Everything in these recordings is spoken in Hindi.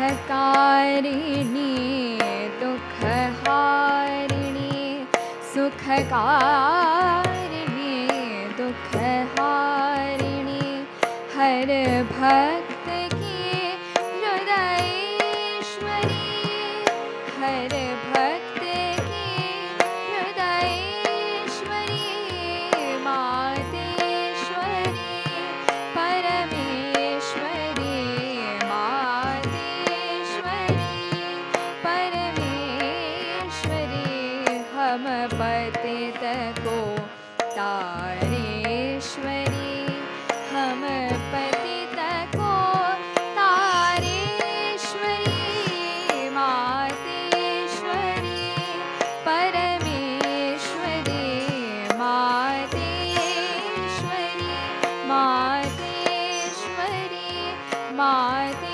सुखकारिणी दुःखहारिणी सुखकारिणी दुःखहारिणी हर भक्त की हृदयेश्वरी हर भक्त की हृदयेश्वरी मातेश्वरी परमेश्वरी मातेश्वरी परमेश्वरी हम पतित को तारेश्वरी हम पतित को तारेश्वरी मातेश्वरी परमेश्वरी मातेश्वरी मातेश्वरी मातेश्वरी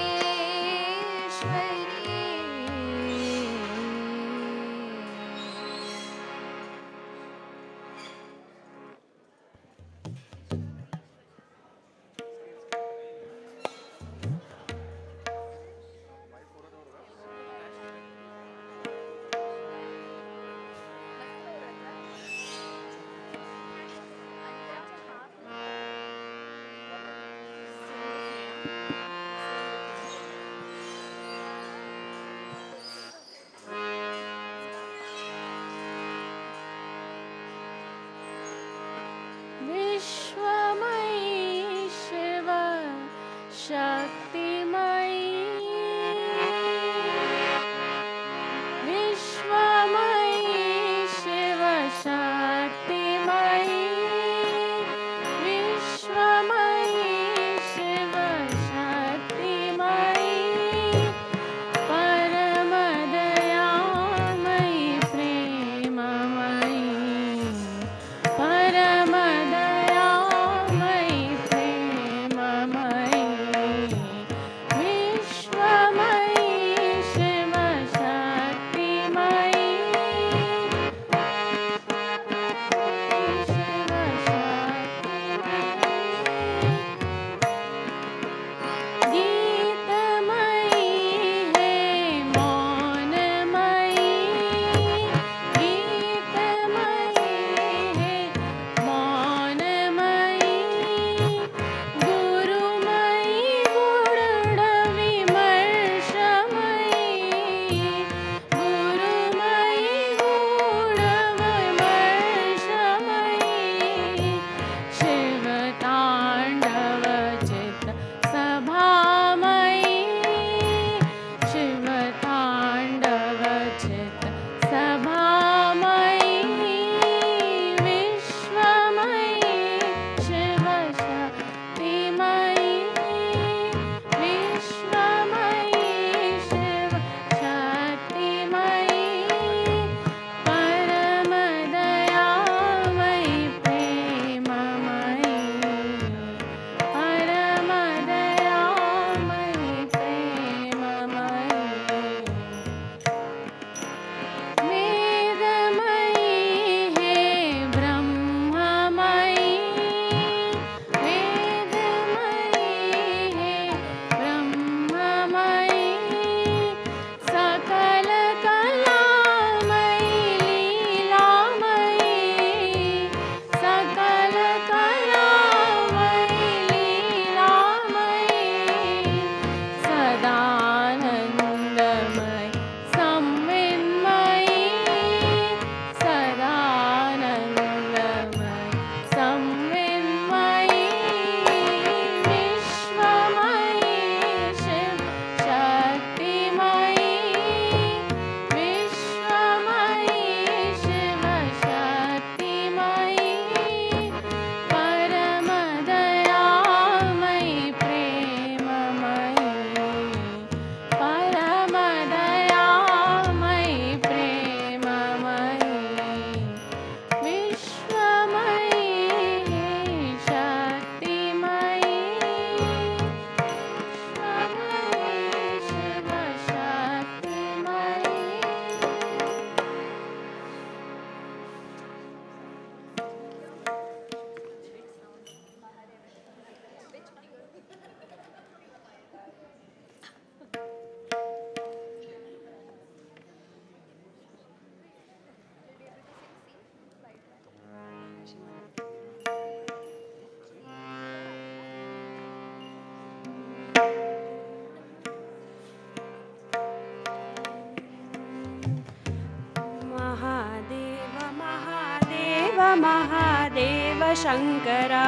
शङ्करा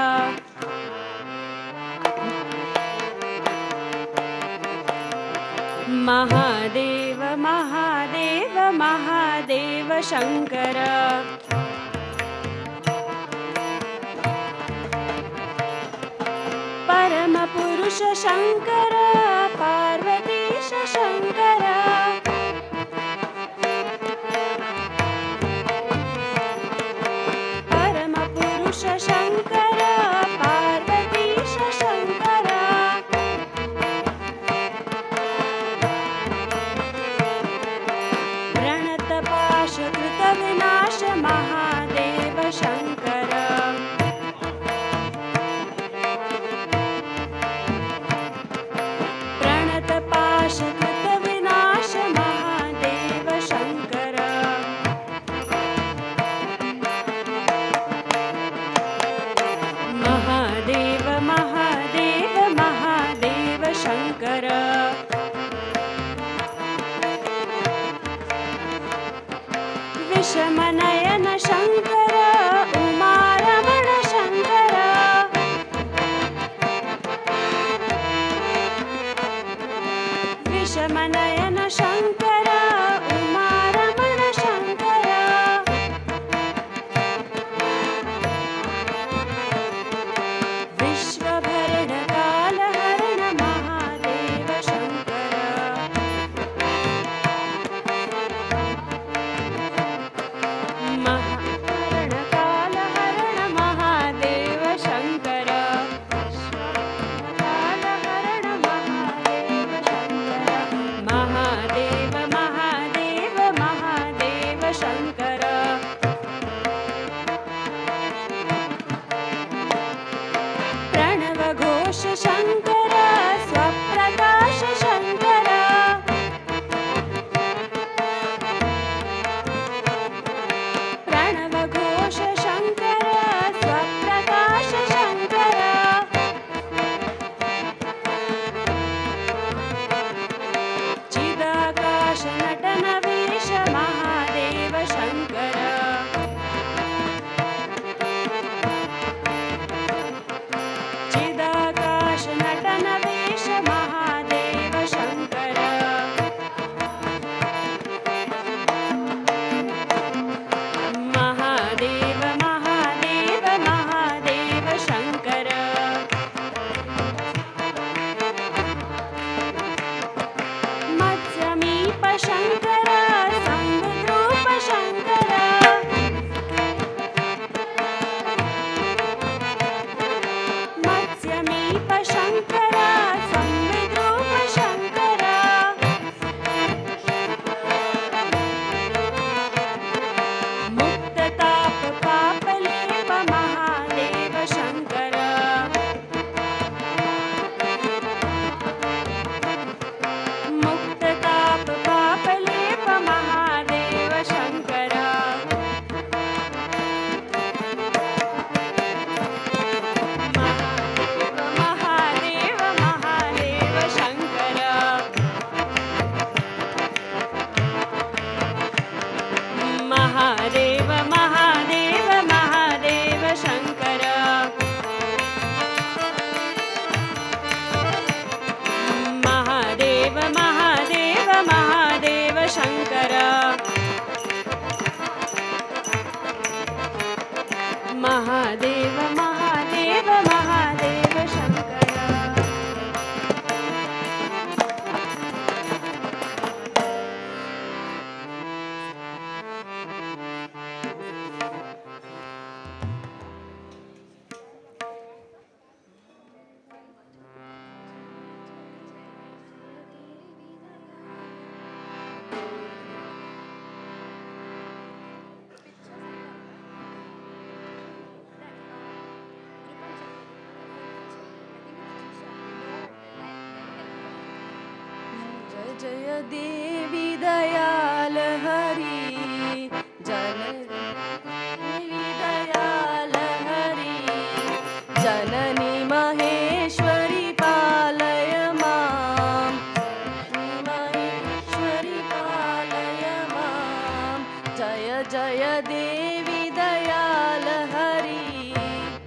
महादेव महादेव महादेव शङ्कर परमपुरुष शङ्कर पार्वतीश शङ्कर परमपुरुष शङ्कर पार्वतीश शङ्कर विनाश महादेव शङ्कर प्रणतपाशकृत विनाश महादेव शङ्कर महादेव महादेव महादेव शङ्कर विषमनयन शङ्कर उमारमण शङ्कर विषमनयन शङ्कर उमारमण शङ्कर विश्वभरण कालहरण महादेव शङ्कर कालहरण महादेव शङ्कर कालहरण महादेव शङ्कर महादेव महादेव महादेव शङ्कर प्रणवघोष शङ्कर स्वप्रकाश शङ्कर प्रणवघोष शङ्कर स्वप्रकाश शङ्कर चिदाकाश नटन वेश महादेव शङ्कर चिदाकाश नटन वेश महादेव शङ्कर महादेव महादेव महादेव शङ्कर मत्स्यमीप शङ्कर संविद्रूप शङ्कर मत्स्यमीप शङ्कर संविद्रूप शङ्कर मुक्तताप पापलेप महादेव शङ्कर मुक्तताप पापलेप महादेव शङ्कर महादेव महादेव शङ्कर महादेव महादेव महादेव शङ्कर महादेव महादेव महादेव शङ्कर महादेव महादेव महादेव शङ्कर जय देवी दयाल हरि जननी दयाल हरि जननी महेश्वरी पालय मां महेश्वरी पालय मां जय जय देवी दयाल हरि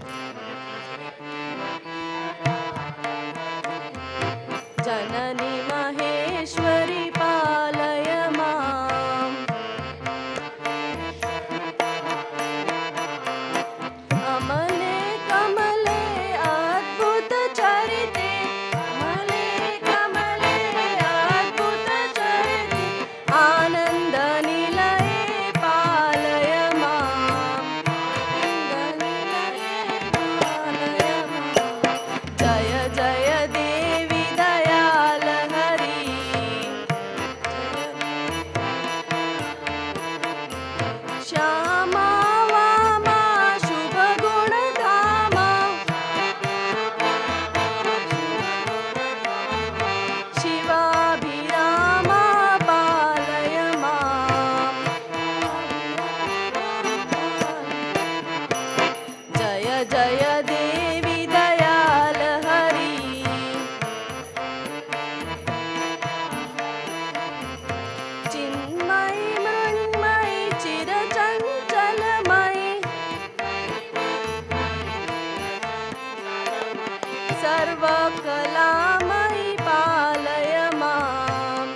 सर्वकलामयि पालय माम्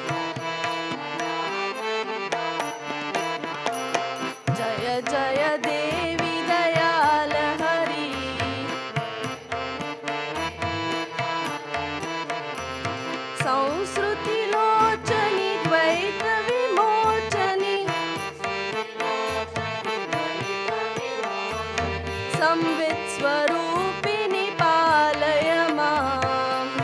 जय जय देवी दयाल हरि संस्कृति लोचनि द्वैत विमोचनि संवित् स्वरूपिणि पालय माम्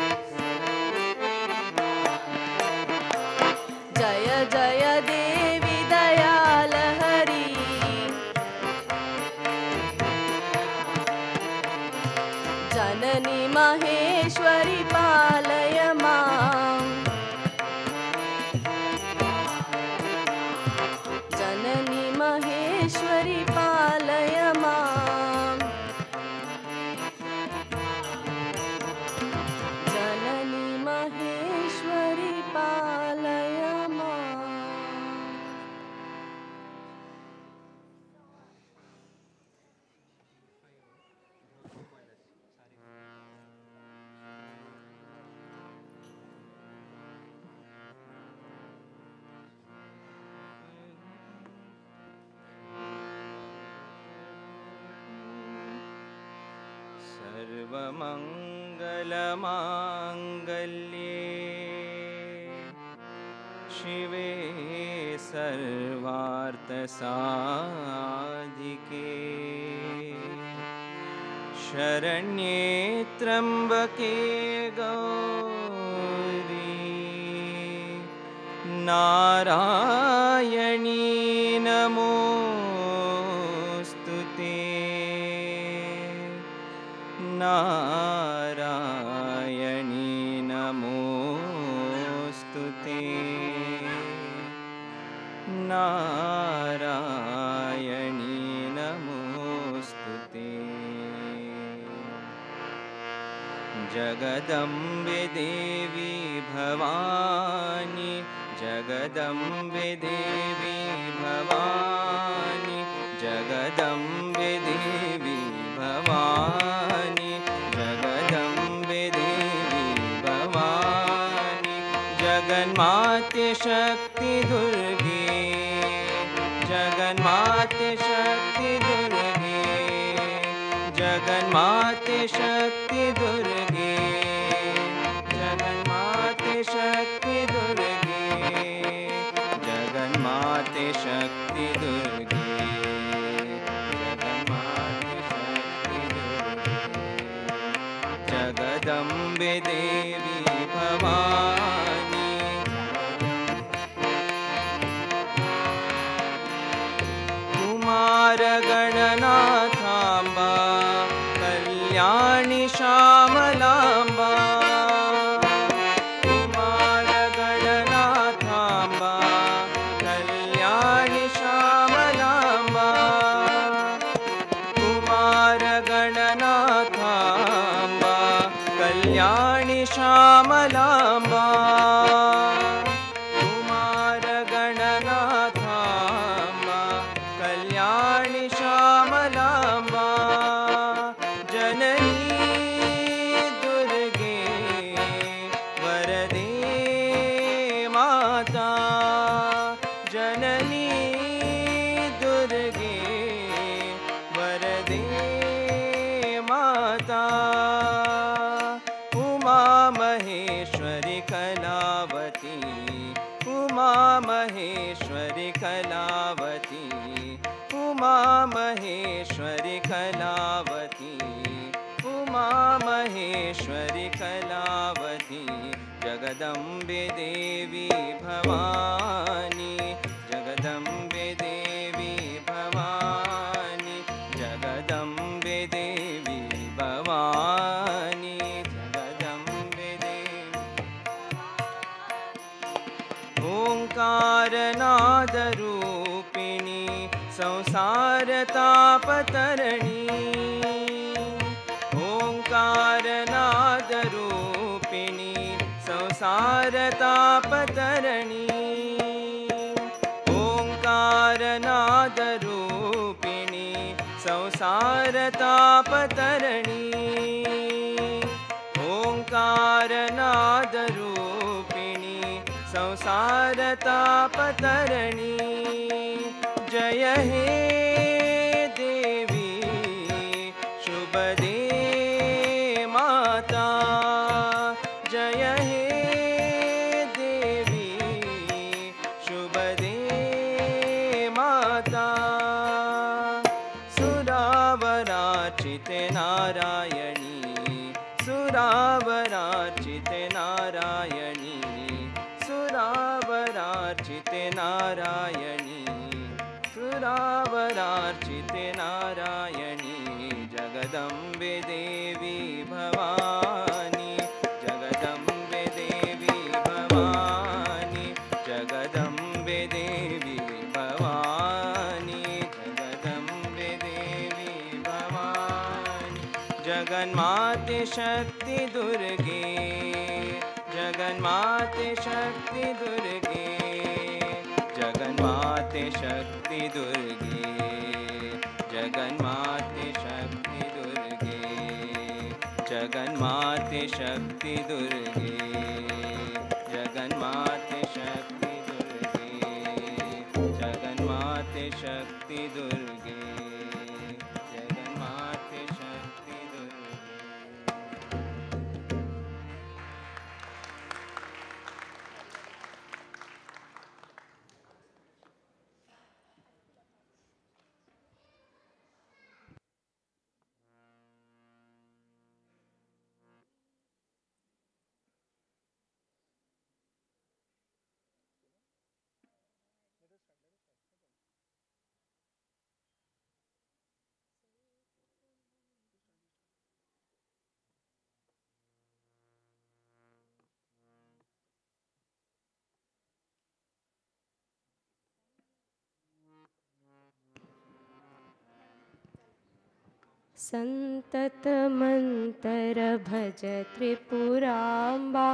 जय जय देवी दयाल हरि जननी महेश्वरि पालय माम् जननी महेश्वरि पालय माम् जननी महेश्वरि पालय माम् सर्वमङ्गलमाङ्गल्ये शिवे सर्वार्थसाधिके शरण्ये त्र्यम्बके गौरी नारायणी नमोऽस्तु ते नारायणी नमोऽस्तु ते नारायणी नमोऽस्तु ते जगदम्बे देवी भवानी जगदम्बे देवी भवानी जगदम्बे देवी भवानी जगदम्बे देवी भवानी जगन्माते शक्ति दुर्गे जगन्माते शक्ति दुर्गे जगन्माते शक्ति दुर्गे जगन्माते शक्ति दुर्गे जगन्माते शक्ति दुर्गे जगन्माते शक्ति दुर्गे जगदम्बे देवी भवानी कुमार गणनाथाम्बा कल्याणी श्यामलाम्बा कुमार गणनाथाम्बा कल्याणी श्यामलाम्बा कुमार गणनाथाम्बा कल्याणी श्यामलाम्बा कुमार गणनाथाम्बा कल्याणी श्यामलाम्बा जननी दुर्गे वरदे माता जननी दुर्गे वरदे माता उमा महेश्वरी कलावती उमा महेश्वरी कलावती उमा महेश्वरी कलावती उमा महेश्वरी कलावती जगदम्बे देवी भवानी जगदम्बे देवी भवानी जगदम्बे देवी भवानी जगदम्बे देवी ओंकारनादरूपिणी संसारतापतरणी ओंकारनादरूपिणी संसारतापतरणी ओंकारनादरूपिणी संसारतापतरणी हरनादरूपिणी संसारतापतरणी जय हे देवी शुभदे माता जय हे देवी शुभदे माता सुरावराचिते नारायणी सुरावराचिते नारायणी सुरावराचिते नारायणी सुरावराचिते नारायणी जगदम्बे देवी भवानी जगदम्बे देवी भवानी जगदम्बे देवी भवानी जगदम्बे देवी भवानी जगन्माते शक्ति दुर्गे जगन्माते शक्ति दुर्गे जगन्माते शक्ति दुर्गे जगन्माते शक्ति दुर्गे जगन्माते शक्ति दुर्गे जगन्माते शक्ति दुर्गे जगन्माते शक्ति दुर्गे जगन्माते शक्ति दुर्गे सन्ततमन्तर भज त्रिपुराम्बां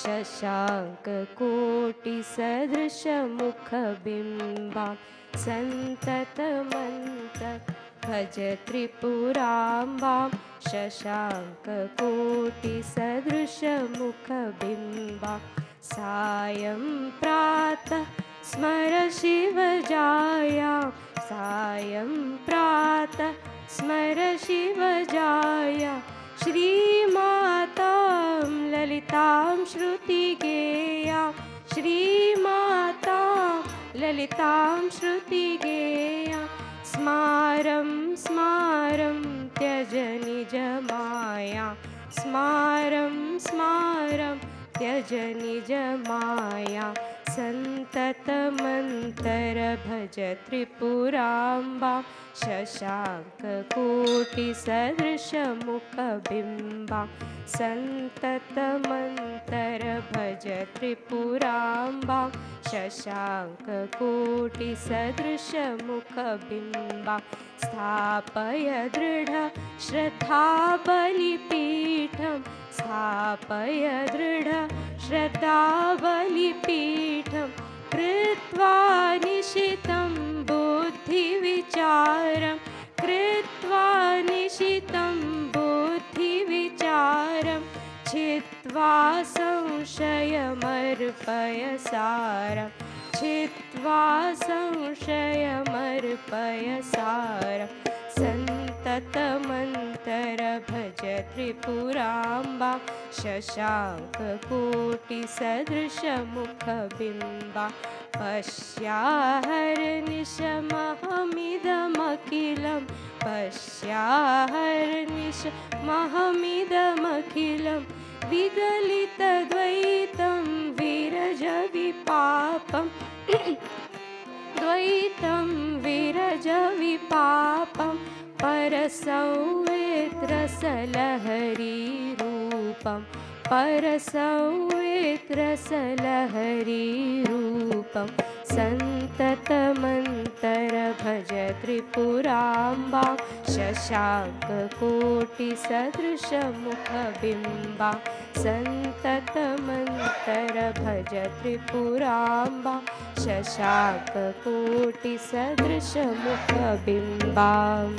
शशाङ्ककोटिसदृशमुखबिम्बां सन्ततमन्तर भज त्रिपुराम्बां शशाङ्ककोटिसदृशमुखबिम्बां सायं प्रातः स्मर शिवजायां सायं प्रातः स्मर शिवजाया श्रीमातां ललितां श्रुतिगेयां श्रीमातां ललितां श्रुतिगेयां स्मारं स्मारं त्यज निजमाया स्मारं स्मारं त्यज निजमाया सन्ततमन्तर भज त्रिपुराम्बां शशाङ्ककोटिसदृशमुखबिम्बां सन्ततमन्तर भज त्रिपुराम्बां शशाङ्ककोटिसदृशमुखबिम्बां स्थापय दृढ श्रद्धाबलिपीठं स्थापय दृढ श्रद्धाबलिपीठं कृत्वा निशितं बुद्धिविचारं कृत्वा निशितं बुद्धिविचारं छित्त्वा संशयमर्पय सारं छित्त्वा संशयमर्पय सारं सन्ततमन्तर भज त्रिपुराम्बां शशाङ्ककोटिसदृशमुखबिम्बां पश्याहर्निशमहमिदमखिलं पश्याहर्निशमहमिदमखिलं विगलितद्वैतं विरजविपापं द्वैतं विरजविपापं परसंवेत्रसलहरीरूपं परसंवेत्रसलहरीरूपं सन्ततमन्तर भज त्रिपुराम्बां शशाङ्ककोटिसदृशमुखबिम्बां सन्ततमन्तर भज त्रिपुराम्बां शशाङ्ककोटिसदृशमुखबिम्बाम्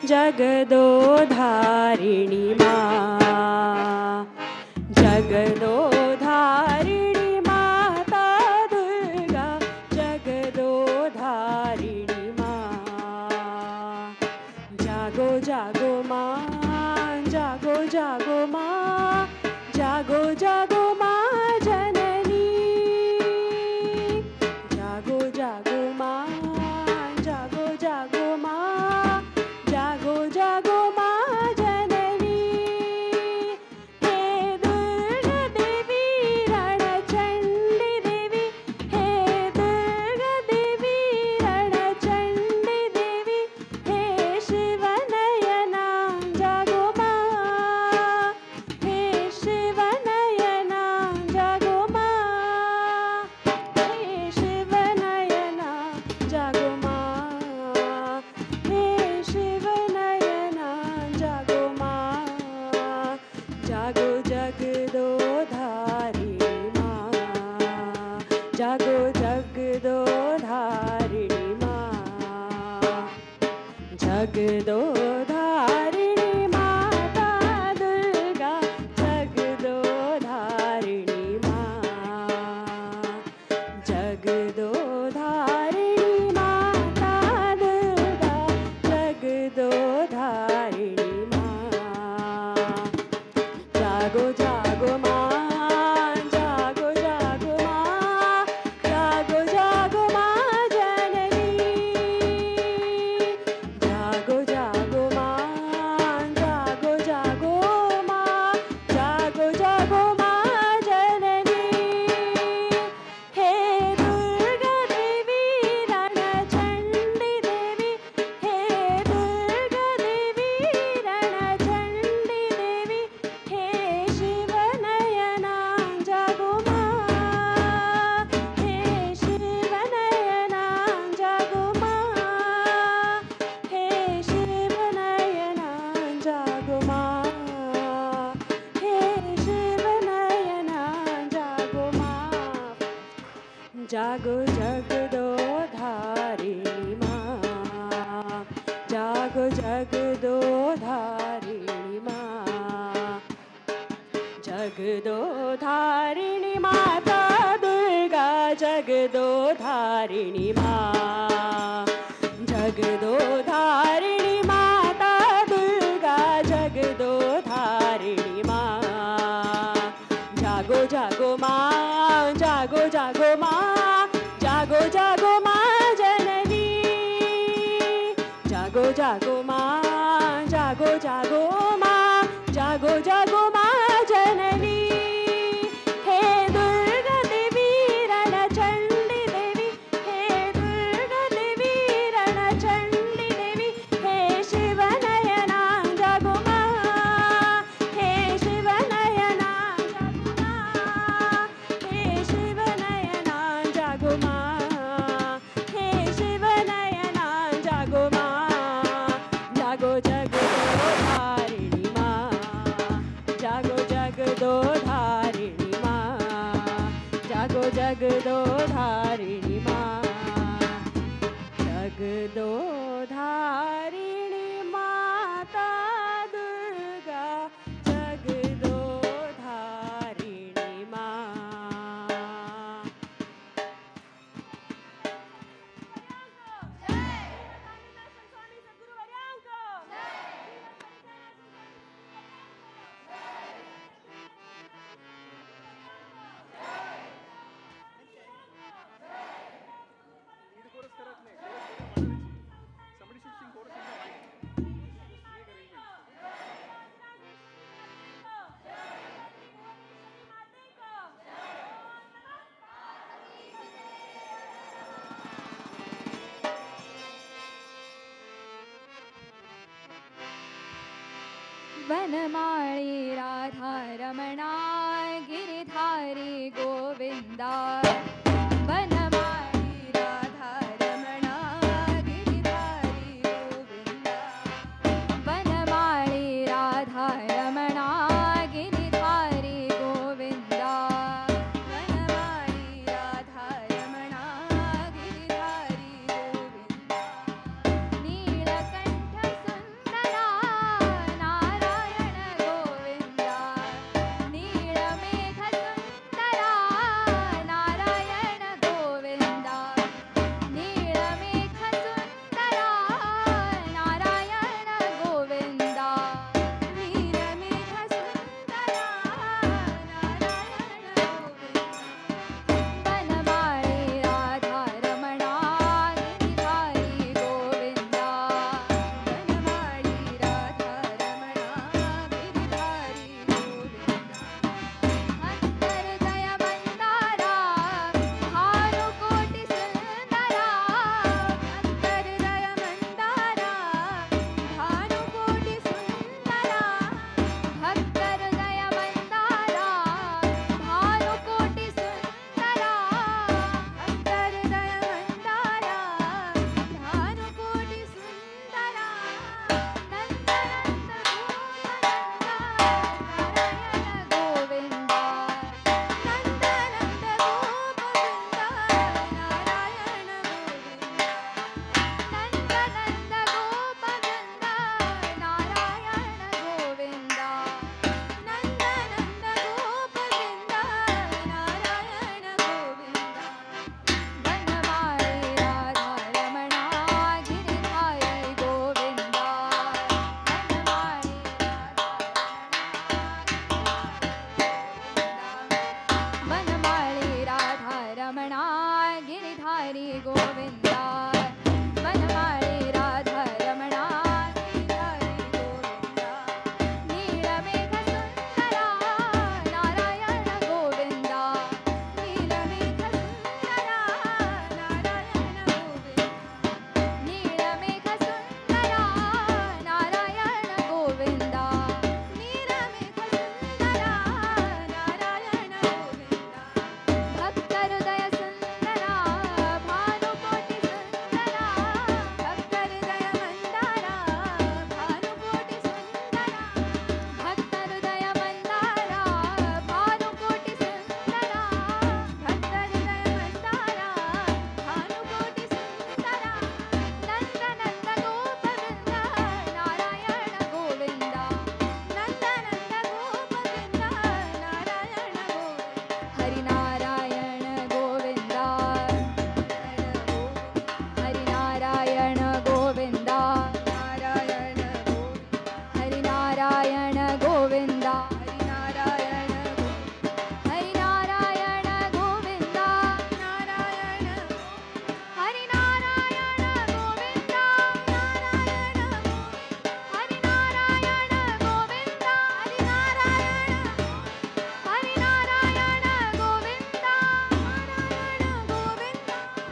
जगदोधारिणी माँ, जगदोधारिणी माता दुर्गा, जगदोधारिणी माँ। जागो जागो माँ, जागो जागो माँ, जागो जागो माँ जननी। जागो जागो माँ, जागो जागो माँ, जागो जागो माँ जननी। हे दुर्गा देवी रणचंडी देवी, हे दुर्गा देवी रणचंडी देवी, हे शिवनयना जागो माँ, हे शिवनयना जागो माँ, हे शिवनयना जागो माँ, हे शिवनयना जागो माँ। जागो जगदोधारिणी माँ, जागो जगदोधारिणी माँ, जगदोधारिणी माता दुर्गा, जगदोधारिणी माँ, जगदोधारिणी माता दुर्गा, जगदोधारिणी माँ। जागो जागो माँ, जागो जागो माँ, जागो जागो माँ जननी। जागो जागो माँ, जागो जागो माँ, जागो जागो माँ जननी। हे दुर्गा देवी रणचंडी देवी, हे दुर्गा देवी रणचंडी देवी, हे शिवनयना जागो माँ, हे शिवनयना जागो माँ, हे शिवनयना जागो माँ, हे शिवनयना जागो माँ। जागो जगदोधारिणी माँ, जागो जगदोधारिणी माँ, जगदोधारिणी माता दुर्गा, जगदोधारिणी माँ, जगदोधारिणी माता दुर्गा, जगदोधारिणी माँ। जागो जागो माँ, जागो जागो माँ, जागो जागो माँ जननी। जागो जागो माँ, जागो जागो माँ, जागो जागो माँ जननी। हे दुर्गा देवी रणचंडी देवी, हे दुर्गा देवी रणचंडी देवी, हे शिवनयना जागो माँ, हे शिवनयना जागो माँ, हे शिवनयना जागो माँ, हे शिवनयना जागो माँ। जागो जगदोधारिणी माँ, जागो जगदोधारिणी माँ, जागो जगदोधारिणी माँ, जगदोधारिणी माता दुर्गा, जगदोधारिणी माँ। वनमाळी राधा रमणा गिरिधारी गोविंदा। वनमाळी राधा रमणा गिरिधारी गोविंदा। वनमाळी राधा रमणा गिरिधारी गोविंदा। वनमाळी राधा रमणा गिरिधारी गोविंदा। नीलकंठ सुंदर गोविन्द वनमाळि राधारमण गिरिधारी गोविन्द नीलमेघसुन्दरा नारायण गोविन्द नीलमेघसुन्दरा नारायण गोविन्द नीलमेघसुन्दरा नारायण गोविन्द नीलमेघसुन्दरा नारायण गोविन्द भक्तहृदय सुन्दरा भानुकोटि सुन्दरा भक्तहृदय मन्दारा भानुकोटि सुन्दरा भक्तहृदय मन्दारा भानुकोटि सुन्दरा भक्तहृदय मन्दारा भानुकोटि सुन्दरा नन्द नन्द गोपवृन्द नारायण गोविन्द नन्द नन्द गोपवृन्द नारायण गोविन्द हरिनारायण गोविन्द हरिनारायण गोविन्द नारायण हरिनारायण गोविन्द हरिनारायण हरिनारायण गोविन्द नारायण हरिनारायण गोविन्द नारायण हरिनारायण गोविन्द हरिनारायण हरिनारायण गोविन्द नारायण गोविन्द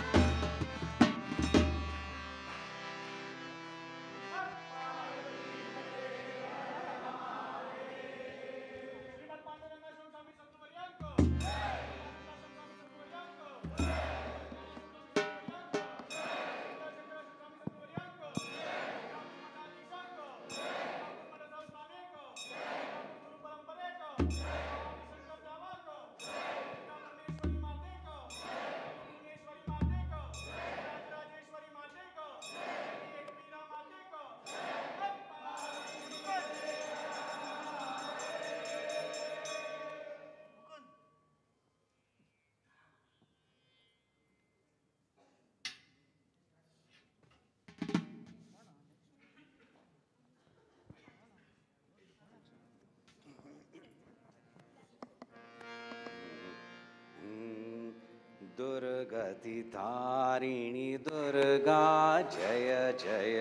दुर्गति तारिणी दुर्गा जय जय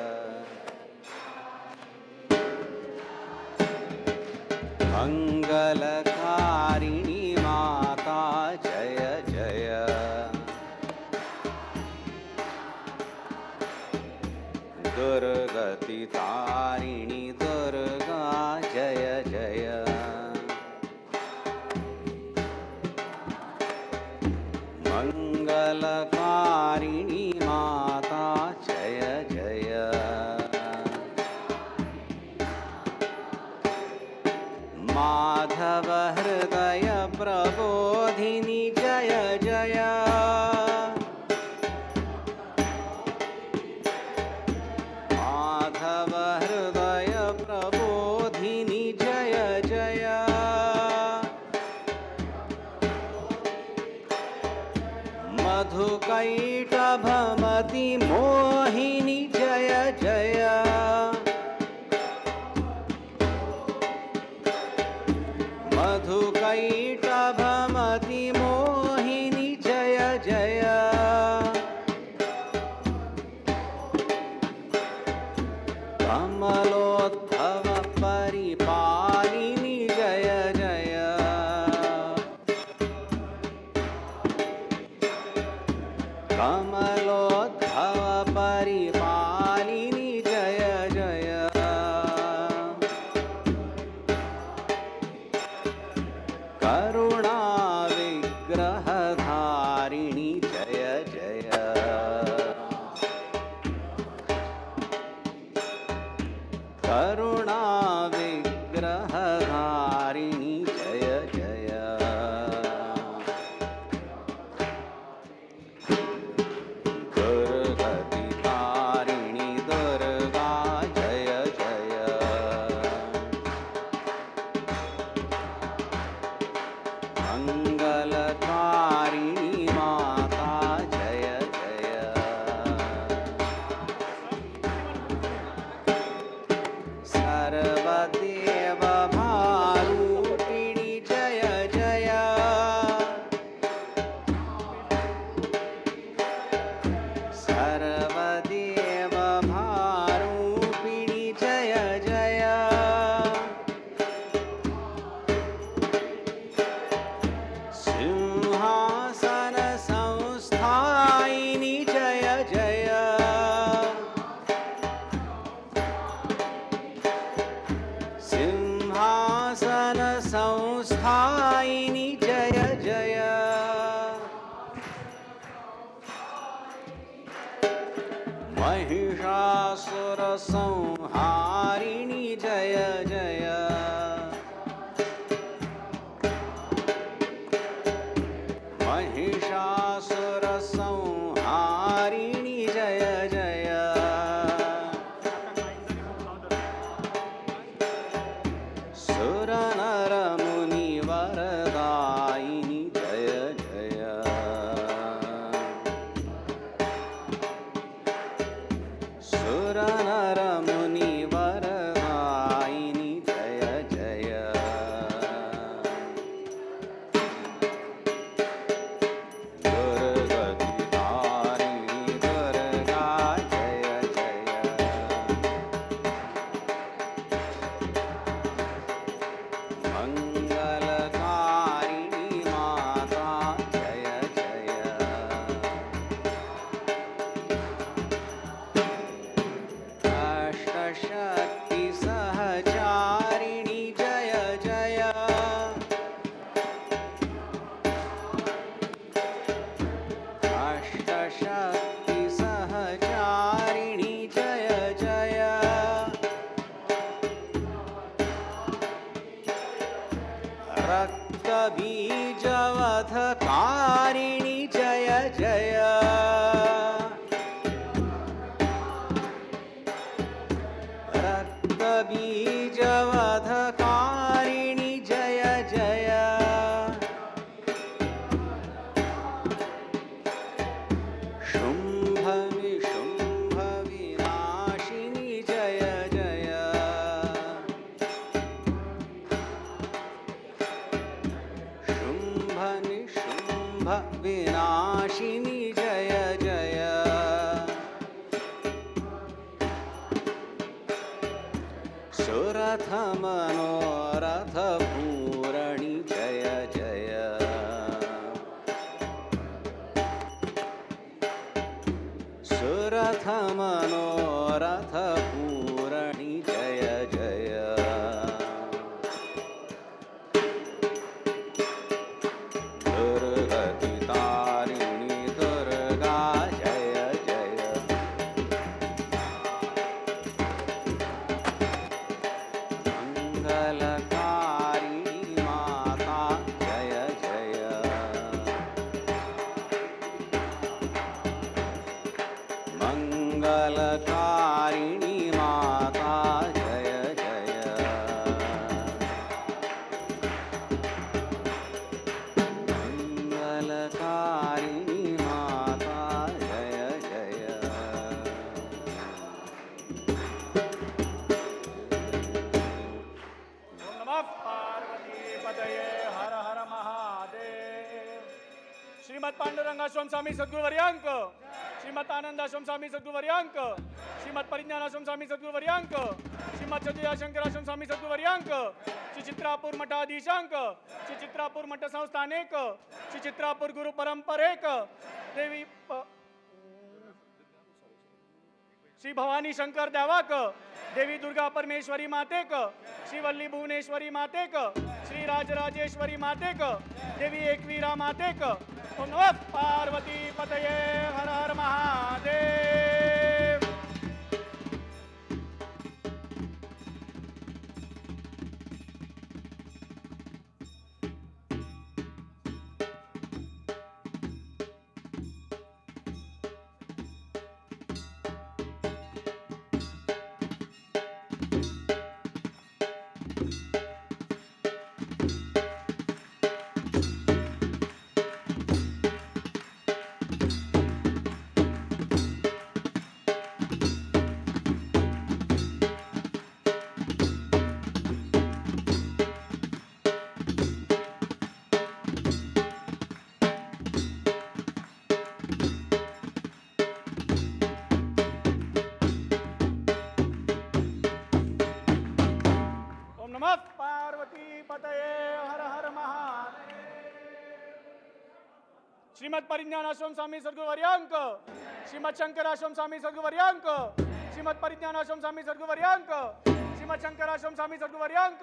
मंगलकारिणी माता जय जय दुर्गति तारिणी दुर्गा जय जय मंगलकारिणी माता जय जय माधव हृदय प्रबोधिनी जय जय माधव हृदय प्रबोधिनी जय जय मधुकैटभमति मोहिनी जय जय मधुकैटभमति मोहिनी जय जय कमलोद्भव परिपालिनी जय जय कमलोद्भव परिपालिनी जय जय करुणा विग्रहधारिणी जय जय करुणा विग्रहधारिणी जय जय दुर्गति तारिणी दुर्गा जय जय मंगलकारिणी माता जय जय सर्वदेव भारूपिणी जय जय महिषासुरसंहारिणि जय जय महिषासुरसंहारिणि जय जय सुरनरमुनिवरदायिनि जय जय सुरनरमुनिवरदायिनि जय जय दुर्गतितारिणि दुर्गा जय जय मंगलकारिणि माता जय जय अष्टशक्ति सहचारिणि जय जय अष्टशक्ति सहचारिणि जय जय रक्तबीजवधकारिणि जय जय रक्तबीजवधकारिणि जय जय शुम्भ निशुम्भ विनाशिनि जय जय शुम्भ निशुम्भ विनाशिनि जय जय सुरथ मनोरथ पूरणि जय जय सुरथ मनोरथ पूरणि जय जय दुर्गतितारिणि दुर्गा जय जय मंगलकारिणि माता जय जय मंगलकारिणि माता जय जय मंगलकारिणि माता जय जय नमः पार्वती पतये हर हर महादेव। श्रीमद पांडुरंगाश्रम स्वामी सद्गुरुवर्यांक, श्रीमद आनंदाश्रम स्वामी सद्गुरुवर्यांक, श्रीमद परिज्ञानाश्रम स्वामी सद्गुरुवर्यांक, श्रीमद सद्गुया शंकराश्रम स्वामी सद्गुरुवर्यांक, श्री चित्रापूर मठाधीशांक, श्री चित्रापूर मठ संस्थानेक, श्री चित्रापूर गुरु परंपरेक, देवी श्री भवानी शंकर देवाक, देवी दुर्गा परमेश्वरी मातेक, श्री वल्ली भुवनेश्वरी मातेक, श्री राजराजेश्वरी मातेक, देवी एकवीरा मातेक। ओम नमः पार्वती पतये हर हर महादेव। नमः पार्वती पतये हर हर महादेव। श्रीमद परिज्ञानाश्रम स्वामी सद्गुरुवर्यांक, श्रीमद शंकराश्रम स्वामी सद्गुरुवर्यांक, श्रीमद परिज्ञानाश्रम स्वामी सद्गुरुवर्यांक, श्रीमद शंकराश्रम स्वामी सद्गुरुवर्यांक,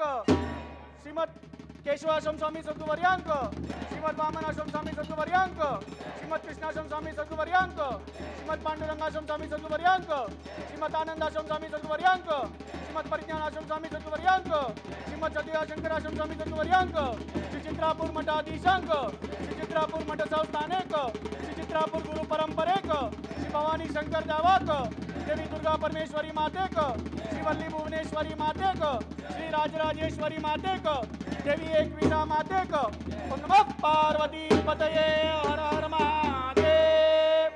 श्रीमद केशवाश्रम स्वामी सद्गुरुवर्यांक, श्रीमद वामनाश्रम स्वामी सद्गुरुवर्यांक, श्रीमद कृष्णाश्रम स्वामी सद्गुरुवर्यांक, श्रीमद पांडुरंगाश्रम स्वामी सद्गुरुवर्यांक, श्रीमद आनंदाश्रम स्वामी सद्गुरुवर्यांक, श्रीमद परिज्ञानाश्रम स्वामी सद्गुरुवर्यांक, श्रीमद सद्गुरु शंकराश्रम स्वामी सद्गुरुवर्यांक, श्री चित्रापूर मठाधीशांक, श्री चित्रापूर मठ संस्थानेक, श्री चित्रापूर गुरु परंपरेक, श्री भवानी शंकर देवाक, देवी दुर्गा परमेश्वरी मातेक, श्री वल्ली भुवनेश्वरी मातेक, श्री राजराजेश्वरी मातेक, देवी एक वीरा मातेक, ओम नमः पार्वती पतये हर हर महादेव।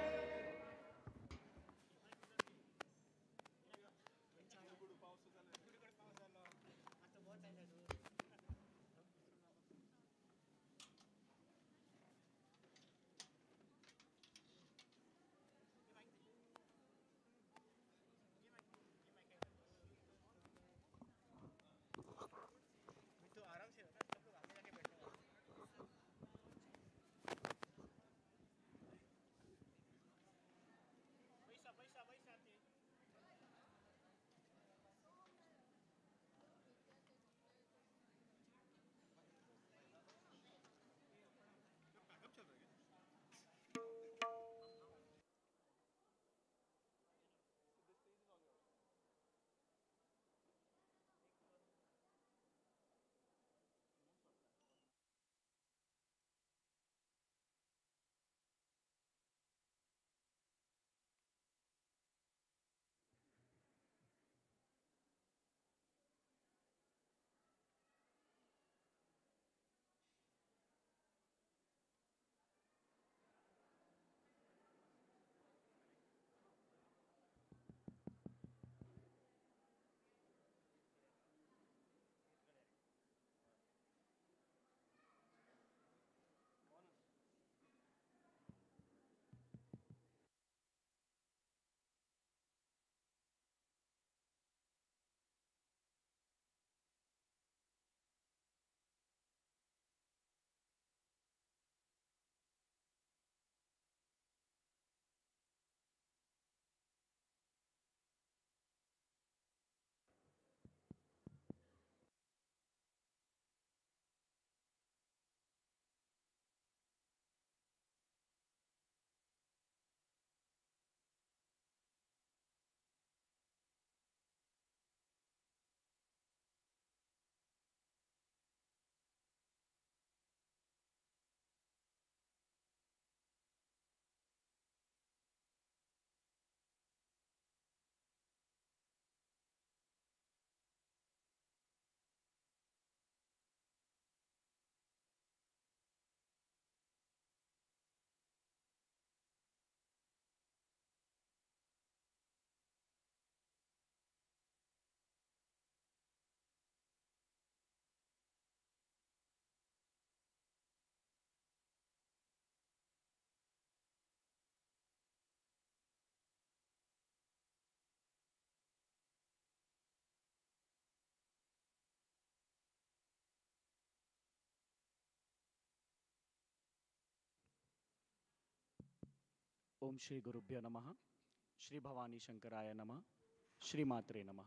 ओम श्री गुरुभ्यो नमः. श्री भवानी शंकराय नमः. श्री मात्रे नमः.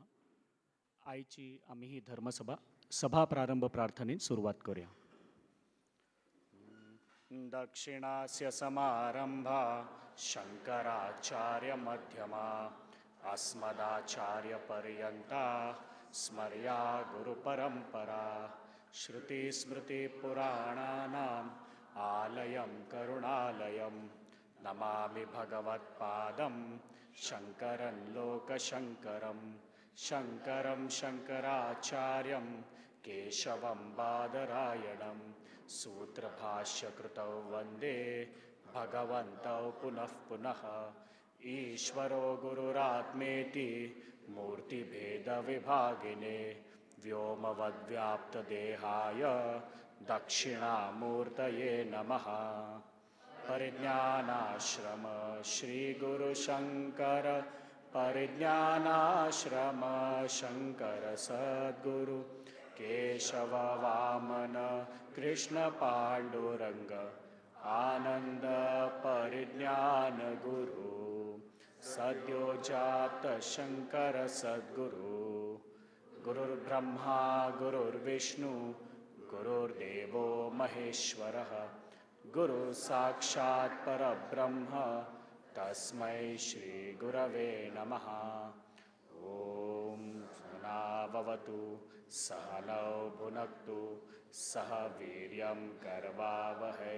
आईची आम्ही ही धर्मसभा सभा प्रारंभ प्रार्थनेत सुरुवात करूया. दक्षिणास्य समारंभा शंकराचार्य मध्यमा अस्मदाचार्य पर्यंता स्मर्या गुरुपरंपरा श्रुति स्मृति पुराणानाम् आलयं करुणालयं नमामि भगवत्पादं शंकरं लोकशंकरं शंकरं शंकराचार्यं केशवं बादरायणं सूत्रभाष्यकृतौ वन्दे भगवन्तौ पुनः पुनः. ईश्वरो गुरुरात्मेति मूर्तिभेदविभागिने व्योमवद्व्याप्तदेहाय दक्षिणामूर्तये नमः. परिज्ञानाश्रम श्री गुरुशंकर परिज्ञानाश्रम शंकर सद्गुरु केशव वामन कृष्ण पांडुरंग आनंद परिज्ञान गुरु सद्योजात शंकर सद्गुरु. गुरुर्ब्रह्मा गुरुर्विष्णु गुरुर्देवो महेश्वरः गुरु साक्षात् परब्रह्म तस्मै श्री गुरवे नमः। ओम सहनाववतु सहनौ भुनक्तु सह वीर्यं करवावहै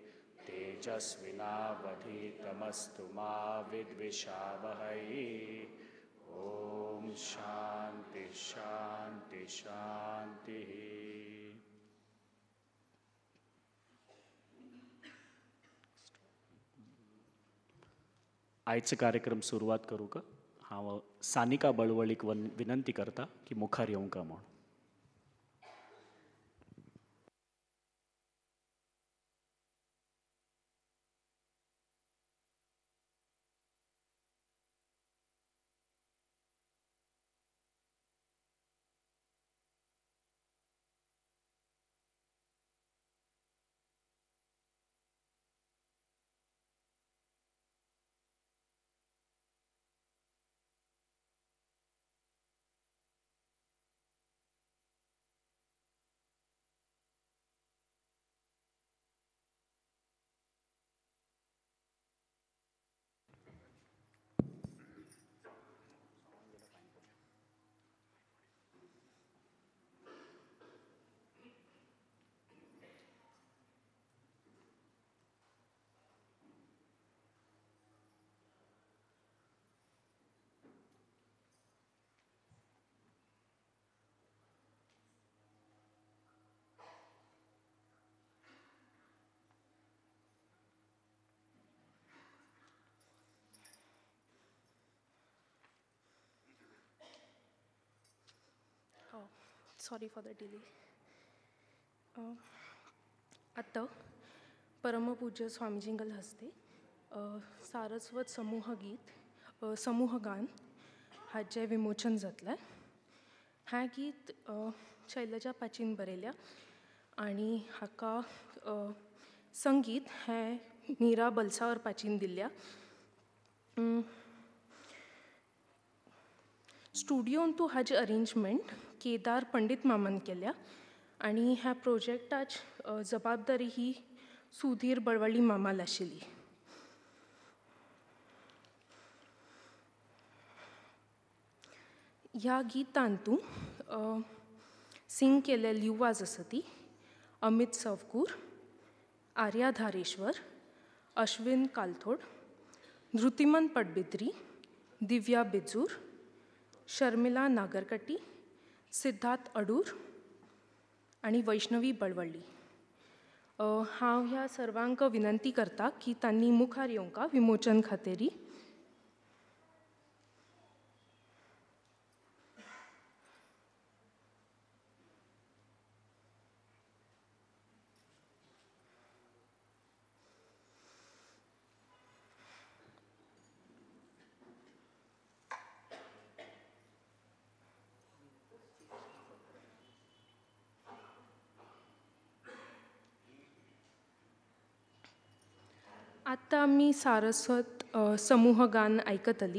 तेजस्विनावधीतमस्तु मा विद्विषावहै। ओम शांति शांति शांति। आजचं कार्यक्रम सुरुवात करू का? हा सानिका बळवळीक विनंती करता की मुखार येऊं का म्हणून. Sorry for the delay. आता परमपूज्य स्वामीजींगल हस्ते सारस्वत समूह गीत समूह गान हाचें विमोचन जातलें. हें गीत शैलजा पाचीन बरयल्या आनी हाका संगीत हें मीरा बलसावर पाचीन दिल्ल्या. स्टुडियोन तूं हाजी अरेंजमेंट केदार पंडित मामान केल्या आनी ह्या प्रोजेक्टाची जबाबदारी ही सुधीर बळवळी मामाल आशिल्ली. ह्या गितान तूं सिंग केलेली युवाज आसा ती अमित सवकूर, आर्या धारेश्वर, अश्विन कालथोड, धृतिमन पडबिद्री, दिव्या बेजूर, शर्मिला नागरकटी, सिद्धार्थ अडूर आणि वैष्णवी बळवळी. हांव ह्या सर्वांक विनंती करता की तांणी मुखार येवंका विमोचन खातेरी. आत्ता आमी सारस्वत समूह गान आयकतली.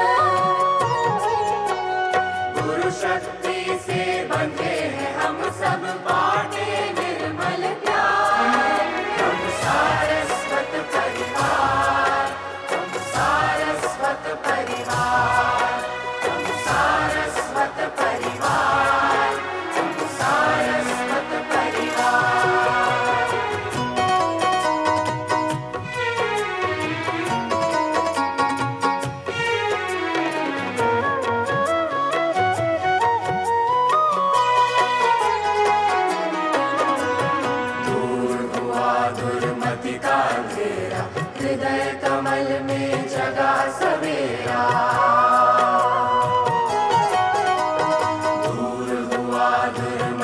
शक्ति से बंधे हैं हम सब.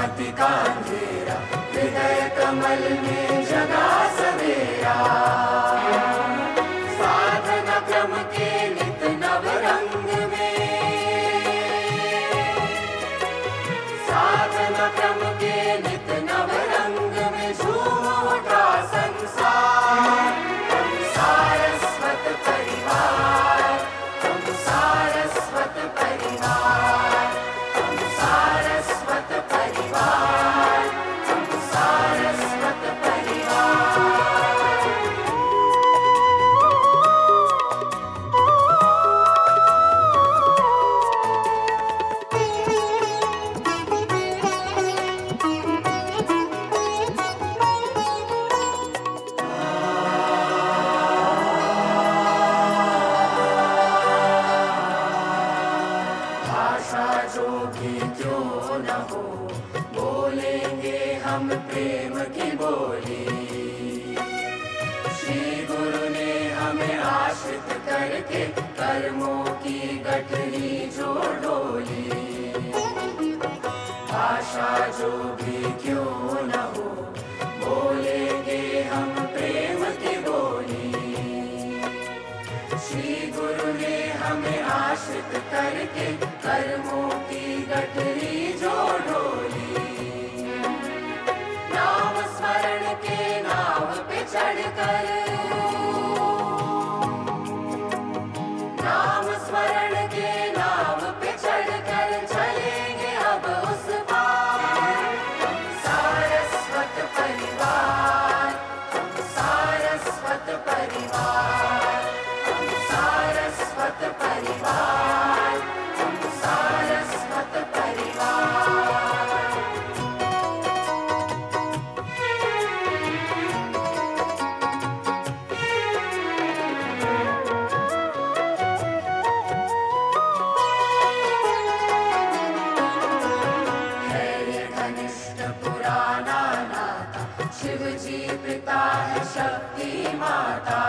मति का अंधेरा हृदय कमल में जगा सवेरा। साधना क्रम के नित नव रंग में, साधना क्रम के नित नव रंग में झूम उठा संसार। हम सारस्वत परिवार, हम सारस्वत परिवार, हम सारस्वत परिवार, हम सारस्वत परिवार। भाषा जो भी क्यों न हो, बोलेंगे हम प्रेम की बोली। श्री गुरु ने हमें आश्रित करके कर्मों की गठरी जो डोली। भाषा जो भी क्यों न हो, बोलेंगे हम प्रेम की बोली। श्री गुरु ने हमें आश्रित करके कर्मों की गठरी जो डोली। नाम स्मरण के नाव पे चढ़कर, नाम स्मरण के नाव पे चढ़कर चलेंगे अब उस पार। हम सारस्वत परिवार, हम सारस्वत परिवार, हम सारस्वत परिवार, हम सारस्वत परिवार। है ये घनिष्ठ पुराना नाता, शिव जी पिता है शक्ति माता।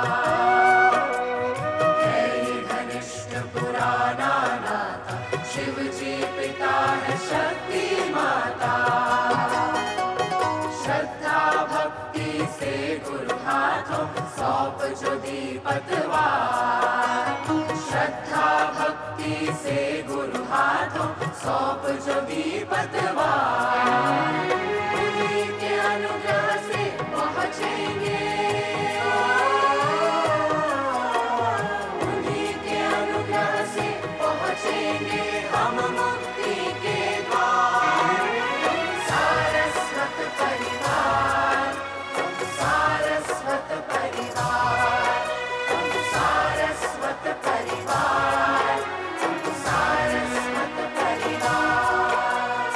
है ये घनिष्ठ पुराना नाता, शिव जी पिता है शक्ति माता। श्रद्धा भक्ति से गुरु हाथों सौंप जो दीपतवार। श्रद्धा भक्ति से गुरु हाथों सौंप जो दीपतवार। उन्हीं के अनुग्रह से पहुँचेंगे, उन्हीं के अनुग्रह से पहुँचेंगे हम मुक्ति के द्वार। हम सारस्वत परिवार, हम सारस्वत परिवार, हम सारस्वत परिवार, हम सारस्वत परिवार।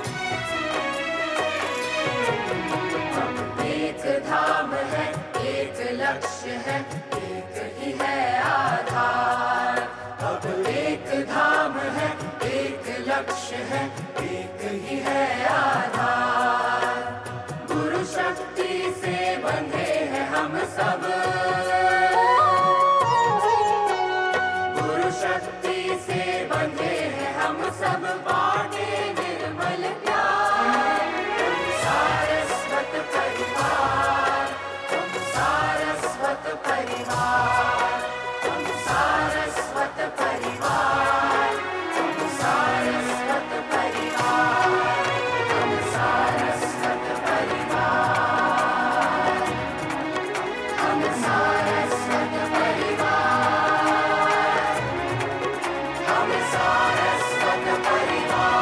एक धाम है, एक लक्ष्य है, एक ही है आधार। अब एक धाम है, एक लक्ष्य है, एक ही है आधार। गुरु शक्ति से बंधे हैं हम सब, गुरु शक्ति से बंधे हैं हम सब, बाटे निर्मल प्यार। हम सारस्वत परिवार, हम सारस्वत परिवार, हम सारस्वत परिवार, हम सारस्वत परिवार, हम सारस्वत परिवार, हम सारस्वत परिवार, हम सारस्वत परिवार।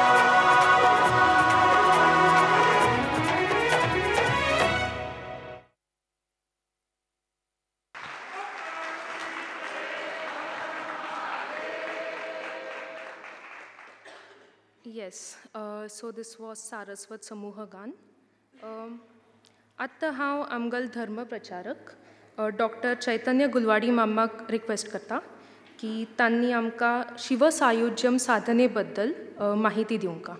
Yes, so this was Saraswat समूह गान. आत्ता हांव आमगल धर्म प्रचारक डॉक्टर चैतन्य गुलवाडी मामाक रिक्वेस्ट करता की तांणी आमकां शिवसायुज्यम साधने बद्दल माहिती दिवंक.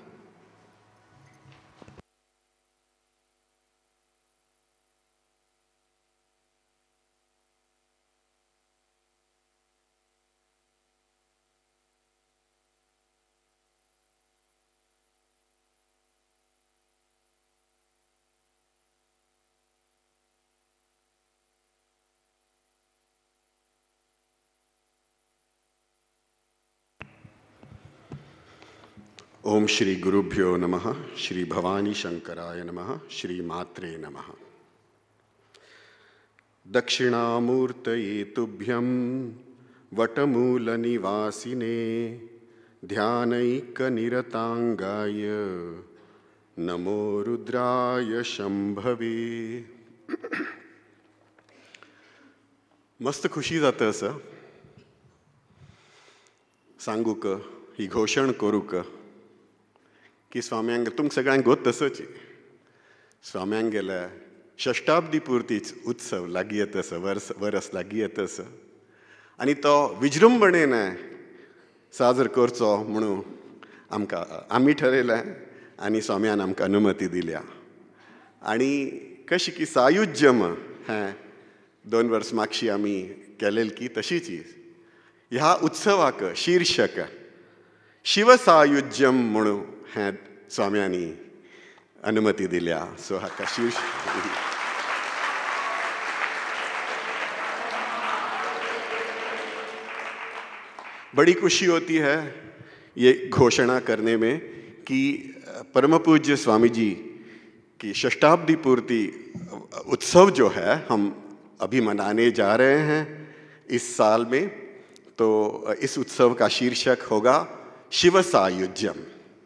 ओम श्री गुरुभ्यो नमः, श्री भवानी शंकराय नमः, श्री मात्रे नमः। दक्षिणामूर्तये तुभ्यं वटमूलनिवासिने ध्यानैकनिरतांगाय नमो रुद्राय शंभवे। मस्त खुशी जाता असं सांगू क ही घोषण करू क की स्वाम्यांक तुमकां सगळ्यांक गोत तसोच स्वाम्यांक गेल्या षष्टाब्दी पुरतीच उत्सव लागीं येता असो वर्स लागीं येता असो आनी तो विजृंभणेन साजर करचो म्हणून आमी ठरयलें आनी स्वाम्यान आमकां अनुमती दिल्या। आनी कशी की सायुज्यम हें 2 वर्स मागशी आमी केलेली की तशीच ह्या उत्सवाक शीर्षक शिवसायुज्यम म्हणून हें स्वाम्यांनी अनुमती दिल्या। सो हाका शीर्षक बड़ी खुशी होती है ये घोषणा करने में कि परम पूज्य स्वामी जी की षष्टाब्दी पूर्ति उत्सव जो है हम अभी मनाने जा रहे हैं इस साल में। तो इस उत्सव का शीर्षक होगा शिव सायुज्यम।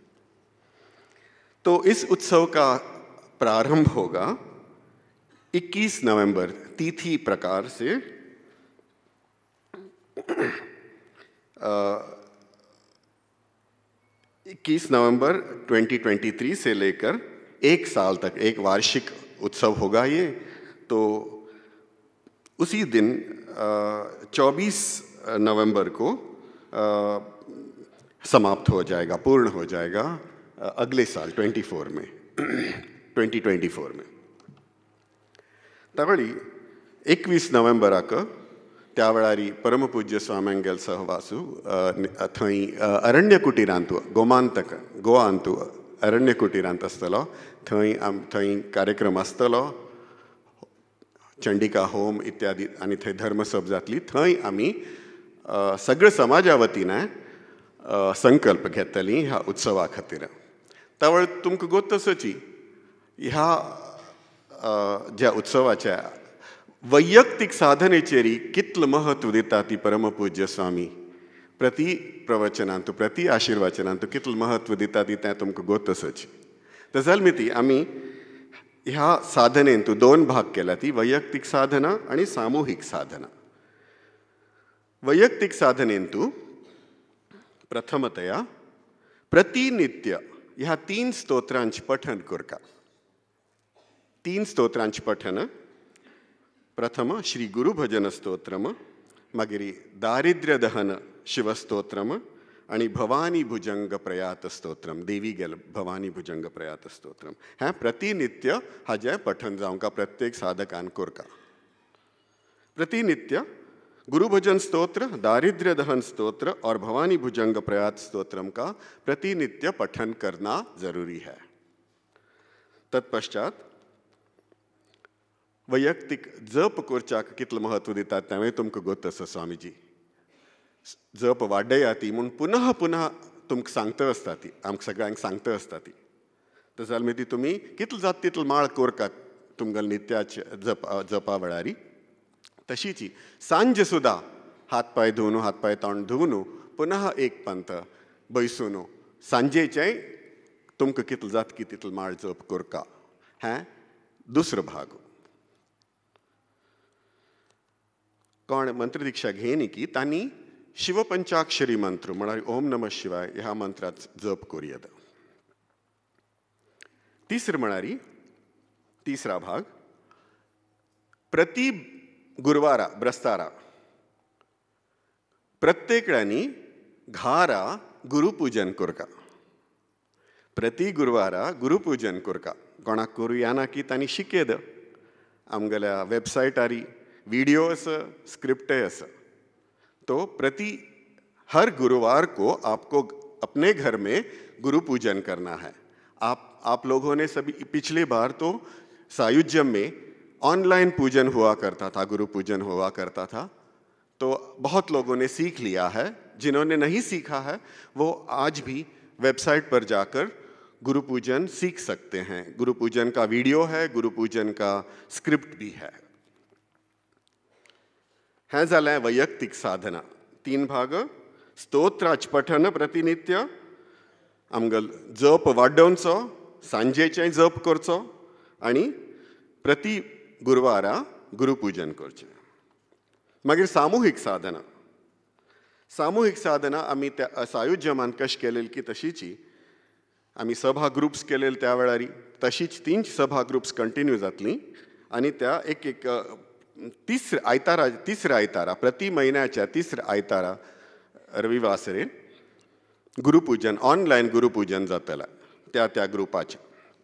तो इस उत्सव का प्रारंभ होगा 21 नवंबर तिथि प्रकार से 21 नवंबर 2023 से लेकर 1 साल तक एक वार्षिक उत्सव होगा ये। तो उसी दिन 24 नवंबर को समाप्त हो जाएगा, पूर्ण हो जाएगा अगले साल 2024 में। त्यावेळी 21 नोव्हेंबराक त्या वेळारी परमपूज्य स्वाम्यांगेल सहवासू थंय अरण्य कुटिरांत गोवांत अरण्य कुटिरांत आसतलो। थंय कार्यक्रम आसतलो, चंडिका होम इत्यादी आनी थंय धर्मसभ जातली। थंय आमी सगळे समाजा वतीन संकल्प घेतली ह्या उत्सवा खातीर। त्यावेळ तुमकां गोत तसोची ह्या ज्या उत्सवाच्या वैयक्तीक साधनेचेरी कितलें महत्व दिता ती परमपूज्य स्वामी प्रति प्रवचनांतू प्रति आशिर्वचनांतू कितलें महत्व दिता ती तें तुमकां गोत तसोच। तर जाल्मी ती आमी ह्या साधनेंतू 2 भाग केल्या, ती वैयक्तीक साधना आणि सामूहिक साधना। वैयक्तीक साधनेंतू प्रथमतया प्रतिनित्य ह्या 3 स्तोत्रांचे पठन करता। 3 स्तोत्रांचे पठन, प्रथम श्री गुरुभजन स्तोत्रम, मागीर दारिद्र्य दहन शिवस्तोत्रम आणि भवानी भुजंग प्रयात स्तोत्रम, देवी गेल भवानी भुजंग प्रयात स्तोत्रम। हें प्रतिनित्य हाजें पठन जावंका प्रत्येक साधकान करता। प्रतिनित्य गुरुभजन स्तोत्र, दारिद्र्य दहन स्तोत्र और भवानी भुजंग प्रयात स्तोत्रम का प्रतिनित्य पठन करना जरूरी है। तत्पश्चात वैयक्तिक जप करच्याक कितलें महत्व दितात तें तुमकां गोत आसा। स्वामीजी जप वाडया ती म्हूण पुनः पुनः तुमकां सांगता आसता ती, आमकां सगळ्यांक सांगता आसता ती। तर जाल्यार ती तुमी कितले जाता तितलो माळ करतात तुमगेल नित्याचे जपा वेळारी। तशीच सांज सुद्धा हात पाय तोंड धुवन पुनः एक पंथ बैसून सांजेचें तुमकां कितले जाता की तितलो माळ जप करता। हें दुसरो भाग। कोण मंत्र दीक्षा घेयनी की तांणी शिवपंचाक्षरी मंत्र म्हळ्यार ओम नमः शिवाय ह्या मंत्रात जप करूं। तिसरा भाग प्रति गुरुवारा ब्रस्तारा प्रत्येकल्यांनी घारा गुरुपूजन करता। प्रति गुरुवारा गुरुपूजन करता। कोणाक करूं येना की तांणी शिकयद आमगेल्या वेबसायटारी वीडियो आसा, स्क्रिप्टय आसा। तो हर गुरुवार को आपको अपने घर में गुरु पूजन करना है। आप लोगों ने सभी पिछली बार तो सायुज्यम में ऑनलाइन पूजन हुआ करता था, गुरु पूजन हुआ करता था। तो बहुत लोगों ने सीख लिया है, जिन्होंने नहीं सीखा है वो आज भी वेबसाइट पर जाकर गुरु पूजन सीख सकते हैं। गुरु पूजन का वीडियो है, गुरु पूजन का स्क्रिप्ट भी है। हें जालें वैयक्तिक साधना 3 भाग। स्तोत्राच पठन प्रतिनित्य, आमगेल जप वाडोवचो, सांजेचें जप करचो आनी प्रति गुरुवारा गुरुपूजन करचें। मागीर सामुहीक साधना। सामुहीक साधना आमी त्या सायुज्यमान कशी केलेली की तशीची आमी सभा ग्रुप्स केलेले त्या वेळारी तशीच 3 सभा ग्रुप्स कंटिन्यू जातलीं आनी त्या एक तिसऱ्या आयतारा प्रति म्हयन्याच्या तिसऱ्या आयतारा रविवासरेन गुरुपूजन ऑनलायन गुरुपूजन जातलें त्या ग्रुपाचें।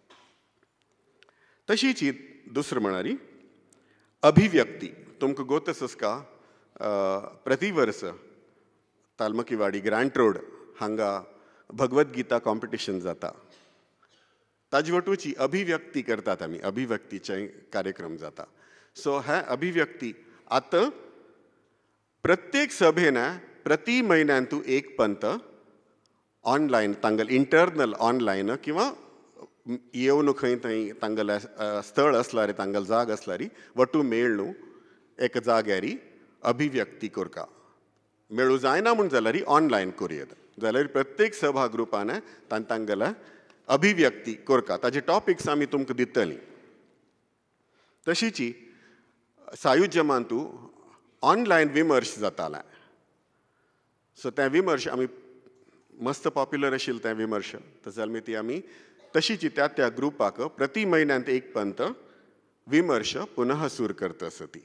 तशीच ही दुसरी म्हणल्यार अभिव्यक्ती। तुमकां गोतच आसका प्रति वर्स तालमकीवाडी ग्रँट रोड हांगा भगवद्गीता कॉम्पिटिशन जाता। ताजे वटूची अभिव्यक्ती करतात आमी, अभिव्यक्तीचे कार्यक्रम जाता। सो हे अभिव्यक्ती आतां प्रत्येक सभेन प्रति म्हयन्यान तूं एक पंत ऑनलायन तांगेल इंटरनल ऑनलायन किंवा येवन खंय थंय तांगेलें स्थळ आसल्यार तांगेल जाग आसल्यार वटू मेळ न्हू एका जाग्यारी अभिव्यक्ती करता। मेळू जायना म्हूण जाल्यार ऑनलायन करूं जाल्यार प्रत्येक सभा ग्रुपान तांगेलें अभिव्यक्ती करता। ताजे टॉपिक्स आमी तुमकां दितलीं। तशीच सायुज्यमान तूं ऑनलायन विमर्श जातालें। सो तें विमर्श आमी मस्त पॉप्युलर आशिल्लें तें विमर्श, जाल्यार ती आमी तशीच त्या ग्रुपाक प्रति म्हयन्यान एक पंत विमर्श पुनः सुर करता सती।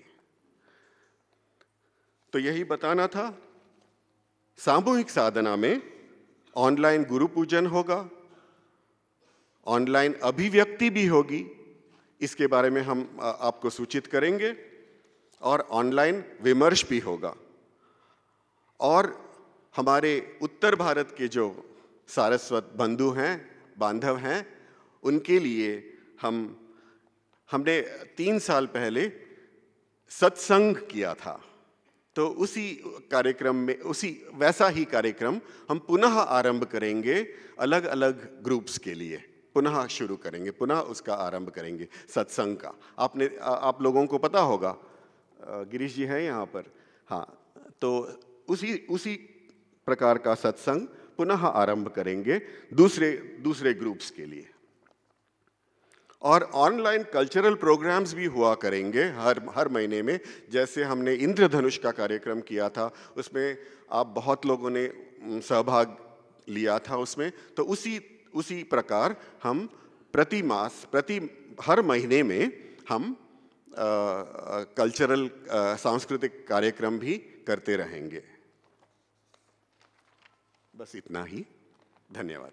तो यही बताना था, सामूहिक साधना में ऑनलाइन गुरु पूजन होगा, ऑनलाइन अभिव्यक्ति भी होगी, इसके बारे में हम आपको सूचित करेंगे, और ऑनलाइन विमर्श भी होगा। और हमारे उत्तर भारत के जो सारस्वत बंधु हैं, बांधव हैं, उनके लिए हमने 3 साल पहले सत्संग किया था। तो उसी कार्यक्रम में वैसा ही कार्यक्रम हम पुनः आरंभ करेंगे, अलग अलग ग्रुप्स के लिए पुनः शुरू करेंगे, पुनः उसका आरंभ करेंगे सत्संग का। आप लोगों को पता होगा, गिरीश जी हैं यहाँ पर, हाँ, तो उसी प्रकार का सत्संग पुनः आरंभ करेंगे दूसरे ग्रुप्स के लिए। और ऑनलाइन कल्चरल प्रोग्राम्स भी हुआ करेंगे हर महीने में। जैसे हमने इंद्रधनुष का कार्यक्रम किया था, उसमें आप बहुत लोगों ने सहभाग लिया था उसमें। तो उसी प्रकार हम हर महीने में हम कल्चरल सांस्कृतिक कार्यक्रम भी करते रहेंगे। बस इतना ही, धन्यवाद।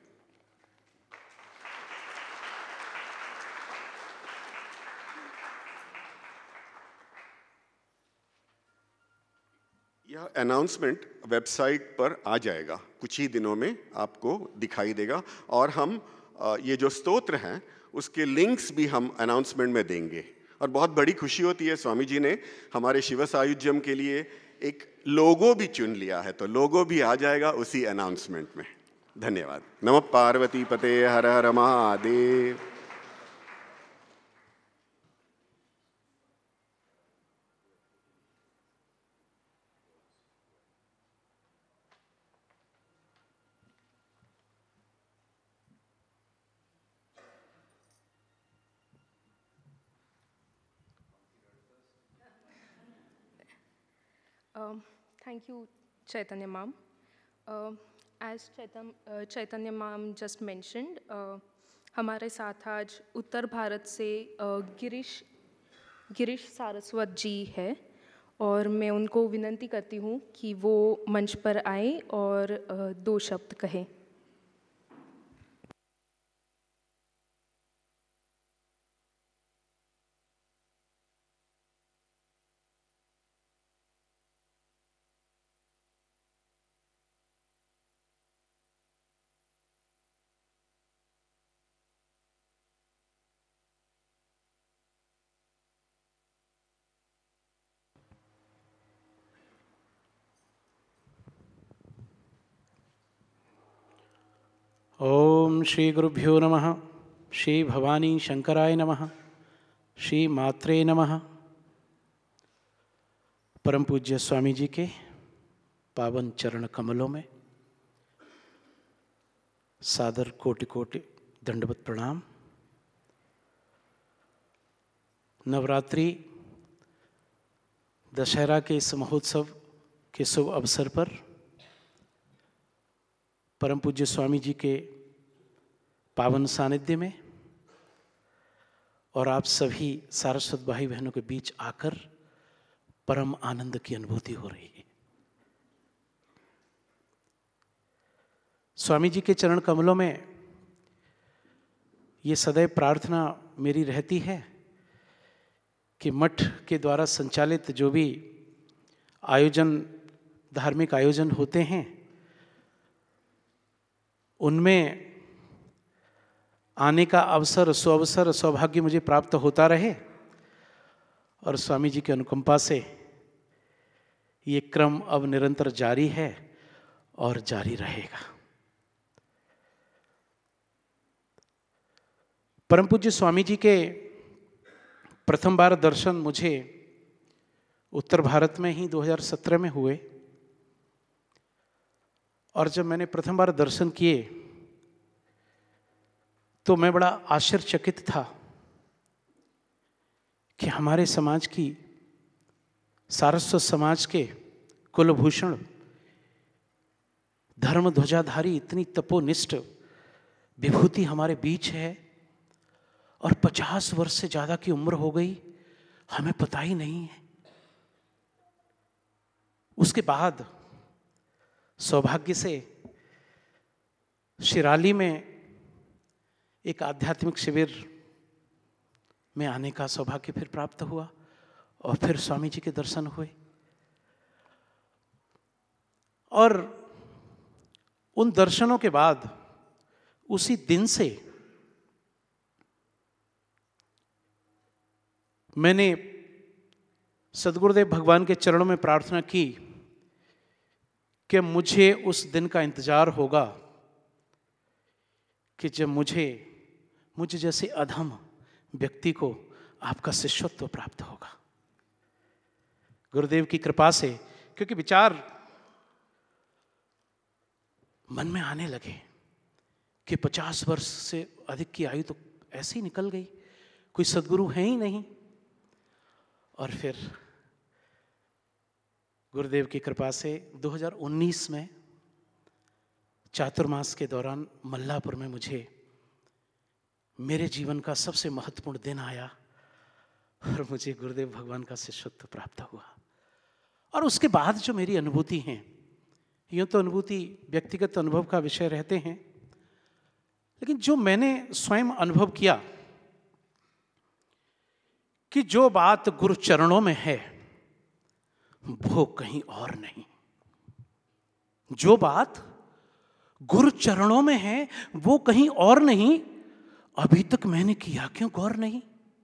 यह अनाउंसमेंट वेबसाइट पर आ जाएगा, कुछ ही दिनों में आपको दिखाई देगा। और हम ये जो स्तोत्र हैं उसके लिंक्स भी हम अनाउंसमेंट में देंगे। और बहुत बड़ी खुशी होती है, स्वामी जी ने हमारे शिव सायुज्यम के लिए एक लोगो भी चुन लिया है, तो लोगो भी आ जाएगा उसी अनाउंसमेंट में। धन्यवाद। नमः पार्वती पते, हर हर Mahadev. Thank you, Chaitanya ma'am. As Chaitanya ma'am just mentioned, हमारे साथ आज उत्तर भारत से गिरीश सारस्वत जी है, और मैं उनको विनंती करती हूँ कि वो मंच पर आए और 2 शब्द कहें। ओम श्री गुरुभ्यो नमः। श्री भवानी शंकराय नमः। श्री मात्रे नमः। परम पूज्य स्वामी जी के पावन चरण कमलों में सादर कोटि कोटि दंडवत प्रणाम। नवरात्रि दशहरा के इस महोत्सव के शुभ अवसर पर परम पूज्य स्वामी जी के पावन सानिध्य में और आप सभी सारस्वत भाई बहनों के बीच आकर परम आनंद की अनुभूति हो रही है। स्वामी जी के चरण कमलों में ये सदैव प्रार्थना मेरी रहती है कि मठ के द्वारा संचालित जो भी आयोजन, धार्मिक आयोजन होते हैं, उनमें आने का अवसर, सुअवसर, सौभाग्य मुझे प्राप्त होता रहे और स्वामी जी की अनुकंपा से ये क्रम अब निरंतर जारी है और जारी रहेगा। परम पूज्य स्वामी जी के प्रथम बार दर्शन मुझे उत्तर भारत में ही 2017 में हुए और जब मैंने प्रथम बार दर्शन किए तो मैं बड़ा आश्चर्यचकित था कि हमारे समाज की, सारस्वत समाज के कुलभूषण, धर्म ध्वजाधारी इतनी तपोनिष्ठ विभूति हमारे बीच है और 50 वर्ष से ज्यादा की उम्र हो गई, हमें पता ही नहीं है। उसके बाद सौभाग्य से शिराली में एक आध्यात्मिक शिविर में आने का सौभाग्य फिर प्राप्त हुआ और फिर स्वामी जी के दर्शन हुए और उन दर्शनों के बाद उसी दिन से मैंने सद्गुरुदेव भगवान के चरणों में प्रार्थना की कि मुझे उस दिन का इंतजार होगा कि जब मुझे जैसे अधम व्यक्ति को आपका शिष्यत्व प्राप्त होगा। गुरुदेव की कृपा से, क्योंकि विचार मन में आने लगे कि 50 वर्ष से अधिक की आयु तो ऐसे ही निकल गई, कोई सद्गुरु है ही नहीं। और फिर गुरुदेव की कृपा से 2019 में चातुर्मास के दौरान मल्लापुर में मुझे मेरे जीवन का सबसे महत्वपूर्ण दिन आया और मुझे गुरुदेव भगवान का शिष्यत्व प्राप्त हुआ। और उसके बाद जो मेरी अनुभूति हैं, यूँ तो अनुभूति व्यक्तिगत अनुभव का विषय रहते हैं, लेकिन जो मैंने स्वयं अनुभव किया कि जो बात गुरु चरणों में है वो कहीं और नहीं, जो बात गुरु चरणों में है वो कहीं और नहीं, अभी तक मैंने किया क्यों गौर नहीं?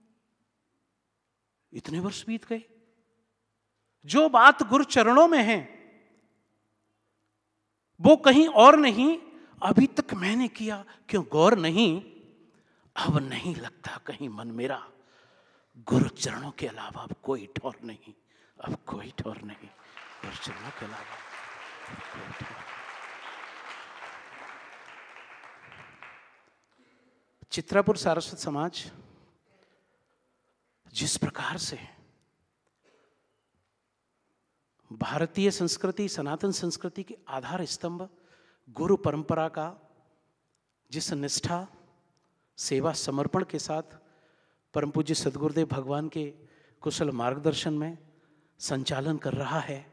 इतने वर्ष बीत गए। जो बात गुरु चरणों में है वो कहीं और नहीं, अभी तक मैंने किया क्यों गौर नहीं? अब नहीं लगता कहीं मन मेरा, गुरु चरणों के अलावा अब कोई ठौर नहीं, अब कोई ठौर नहीं, गुरु चरणों के अलावा कोई ठौर। चित्रापुर सारस्वत समाज जिस प्रकार से भारतीय संस्कृति, सनातन संस्कृति के आधार स्तंभ गुरु परंपरा का जिस निष्ठा, सेवा, समर्पण के साथ परम पूज्य सद्गुरुदेव भगवान के कुशल मार्गदर्शन में संचालन कर रहा है,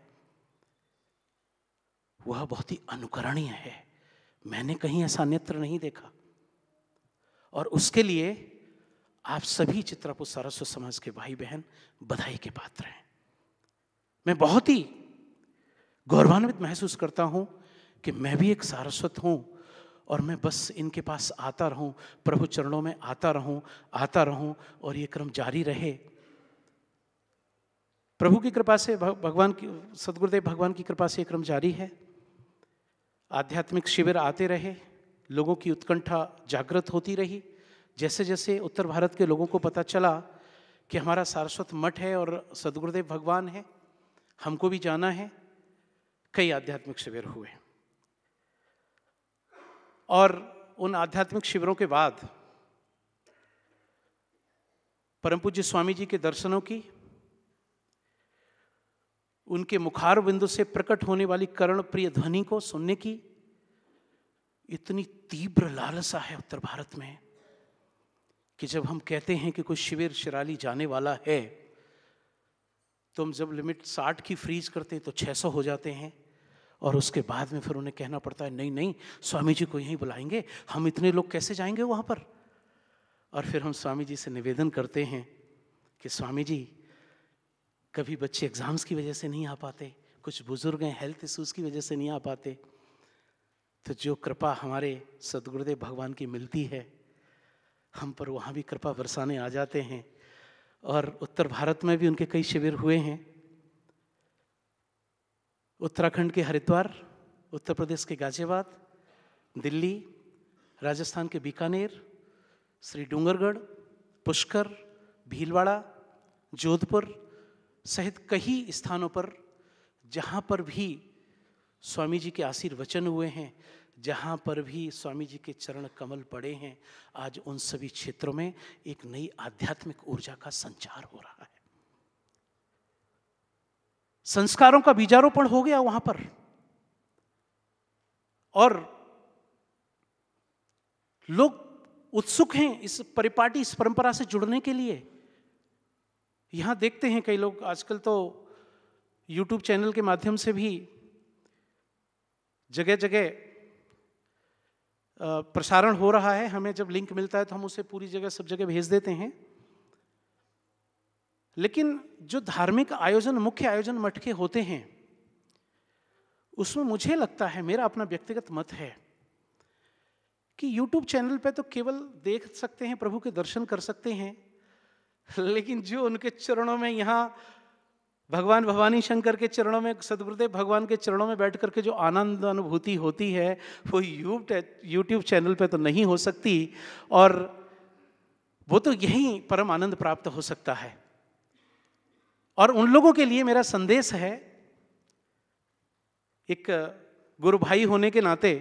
वह बहुत ही अनुकरणीय है। मैंने कहीं ऐसा अन्यत्र नहीं देखा और उसके लिए आप सभी चित्रापुर सारस्वत समाज के भाई बहन बधाई के पात्र हैं। मैं बहुत ही गौरवान्वित महसूस करता हूं कि मैं भी एक सारस्वत हूं और मैं बस इनके पास आता रहूं, प्रभु चरणों में आता रहूं और ये क्रम जारी रहे। प्रभु की कृपा से, भगवान की, सद्गुरुदेव भगवान की कृपा से ये क्रम जारी है। आध्यात्मिक शिविर आते रहे, लोगों की उत्कंठा जागृत होती रही। जैसे जैसे उत्तर भारत के लोगों को पता चला कि हमारा सारस्वत मठ है और सद्गुरुदेव भगवान है, हमको भी जाना है, कई आध्यात्मिक शिविर हुए। और उन आध्यात्मिक शिविरों के बाद परम पूज्य स्वामी जी के दर्शनों की, उनके मुखार बिंदु से प्रकट होने वाली कर्ण प्रिय ध्वनि को सुनने की इतनी तीव्र लालसा है उत्तर भारत में कि जब हम कहते हैं कि कोई शिविर शिराली जाने वाला है, तो हम जब लिमिट 60 की फ्रीज करते हैं तो 600 हो जाते हैं, और उसके बाद में फिर उन्हें कहना पड़ता है नहीं नहीं स्वामी जी को यहीं बुलाएंगे, हम इतने लोग कैसे जाएंगे वहाँ पर। और फिर हम स्वामी जी से निवेदन करते हैं कि स्वामी जी, कभी बच्चे एग्ज़ाम्स की वजह से नहीं आ पाते, कुछ बुजुर्ग हैं हेल्थ इश्यूज़ की वजह से नहीं आ पाते, तो जो कृपा हमारे सद्गुरुदेव भगवान की मिलती है हम पर, वहाँ भी कृपा बरसाने आ जाते हैं। और उत्तर भारत में भी उनके कई शिविर हुए हैं। उत्तराखंड के हरिद्वार, उत्तर प्रदेश के गाजियाबाद, दिल्ली, राजस्थान के बीकानेर, श्री डूंगरगढ़, पुष्कर, भीलवाड़ा, जोधपुर सहित कई स्थानों पर जहाँ पर भी स्वामी जी के आशीर्वचन हुए हैं, जहाँ पर भी स्वामी जी के चरण कमल पड़े हैं, आज उन सभी क्षेत्रों में एक नई आध्यात्मिक ऊर्जा का संचार हो रहा है। संस्कारों का बीजारोपण हो गया वहां पर, और लोग उत्सुक हैं इस परिपाटी, इस परंपरा से जुड़ने के लिए। यहां देखते हैं कई लोग आजकल तो YouTube चैनल के माध्यम से भी जगह जगह प्रसारण हो रहा है। हमें जब लिंक मिलता है तो हम उसे पूरी जगह, सब जगह भेज देते हैं। लेकिन जो धार्मिक आयोजन, मुख्य आयोजन मठ के होते हैं, उसमें मुझे लगता है, मेरा अपना व्यक्तिगत मत है कि YouTube चैनल पे तो केवल देख सकते हैं, प्रभु के दर्शन कर सकते हैं, लेकिन जो उनके चरणों में, यहाँ भगवान भवानी शंकर के चरणों में, सद्गुरुदेव भगवान के चरणों में बैठ करके जो आनंद अनुभूति होती है, वो YouTube चैनल पे तो नहीं हो सकती। और वो तो यहीं परम आनंद प्राप्त हो सकता है। और उन लोगों के लिए मेरा संदेश है, एक गुरु भाई होने के नाते,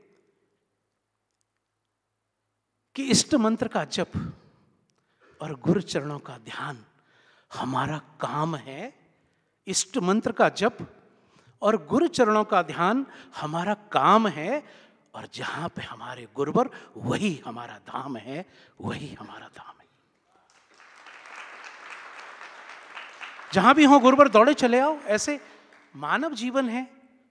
कि इष्ट मंत्र का जप और गुरु चरणों का ध्यान हमारा काम है। इष्ट मंत्र का जप और गुरु चरणों का ध्यान हमारा काम है, और जहां पे हमारे गुरुवर, वही हमारा धाम है, वही हमारा धाम है। जहां भी हो गुरुवर दौड़े चले आओ। ऐसे मानव जीवन है,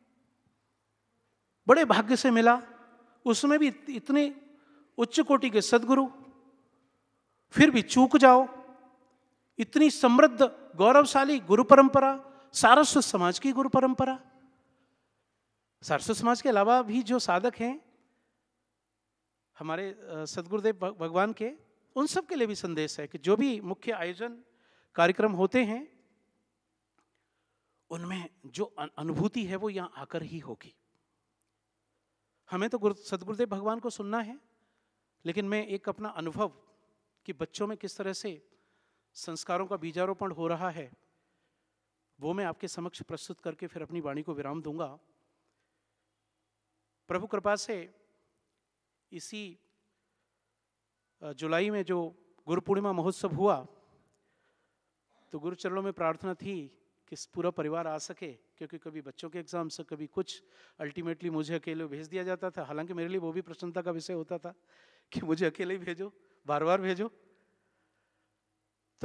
बड़े भाग्य से मिला, उसमें भी इतने उच्च कोटि के सद्गुरु, फिर भी चूक जाओ। इतनी समृद्ध गौरवशाली गुरु परंपरा, सारस्वत समाज की गुरु परंपरा। सारस्वत समाज के अलावा भी जो साधक हैं हमारे सद्गुरुदेव भगवान के, उन सब के लिए भी संदेश है कि जो भी मुख्य आयोजन कार्यक्रम होते हैं, उनमें जो अनुभूति है वो यहां आकर ही होगी। हमें तो सद्गुरुदेव भगवान को सुनना है, लेकिन मैं एक अपना अनुभव कि बच्चों में किस तरह से संस्कारों का बीजारोपण हो रहा है, वो मैं आपके समक्ष प्रस्तुत करके फिर अपनी वाणी को विराम दूंगा। प्रभु कृपा से इसी जुलाई में जो गुरु पूर्णिमा महोत्सव हुआ, तो गुरु चरणों में प्रार्थना थी कि पूरा परिवार आ सके, क्योंकि कभी बच्चों के एग्जाम से, कभी कुछ, अल्टीमेटली मुझे अकेले भेज दिया जाता था। हालांकि मेरे लिए वो भी प्रसन्नता का विषय होता था कि मुझे अकेले ही भेजो, बार बार भेजो। तो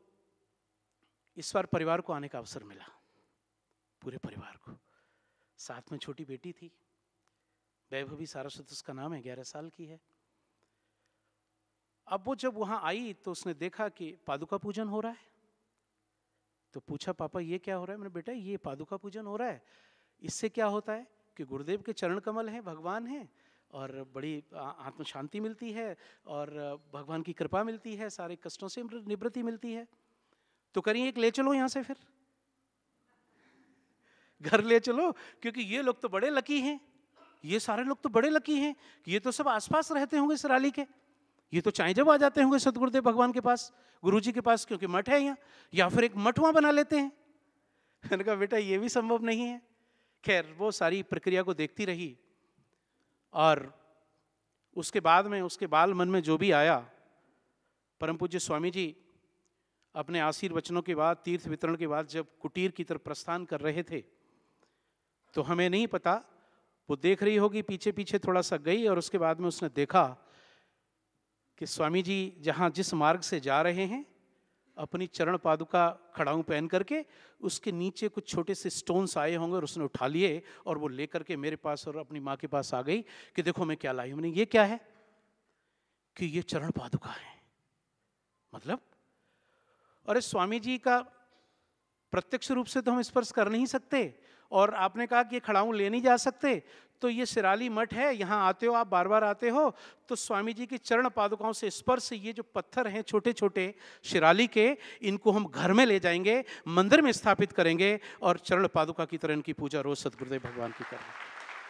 इस बार परिवार को आने का अवसर मिला, पूरे परिवार को। साथ में छोटी बेटी थी, वैभवी सारस्वत उसका नाम है, 11 साल की है। अब वो जब वहां आई तो उसने देखा कि पादुका पूजन हो रहा है, तो पूछा पापा ये क्या हो रहा है? मैंने बेटा ये पादुका पूजन हो रहा है, इससे क्या होता है कि गुरुदेव के चरण कमल हैं, भगवान हैं, और बड़ी आत्म शांति मिलती है, और भगवान की कृपा मिलती है, सारे कष्टों से निवृत्ति मिलती है। तो करिए एक ले चलो यहाँ से, फिर घर ले चलो, क्योंकि ये लोग तो बड़े लकी हैं, ये सारे लोग तो बड़े लकी हैं कि ये तो सब आसपास रहते होंगे सराली के, ये तो चाहे जब आ जाते होंगे सतगुरुदेव भगवान के पास, गुरुजी के पास, क्योंकि मठ है यहाँ, या फिर एक मठ वहाँ बना लेते हैं। मैंने कहा बेटा ये भी संभव नहीं है। खैर वो सारी प्रक्रिया को देखती रही, और उसके बाद में उसके बाल मन में जो भी आया, परम पूज्य स्वामी जी अपने आशीर्वचनों के बाद, तीर्थ वितरण के बाद जब कुटीर की तरफ प्रस्थान कर रहे थे, तो हमें नहीं पता, वो देख रही होगी पीछे पीछे थोड़ा सा गई, और उसके बाद में उसने देखा कि स्वामी जी जहाँ जिस मार्ग से जा रहे हैं, अपनी चरण पादुका खड़ाऊं पहन करके उसके नीचे कुछ छोटे से स्टोन्स आए होंगे, और उसने उठा लिए और वो लेकर के मेरे पास और अपनी माँ के पास आ गई कि देखो मैं क्या लाई हूं। मैंने ये क्या है? कि ये चरण पादुका है। मतलब अरे स्वामी जी का प्रत्यक्ष रूप से तो हम स्पर्श कर नहीं सकते, और आपने कहा कि ये खड़ाऊं ले नहीं जा सकते, तो ये सिराली मठ है, यहाँ आते हो आप, बार बार आते हो, तो स्वामी जी की चरण पादुकाओं से स्पर्श, ये जो पत्थर हैं छोटे छोटे शिराली के, इनको हम घर में ले जाएंगे, मंदिर में स्थापित करेंगे, और चरण पादुका की तरह इनकी पूजा रोज सतगुरुदेव भगवान की करेंगे।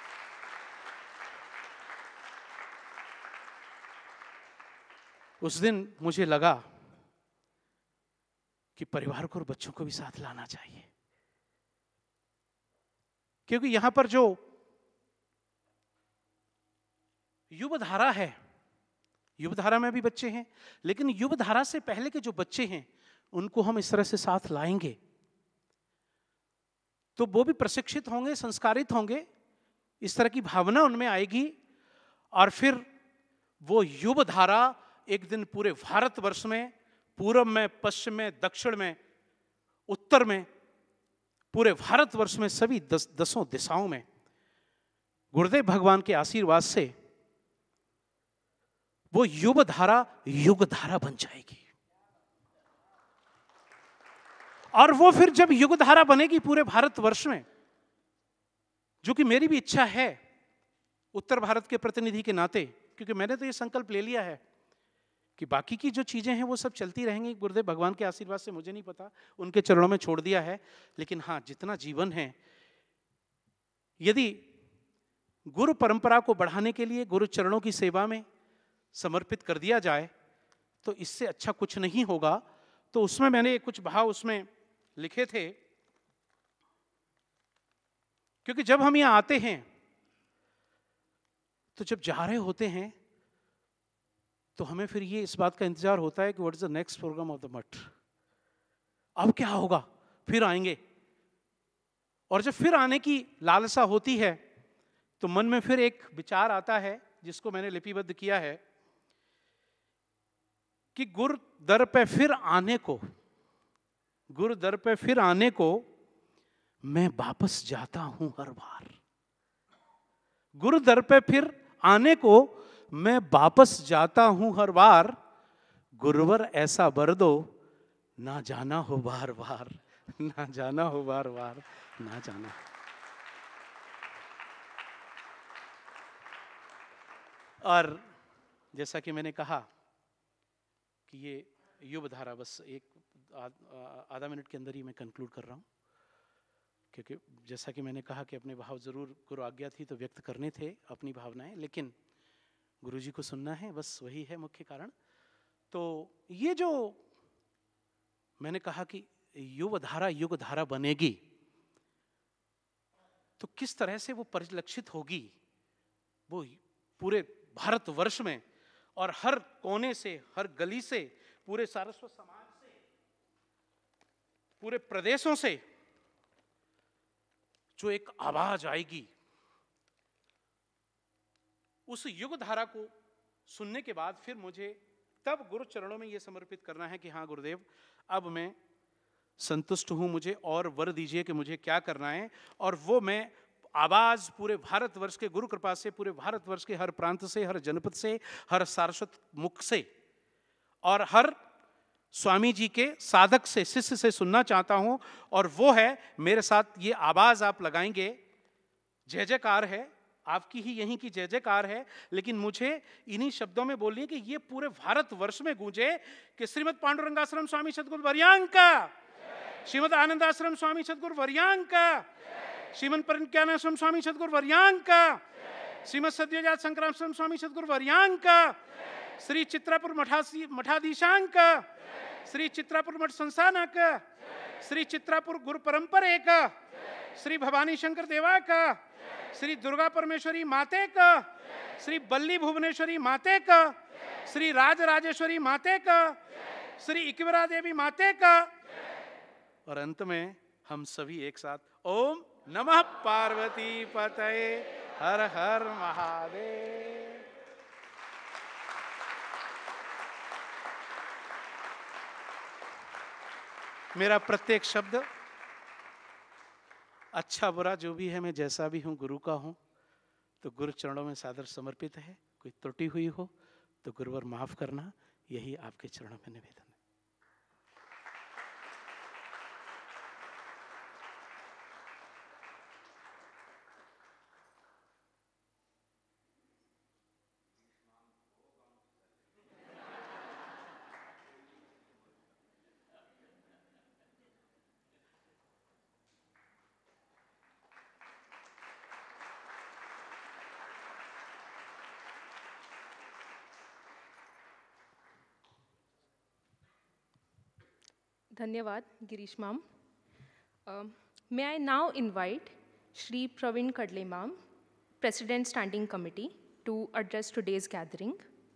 उस दिन मुझे लगा कि परिवार को और बच्चों को भी साथ लाना चाहिए, क्योंकि यहां पर जो युव धारा है, युव धारा में भी बच्चे हैं, लेकिन युव धारा से पहले के जो बच्चे हैं उनको हम इस तरह से साथ लाएंगे तो वो भी प्रशिक्षित होंगे, संस्कारित होंगे, इस तरह की भावना उनमें आएगी, और फिर वो युव धारा एक दिन पूरे भारतवर्ष में, पूर्व में, पश्चिम में, दक्षिण में, उत्तर में, पूरे भारतवर्ष में सभी दसों दिशाओं में गुरुदेव भगवान के आशीर्वाद से वो युव धारा युग धारा बन जाएगी। और वो फिर जब युग धारा बनेगी पूरे भारतवर्ष में, जो कि मेरी भी इच्छा है उत्तर भारत के प्रतिनिधि के नाते, क्योंकि मैंने तो ये संकल्प ले लिया है कि बाकी की जो चीजें हैं वो सब चलती रहेंगी, गुरुदेव भगवान के आशीर्वाद से, मुझे नहीं पता, उनके चरणों में छोड़ दिया है। लेकिन हाँ, जितना जीवन है, यदि गुरु परंपरा को बढ़ाने के लिए गुरु चरणों की सेवा में समर्पित कर दिया जाए तो इससे अच्छा कुछ नहीं होगा। तो उसमें मैंने कुछ भाव उसमें लिखे थे, क्योंकि जब हम यहां आते हैं तो जब जा रहे होते हैं तो हमें फिर ये इस बात का इंतजार होता है कि what is the next program of the math, अब क्या होगा, फिर आएंगे। और जब फिर आने की लालसा होती है तो मन में फिर एक विचार आता है जिसको मैंने लिपिबद्ध किया है कि गुरु दर पे फिर आने को, गुरु दर पे फिर आने को मैं वापस जाता हूं हर बार। गुरु दर पे फिर आने को मैं वापस जाता हूं हर बार, गुरुवर ऐसा वर दो ना जाना हो बार बार, ना जाना हो बार बार, ना जाना। और जैसा कि मैंने कहा कि ये युव धारा, बस एक आधा मिनट के अंदर ही मैं कंक्लूड कर रहा हूं, क्योंकि जैसा कि मैंने कहा कि अपने भाव जरूर गुरु आज्ञा थी तो व्यक्त करने थे अपनी भावनाएं, लेकिन गुरुजी को सुनना है, बस वही है मुख्य कारण। तो ये जो मैंने कहा कि युग धारा बनेगी तो किस तरह से वो परिलक्षित होगी, वो पूरे भारतवर्ष में और हर कोने से, हर गली से, पूरे सारस्वत समाज से, पूरे प्रदेशों से जो एक आवाज आएगी, उस युग धारा को सुनने के बाद फिर मुझे तब गुरु चरणों में यह समर्पित करना है कि हाँ गुरुदेव, अब मैं संतुष्ट हूं, मुझे और वर दीजिए कि मुझे क्या करना है। और वो मैं आवाज पूरे भारतवर्ष के, गुरु कृपा से पूरे भारतवर्ष के हर प्रांत से, हर जनपद से, हर सारस्वत मुख से और हर स्वामी जी के साधक से, शिष्य से सुनना चाहता हूं। और वो है, मेरे साथ ये आवाज आप लगाएंगे, जय जयकार है, आपकी ही यहीं की जय जयकार है, लेकिन मुझे इन्हीं शब्दों में बोलनी है कि ये पूरे भारतवर्ष में गूंजे कि श्रीमद पांडुरंगाश्रम स्वामी सद्गुरु वर्यांग का, श्रीमद आनंद आश्रम स्वामी सद्गुरु वर्यांग का, श्रीमद परिज्ञानाश्रम स्वामी सद्गुरु वर्यांग का, श्रीमद सद्योजात संक्राम स्वामी सद्गुरु वर्यांक, श्री चित्रापुर मठाधीशांक, श्री चित्रापुर मठ संस्थानक, श्री चित्रापुर गुरु परंपरेक, श्री भवानी शंकर देवा का, श्री दुर्गा परमेश्वरी माते का, श्री बल्ली भुवनेश्वरी माते का, श्री राजराजेश्वरी माते का, श्री इकवरा देवी माते का, और अंत में हम सभी एक साथ ओम नमः पार्वती पतये हर हर महादेव। मेरा प्रत्येक शब्द अच्छा बुरा जो भी है, मैं जैसा भी हूं गुरु का हूं, तो गुरु चरणों में सादर समर्पित है। कोई त्रुटि हुई हो तो गुरुवर माफ करना, यही आपके चरणों में निवेदन है। धन्यवाद Girish ma'am. May I now invite Shri Praveen Kadle ma'am, President Standing Committee, to address today's gathering.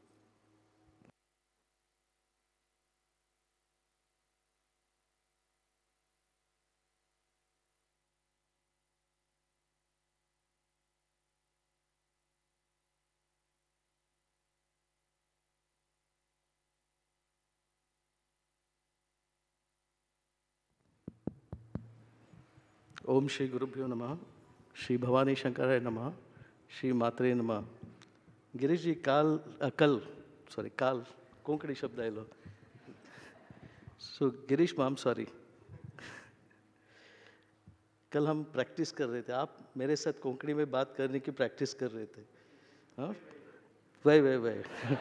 ओम श्री गुरुभ्यो नमः, श्री भवानी शंकराय नमः, श्री मात्रे नमः। गिरीश जी काल कोंकणी शब्द आयलो। सो गिरीश मैम सॉरी, कल हम प्रैक्टिस कर रहे थे, आप मेरे साथ कोंकणी में बात करने की प्रैक्टिस कर रहे थे। हाँ वही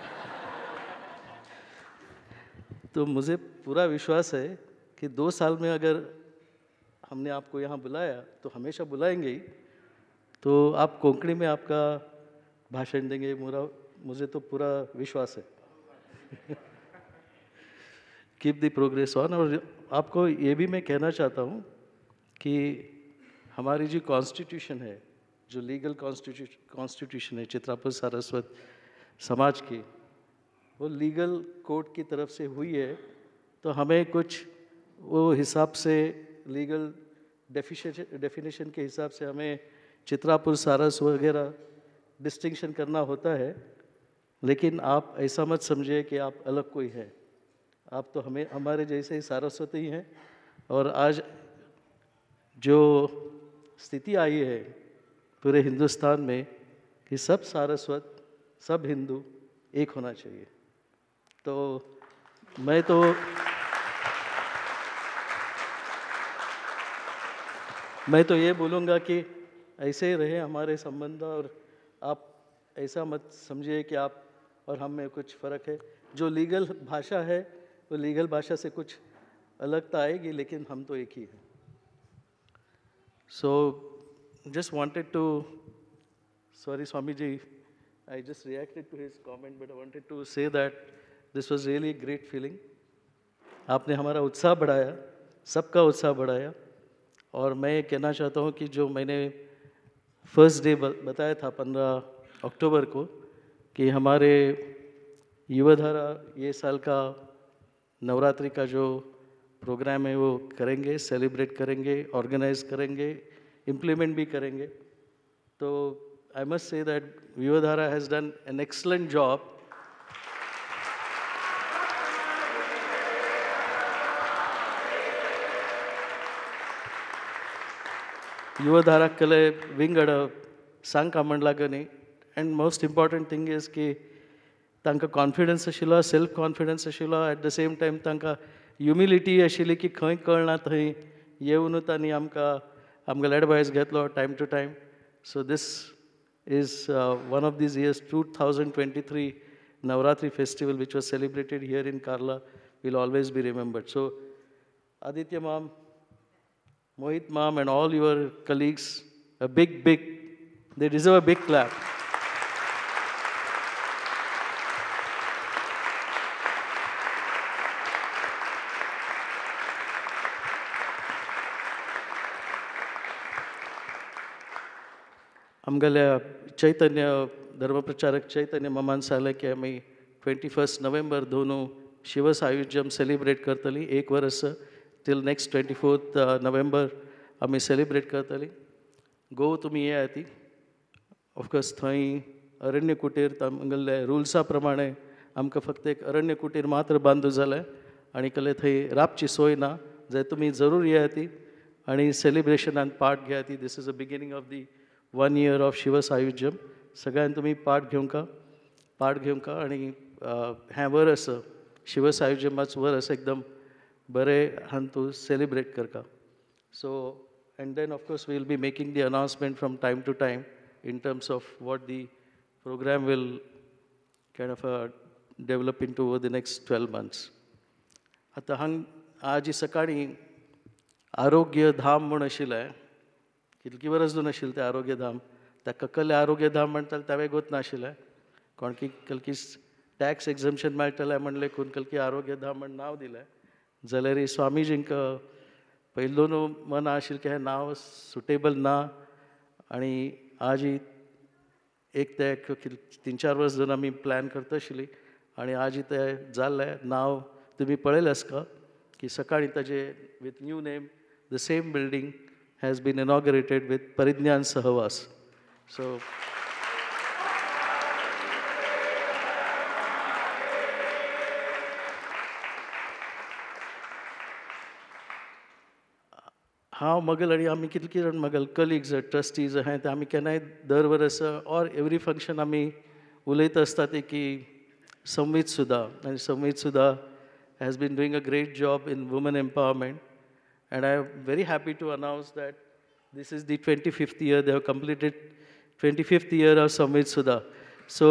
तो मुझे पूरा विश्वास है कि 2 साल में अगर हमने आपको यहाँ बुलाया तो हमेशा बुलाएंगे ही, तो आप कोंकणी में आपका भाषण देंगे, मुझे तो पूरा विश्वास है। Keep the progress on. और आपको ये भी मैं कहना चाहता हूँ कि हमारी जो कॉन्स्टिट्यूशन है, जो लीगल कॉन्स्टिट्यूशन है चित्रापुर सारस्वत समाज की, वो लीगल कोर्ट की तरफ से हुई है, तो हमें कुछ वो हिसाब से लीगल डेफिनेशन के हिसाब से हमें चित्रापुर सारस वगैरह डिस्टिंक्शन करना होता है। लेकिन आप ऐसा मत समझिए कि आप अलग कोई है, आप तो हमारे जैसे ही सारस्वती हैं। और आज जो स्थिति आई है पूरे हिंदुस्तान में कि सब सारस्वत, सब हिंदू एक होना चाहिए, तो मैं तो ये बोलूँगा कि ऐसे ही रहे हमारे संबंध, और आप ऐसा मत समझिए कि आप और हम में कुछ फ़र्क है। जो लीगल भाषा है वो लीगल भाषा से कुछ अलगता आएगी, लेकिन हम तो एक ही हैं। So just wanted to, sorry Swami ji, I just reacted to his comment, but I wanted to say that this was really great feeling. आपने हमारा उत्साह बढ़ाया, सबका उत्साह बढ़ाया। और मैं ये कहना चाहता हूँ कि जो मैंने फर्स्ट डे बताया था 15 अक्टूबर को कि हमारे युवाधारा ये साल का नवरात्रि का जो प्रोग्राम है वो करेंगे, सेलिब्रेट करेंगे, ऑर्गेनाइज करेंगे, इम्प्लीमेंट भी करेंगे। तो I must say that Yuvadhara has done an excellent job. Yuvadhara कले विंगड सांगका म्हणलागनी, and most important thing is कि तांकां कॉन्फिडन्स आशिल्लो, सेल्फ कॉन्फिडन्स आशिल्लो, एट द सेम टायम तांकां ह्युमिलिटी आशिल्ली की खंय कळना थंय येवन तांणी आमकां एडवायस घेतलो time to time. So this is one of these years 2023 Navratri festival which was celebrated here in Karla will always be remembered. So Aditya ma'am, Mohit ma'am and all your colleagues, they deserve a big clap. आमगेल्या चैतन्य धर्मप्रचारक चैतन्य मामान सांगलें की आमी 21 नोव्हेंबर दोनू शिव सायुज्यम सेलिब्रेट करतलीं 1 वर्स टील नेक्स्ट 24 नोव्हेंबर आमी सेलिब्रेट करतलीं. गो तुमी येयाती. ऑफकोर्स थंय अरण्य कुटीर आमगेले रुल्सा प्रमाणे आमकां फक्त एक अरण्य कुटीर मात्र बांदूं जालें आनी कले थंय रावची सोय ना. जर तुमी जरूर येयाती आनी सेलिब्रेशनान पार्ट घेयाती. This is a beginning of the 1 year of Shiv Sayujyam. सगळ्यांनी तुमी पार्ट घेवंका आनी हें वर्स शिव सायुज्यमाचो वर्स एकदम बरें हान तूं सेलिब्रेट करता. So and then of course we will be making the announcement from time to time in terms of what the program will kind of develop into over the next 12 months. आता हांग आज सकाळी आरोग्य धाम म्हूण आशिल्लें. कितली वर्स दोन आशिल्लें तें आरोग्य धाम. ताका कसलें आरोग्य धाम म्हणटाले तें गोत नाशिल्लें. कोण की कलकी टॅक्स एक्झम्पशन मेळटलें म्हणलें कोण कलकी आरोग्य धाम म्हण नांव दिलें. जाल्यार स्वामीजींक पयलीं मना आशिल्लें की हें नांव सुटेबल ना आनी आज एक ते 3-4 वर्स जावन आमी प्लॅन करता आशिल्लीं आनी आज तें जाल्लें. नांव तुमी पळयलें आसता की सकाळीं ताजें with new name the same building has been inaugurated with Parijnan Sahavas. So हांव मगल आनी आमी कितले जाण मगल कलिग्स ट्रस्टीज आहाय ते आमी केन्नाय दर वर्स ऑर एवरी फंक्शन आमी उलयता आसता ते की संवीत सुद्धा आनी संवीत सुद्धा has been doing a great job in women empowerment and I am very happy to announce that this is the 25th year. They have completed 25th year of Samvit Sudha. So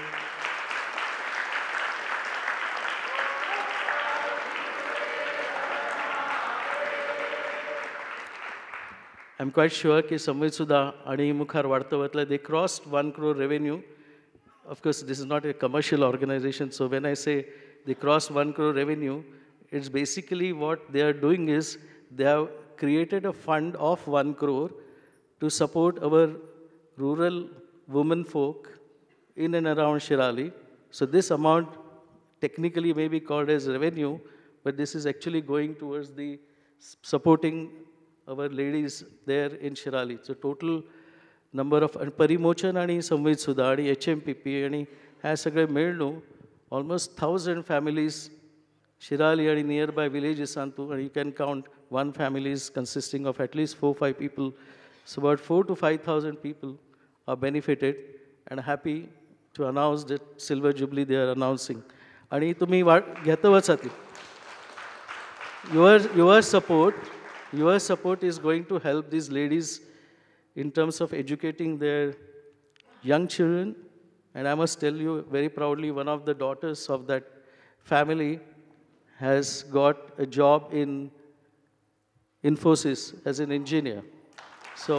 I'm quite sure कि Samvit Sudha आणि मुखार वाढता वतले. They crossed 1 crore revenue. Of course, this is not a commercial organization. So when I say they crossed 1 crore revenue, it's basically what they are doing is they have created a fund of 1 crore to support our rural women folk in and around Shirali. So this amount technically may be called as revenue, but this is actually going towards the supporting our ladies there in Shirali. So total number of Parimochan आणि संवीत सुद्धा आणि HMPP आणि हे सगळे मिळून almost 1,000 families Shirali and nearby villages and you can count one families consisting of at least 4-5 people. So about 4,000 to 5,000 people are benefited and happy to announce that Silver Jubilee they are announcing. And तुम्ही घेता वचाती. Your support is going to help these ladies in terms of educating their young children. And I must tell you very proudly, one of the daughters of that family has got a job in Infosys as an engineer. So,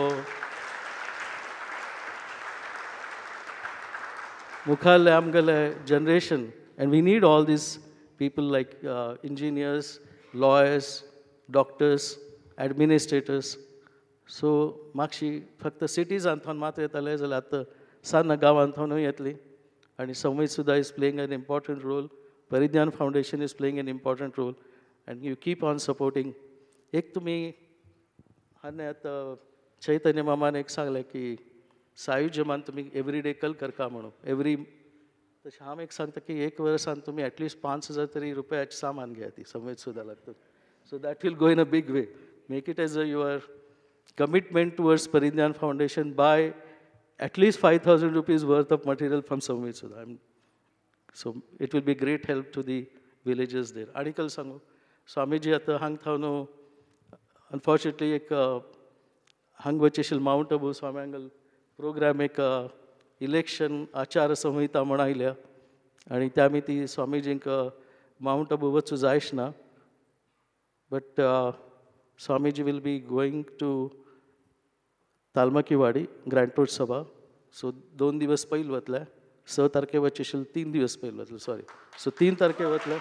Mukhal Amgala generation, and we need all these people like engineers, lawyers, doctors, administrators. So, Makshi, फक्त cities anthon मात्र येतले जाल्यार आतां सान्ना गांवांतूनय येतली आनी संवीत सुद्धा is playing an important role. Parijnan Foundation is playing an important role, and you keep on supporting. एक तुम्ही हाने आता चैतन्य मामान एक सांगले की सायुज्यमान तुम्ही एवरीडे कल करता म्हणून एवरी तशें हांव एक सांगता की 1 वर्सान तुम्ही एटलीस्ट 5,000 तरी रुपयाचें सामान घेयात संवीत सुद्धा लागता. So that will go in a big way. Make it as a your commitment towards Parijnan Foundation. Buy at least 5,000 rupees worth of material from Samvit Sudha. So it will be great help to the villages there. Article सांगू स्वामीजी आता हांग थावनो unfortunately एक हांग वचेशील माउंट आबू स्वाम्यांगल प्रोग्राम एक इलेक्शन आचार संहिता म्हण आयल्या आनी त्या आमी ती स्वामीजींक माउंट आबू वचूं जायच ना. But Swamiji will be going to Talmakiwadi Grant Road सभा. सो 2 दिवस पयलीं वतले. 6 तारखे वचेशील 3 दिवस पयलीं वतले. सॉरी. सो 3 तारखे वतले.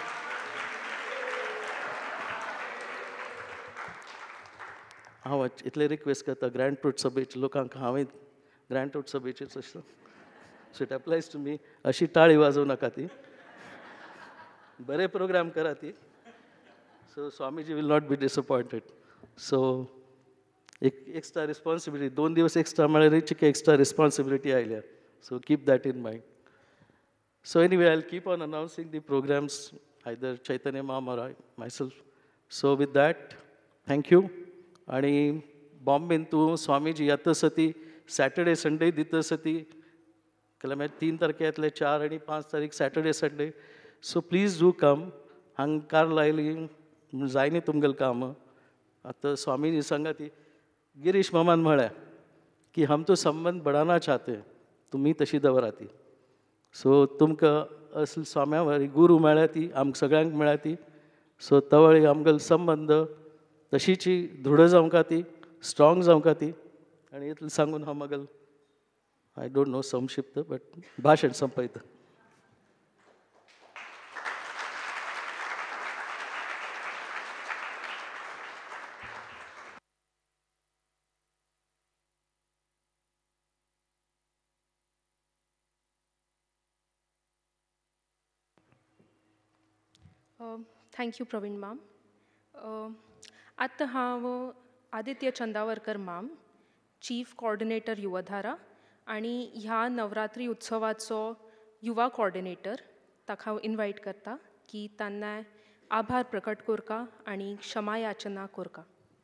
हांव इतले रिक्वेस्ट करता ग्रँटरोड सभेच्या लोकांक हांवें ग्रँट उत्सवेचीच असतं. So it applies to me. अशी टाळी वाजवू नका ती. बरे प्रोग्राम करा ती. So Swamiji will not be disappointed. So एक एक्स्ट्रा रिस्पॉन्सिबिलिटी 2 दिवस एक्स्ट्रा मेळ्ळी की एक्स्ट्रा रिस्पॉन्सिबिलिटी आयल्या. So keep that in mind. So anyway, I'll keep on announcing the programs, either Chaitanya Ma'am or myself. So with that, thank you. आणि बॉम्बेन तूं स्वामीजी येता सती सॅटर्डे संडे दिता सती केल्यार मागीर 3 तारखेंतले 4 आनी 5 तारीख Saturday Sunday. So please do come. हांगा कार लायली जायनी तुमगेल कामां. आतां स्वामीजी सांगा ती गिरीश मामान म्हळ्या की हम तो संबंध बढ़ाना चाहते, तुमी तशी दवरा ती. सो तुमकां असली स्वाम्या वरी गुरू मेळ्ळ्या ती, आमकां सगळ्यांक मेळ्ळ्या ती. सो तवळी आमगेलो संबंध तशीची दृढ जावंका ती, स्ट्रॉंग जावंका ती. आनी इतलें सांगून हांव म्हागेल आय डोंट नो संक्षिप्त बट भाशण संपयता. Thank you Praveen ma'am. आतां हांव Aditya Chandavarkar ma'am, chief coordinator Yuvadhara आनी ह्या नवरात्री उत्सवाचो युवा कोऑर्डिनेटर, ताका हांव इन्वायट करता की तांणे आभार प्रकट कोरका आनी क्षमा याचना कोरका.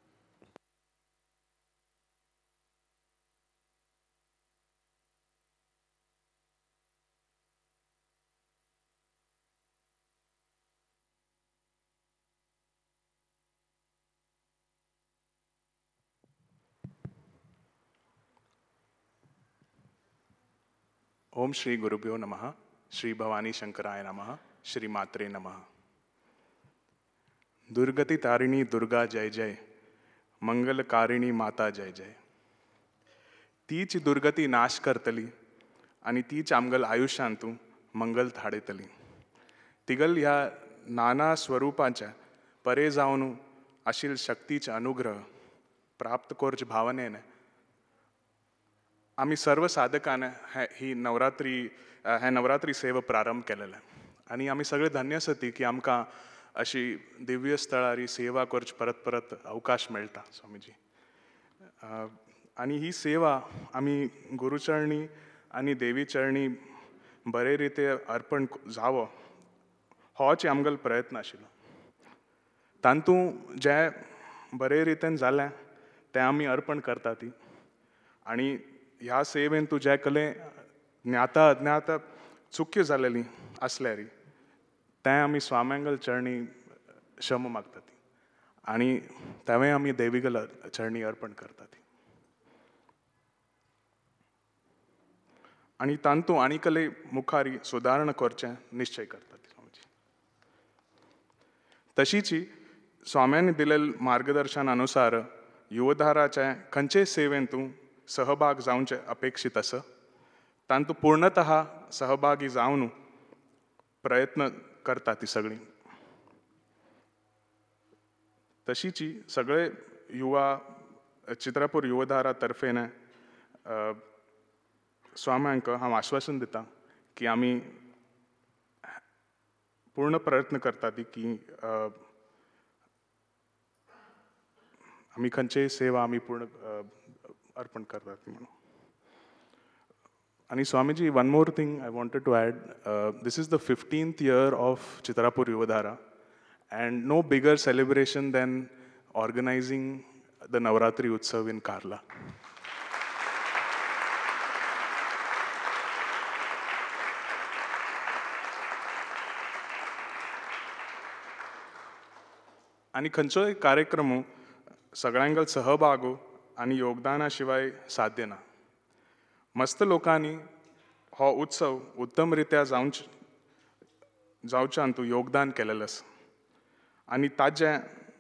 ओम श्री गुरुभ्यो नमः. श्री भवानी शंकराय नमः. श्री मात्रे नमः. दुर्गति तारिणी दुर्गा जय जय, मंगलकारिणी माता जय जय. तीच दुर्गती नाश करतली आणि तीच आमगल आयुष्यांतू मंगल थाडयतली. तिगल ह्या नाना स्वरूपाच्या परे जावन आशिल शक्तीचे अनुग्रह प्राप्त करचे भावनेन आम्ही सर्व साधकान ही नवरात्री सेवा प्रारंभ केलेले. आणि आम्ही सगळे धन्य आसत की आमकां अशी दिव्य स्थळारी सेवा करची परत परत अवकाश मेळटा स्वामीजी. आणि ही सेवा आम्ही गुरुचरणी आणि देवी चरणी बरे रिते अर्पण जावो होच आमगेलो प्रयत्न आशिल्लो. तातूंत जे बरे रितीन जालें तें आमी अर्पण करता ती. आणि ह्या सेवेन तूं जे कले ज्ञाता अज्ञाता चुक्यो जालेली आसल्यारी तें आमी स्वाम्यांगल चरणी क्षम मागता ती. आणि तेवें आमी देवीगल चरणी अर्पण करता ती. आणि तांतू आनीकले मुखारी सुदारणा करचें निश्चय करता ती स्वामीजी. तशीची स्वाम्यांनी दिलेल्या मार्गदर्शन अनुसार युवधाराचे खंयचे सेवेन तूं सहभाग जावचे अपेक्षित आसा तांतू पूर्णतः सहभागी जावन प्रयत्न करता ती सगळी. तशीची सगळे युवा चित्रापूर युवधारा तर्फेन स्वाम्यांक हांव आश्वासन दिता की आमी पूर्ण प्रयत्न करता ती की आमी खंयचेय सेवा आमी पूर्ण अर्पण करतात म्हणून. आणि Swamiji, one more thing I wanted to add. This is the 15th year of Chitrapur Yuvadhara and no bigger celebration than organizing the Navaratri Utsav in Karla. आणि खंयचोय कार्यक्रम सगळ्यांगल सहभाग आणि योगदाना शिवाय साध्य ना. मस्त लोकांनी हो उत्सव उत्तम रित्या जावच्यान तूं योगदान केलेलें आसा आणि ताजें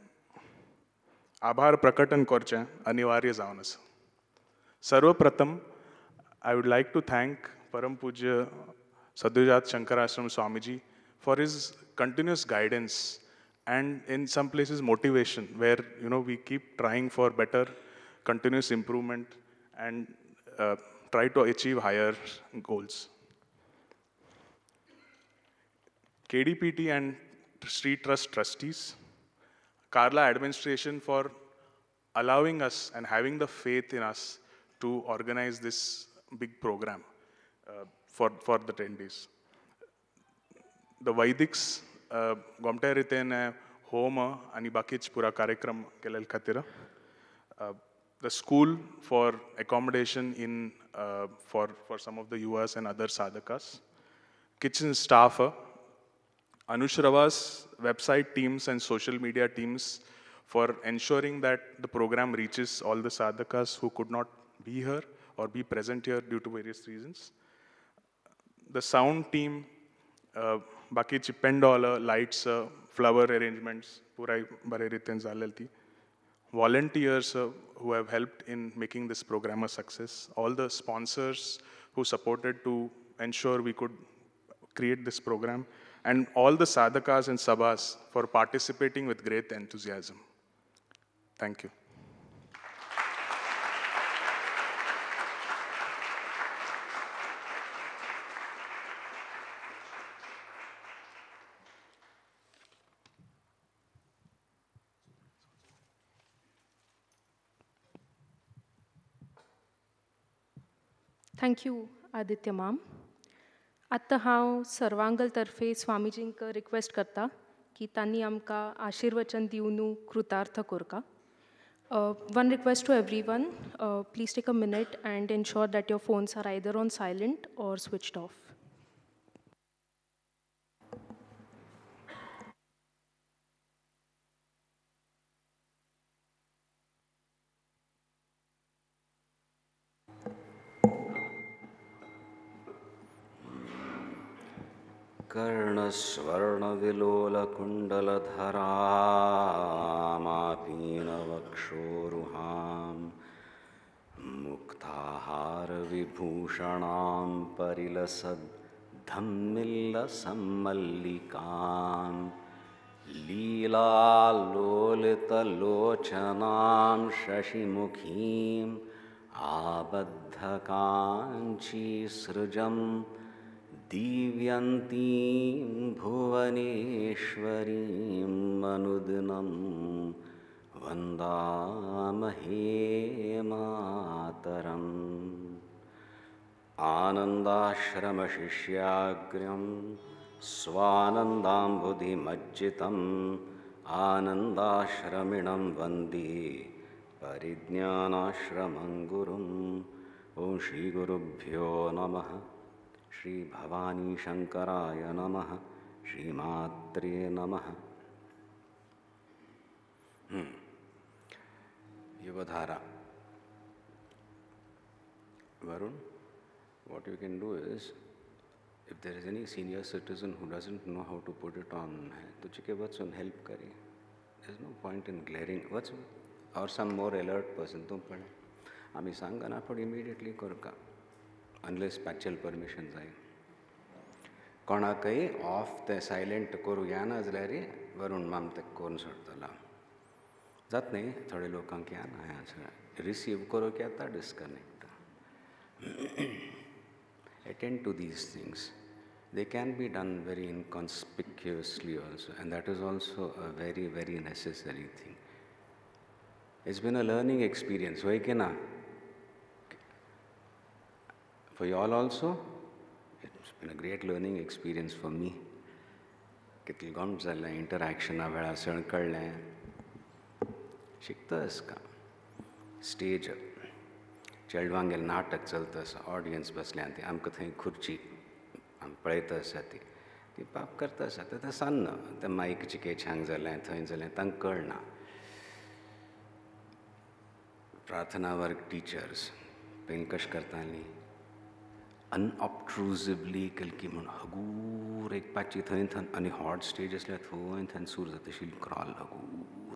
आभार प्रकटन करचें अनिवार्य जावन आसा. सर्वप्रथम I would like to thank परम पूज्य सद्गुजात Shankarashram Swamiji for his continuous guidance and in some places motivation, where we keep trying for better continuous improvement. And try to achieve higher goals. KDPT and Street Trust trustees, Carla administration for allowing us and having the faith in us to organize this big program for the 10 days. The Vaidics, Gomte Ritene, Home, and Bakich Pura Karekram Kelel Katira. The school for accommodation in for some of the US and other sadhakas. Kitchen staff, Anushravas website teams and social media teams for ensuring that the program reaches all the sadhakas who could not be here or be present here due to various reasons. The sound team, Baki Chippendola, lights, flower arrangements, Purai Bareritin Zalalti. Volunteers who have helped in making this program a success. All the sponsors who supported to ensure we could create this program. And all the sadhakas and sabhas for participating with great enthusiasm. Thank you. Thank you Aditya ma'am. आत्ता हांव सर्वांगल तर्फे स्वामीजींक रिक्वेस्ट करता की तांणी आमकां आशिर्वचन दिवन कृतार्थ करका. One request to everyone, please take a minute and ensure that your phones are either on silent or switched off. कर्णस्वर्णविलोलकुण्डलधरा मापीनवक्षोरुहां मुक्ताहारविभूषणां परिलसद्धम्मिल्लसम्मल्लिकां लीलालोलितलोचनां शशिमुखीम् आबद्धकाञ्चीसृजं दिव्यन्तीं भुवनेश्वरीं अनुदिनं वन्दामहे मातरम्. आनन्दाश्रमशिष्याग्र्यं स्वानन्दाम्बुधिमज्जितम् आनन्दाश्रमिणं वन्दे परिज्ञानाश्रमं गुरुम्. ॐ श्रीगुरुभ्यो नमः. श्री भवानी शंकराय नमः. श्रीमात्रे नमः. Yuvadhara. Varun, what you can do is, if there is any senior citizen who doesn't know how to put it on, to chike vatsun help kari. There's no point in glaring. What's or some more alert person tum pade. Ami sanga na pad immediately korka. Unless special permission जाय. कोणा काही ऑफ ते सायलेंट करू या ना जाल्यार वरून माम ते कोण सोडतला. जात नाही थोडे लोकांक या ना रिसीव करू येता disconnect. Attend to these things. They can be done very inconspicuously also, and that is also a very, very necessary thing. It's been a learning experience. Why can I? For you all also, it's been a great learning experience for me. कितली गंमत जालें इंटरॅक्शना वेळार सणकळ्ळें शिकतास का स्टेज चेडवांगेर नाटक चलता आसा ऑडियन्स बसल्या ती आमकां थंय खुर्ची आमी पळयता आसा ती पाप करता आसा तें सांगना तें मायकची केच हांग जालें थंय जालें तांकां कळना. प्रार्थना वर्ग टिचर्स पयलीं कशें करतालीं अनऑब्ट्रुसिवली केलकी म्हूण हगूर एक पाची थंय थंय आनी हॉट स्टेज आसल्यार थंय थंय सूर जाता आशिल्ली क्रॉल हगूर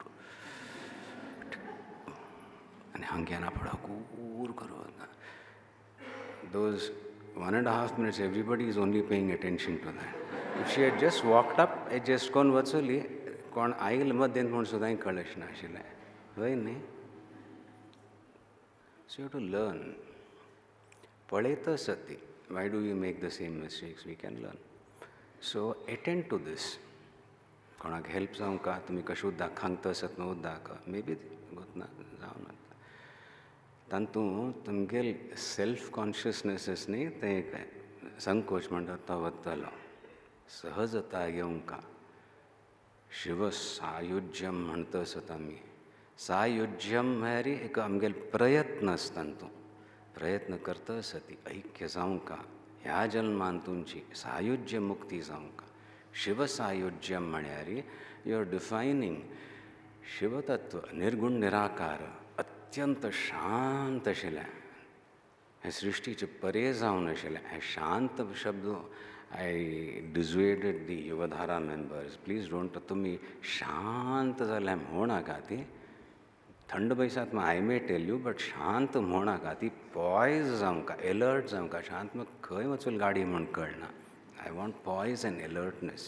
आनी हांग्याना फळ हगूर करून those 1.5 minutes everybody is only paying attention to that. If she had just walked up, adjust कोण वचोली कोण आयल मदेन म्हूण सुद्दां कळच नाशिल्लें वय न्ही. So you have to learn. Paleta sati. Why do we make the same mistakes? We can learn. So attend to this. कोणाक हेल्प जावं का तुमी कशें उद्दाक खांगता आसत न्हू उद्दाक मे बी गोतना जावं ना तातूंत तुमगेल सेल्फ कॉन्शियसनेस न्ही तें एक संकोच म्हणटा तो वतलो सहजता येवंका शिव सायुज्यम म्हणटा आसत आमी सायुज्यम म्हळ्यार एक आमगेल प्रयत्न आसता तातूंत प्रयत्न करता आसती ऐक्य जावंका ह्या जल्मान तुमची सायुज्य मुक्ती जावंका शिव सायुज्यम म्हळ्यार यू आर डिफायनींग शिवतत्व निर्गुण निराकार अत्यंत शांत आशिल्लें हे सृश्टीचे परे जावन आशिल्लें हे शांत शब्द I dissuaded the Yuvadhara members please don't तुमी शांत जाल्यार म्हणनाका ती थंड बैसात I may tell you but शांत म्हणनाका ती पॉयज जावंका एलर्ट जावंका शांत म्हाका खंय वचून गाडी म्हण कळना I want poise and alertness.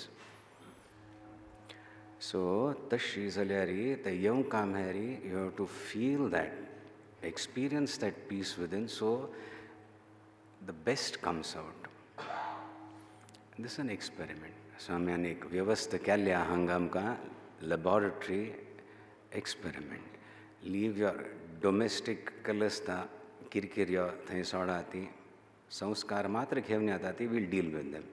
So, तशी जाल्यार ते येवंका म्हळ्यार you have to feel that, experience that peace within, so the best comes out. This is an experiment. So, आमी एक व्यवस्था केल्या हांगा आमकां laboratory experiment. Leave your domestic कलस्ता किरकिऱ्यो थंय सोडा ती संस्कार मात्र घेवन येता ती will deal with them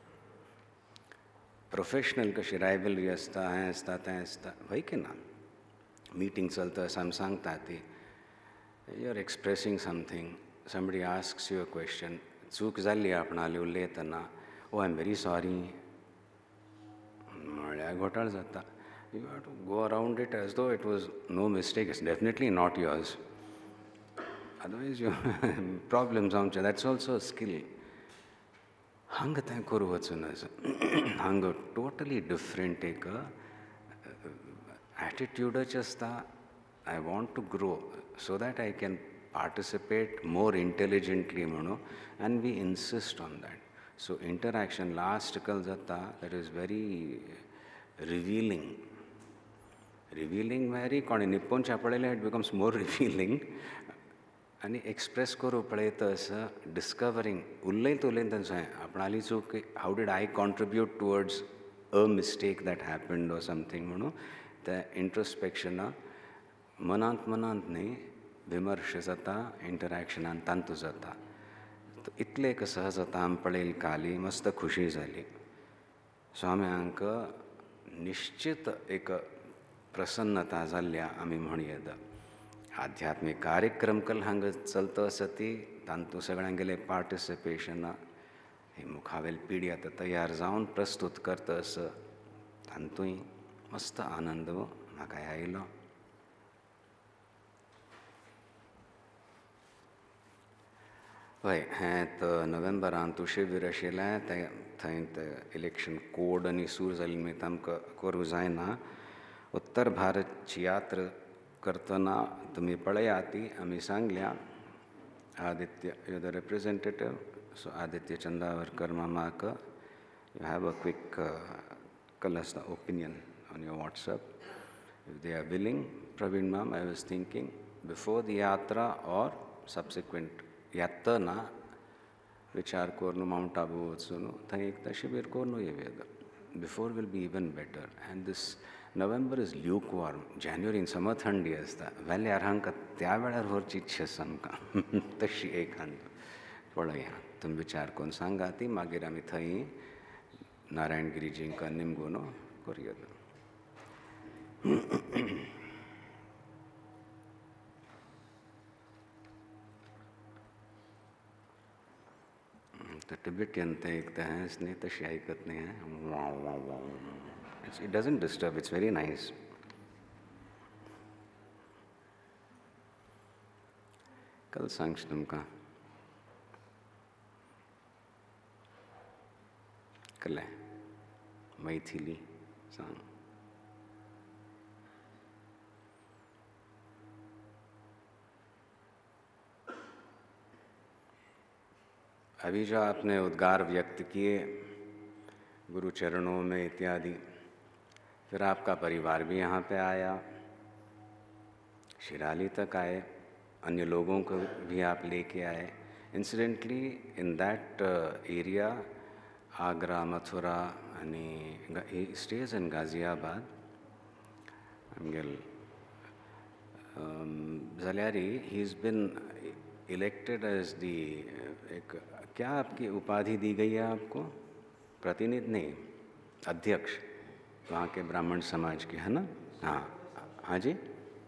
professional कशी रायवलरी आसता हें आसता तें आसता वय की ना मिटींग चलता आमी सांगता ती you are expressing something somebody asks you a question चूक जाल्ली आपणाली उलयतना oh I am very sorry म्हळ्यार घोटाळ जाता you have to go around it as though it was no mistake it's definitely not yours otherwise you problem जावंचे that's also a skill हांगा तें करूं वचूनच हांगा टोटली डिफरंट एक एटिट्यूडच आसता I want to grow so that I can participate more intelligently म्हणून and we insist on that so interaction last कल जाता दॅट इज व्हेरी रिविलिंग म्हळ्यार कोणें निपोवनचें पळयलें इट बिकम्स मोर रिविलिंग आनी एक्सप्रेस करूं पळयतस डिस्कवरींग उलयत थंय आपणाली चूक how did I contribute towards a mistake that happened or something म्हणून तें इंट्रोस्पेक्शना मनांत न्ही विमर्श जाता इंटरॅक्शनान तांतू जाता इतले एक सहजता आमी पळयली काली मस्त खुशी जाली सो आमी हांकां निश्चित एक प्रसन्नता जाल्ल्या आमी म्हणयेत आध्यात्मिक कार्यक्रम कल हांगा चलता आसती तांतू सगळ्यांगेले पार्टिसिपेशन ही मुखावेल पिढी आतां तयार जावन प्रस्तूत करता आस तांतूय मस्त आनंद म्हाका आयलो हय हें नोव्हेंबरांत तूं शिबीर आशिल्लें तें थंय इलेक्शन कोड आनी सूर जाल्ले निमित्त आमकां करूं जायना उत्तर भारतची यात्रा करतना तुमी पळयात ती आमी सांगल्या Aditya you the representative so Aditya Chandavarkar मामाक यू हॅव अ क्विक कलस्ता opinion on your WhatsApp if they are willing Praveen ma'am I was thinking before the yatra or subsequent येतना विचार करून माउंट आबू वचून थंय एकदां शिबीर करून येवया before will be even better and this November is lukewarm जान्युवारीन समर थंडी आसता वेल्यार हांकां त्या वेळार व्हरची इच्छा आसा आमकां तशी एक पळया तुमी विचार करून सांगा ती मागीर आमी थंय नारायणगिरीजींका निमगून करूया टिबेटियन तें एकदां हेंच न्ही तशी आयकत न्ही It doesn't disturb, it's very nice. कल सांगश तुमकां कले मैथिली सांग अभी जो आपने उद्गार व्यक्त किए गुरु चरणों में इत्यादि फिर आपका परिवार भी यहाँ पे आया शिराली तक आए अन्य लोगों को भी आप लेके आए Incidentally, in that area, Agra, Mathura, and he stays in Ghaziabad. Zalyari, he's been elected as the क्या आपकी उपाधि दी गई है आपको? प्रतिनिधि नहीं, अध्यक्ष वहाँ के ब्राह्मण समाज के, है ना? हाँ हाँ जी,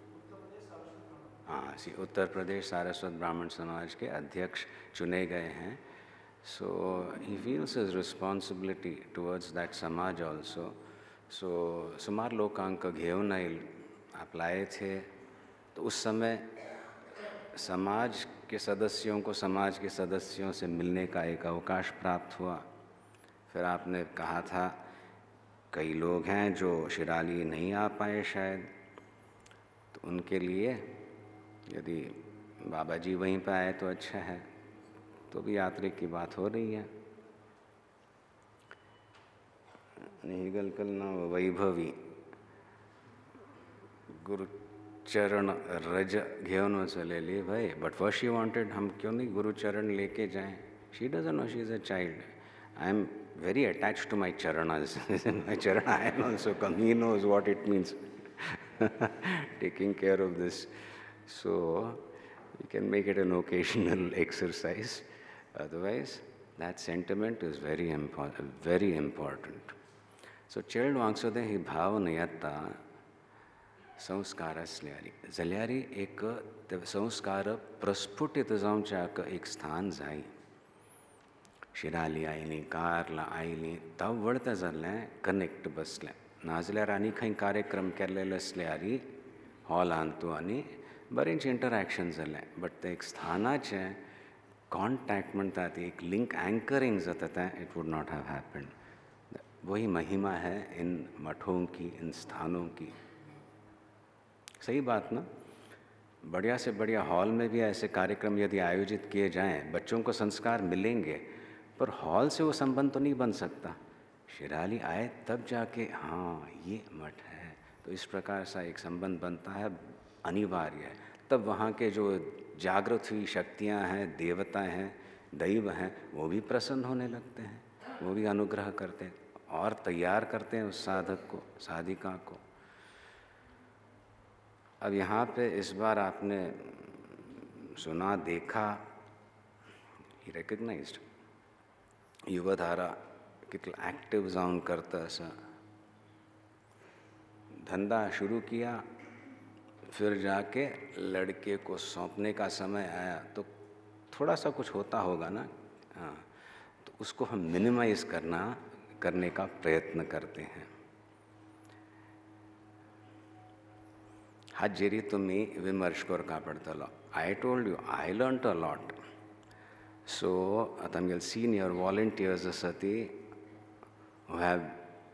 हाँ सी उत्तर प्रदेश सारस्वत ब्राह्मण समाज के अध्यक्ष चुने गए हैं. So he feels his responsibility towards that समाज also. So सुमार लोकांक घेऊन येईल आप लाए थे, तो उस समय समाज के सदस्यों को समाज के सदस्यों से मिलने का एक अवकाश प्राप्त हुआ. फिर आपने कहा था कई लोग हैं जो शिराली नहीं आ पाए शायद, तो उनके लिए यदि बाबा जी वहीं पर आए तो अच्छा है. तो भी यात्रिक की बात हो रही है. निगलकलना वैभवी गुरु चरण रज घेऊन चलेली भाई, बट फर्स्ट शी वांटेड हम क्यों नहीं गुरु चरण लेके जाएं. She doesn't know, she is a child. I am very attached to my charanas. My charana, I am also come. He knows what it means. Taking care of this. So we can make it an occasional exercise. Otherwise, that sentiment is very important. Very important. So child वांगसोदे ही भाव नयत्ता संस्कार असल्यारी. जाल्यारी एक संस्कार प्रस्फुटित जावच्याक एक स्थान जाय. शिराली आयली, कारला आयली, तव वळता जाल्लें कनेक्ट बसलें. नाजाल्यार आनी खंय कार्यक्रम केल्लेले असल्यारी हॉलांत तूं आनी बरेंच इंटरॅक्शन जालें. बट तें एक स्थानाचें कॉन्टॅक्ट म्हणटा ती एक लिंक एंकरिंग जाता तें it would not have happened. वही महिमा है इन मठों की, इन स्थानों की. सही बात ना? बढ़िया से बढ़िया हॉल में भी ऐसे कार्यक्रम यदि आयोजित किए जाएं, बच्चों को संस्कार मिलेंगे, पर हॉल से वो संबंध तो नहीं बन सकता. शिराली आए तब जाके हाँ ये मठ है, तो इस प्रकार सा एक संबंध बनता है, अनिवार्य है. तब वहाँ के जो जागृत हुई शक्तियाँ हैं, देवता हैं, दैव हैं, वो भी प्रसन्न होने लगते हैं, वो भी अनुग्रह करते हैं और तैयार करते हैं उस साधक को, साधिका को. अब यहाँ पे इस बार आपने सुना, देखा, ही रिकग्नाइज्ड युवधारा कितना एक्टिव जाऊन करता ऐसा. धंधा शुरू किया, फिर जाके लड़के को सौंपने का समय आया तो थोड़ा सा कुछ होता होगा ना. हाँ, तो उसको हम मिनिमाइज करने का प्रयत्न करते हैं. हाजेरी तुम्ही विमर्श करका पडतलो. I told you, I learned a lot. So, आता आमगेल senior volunteers asati who have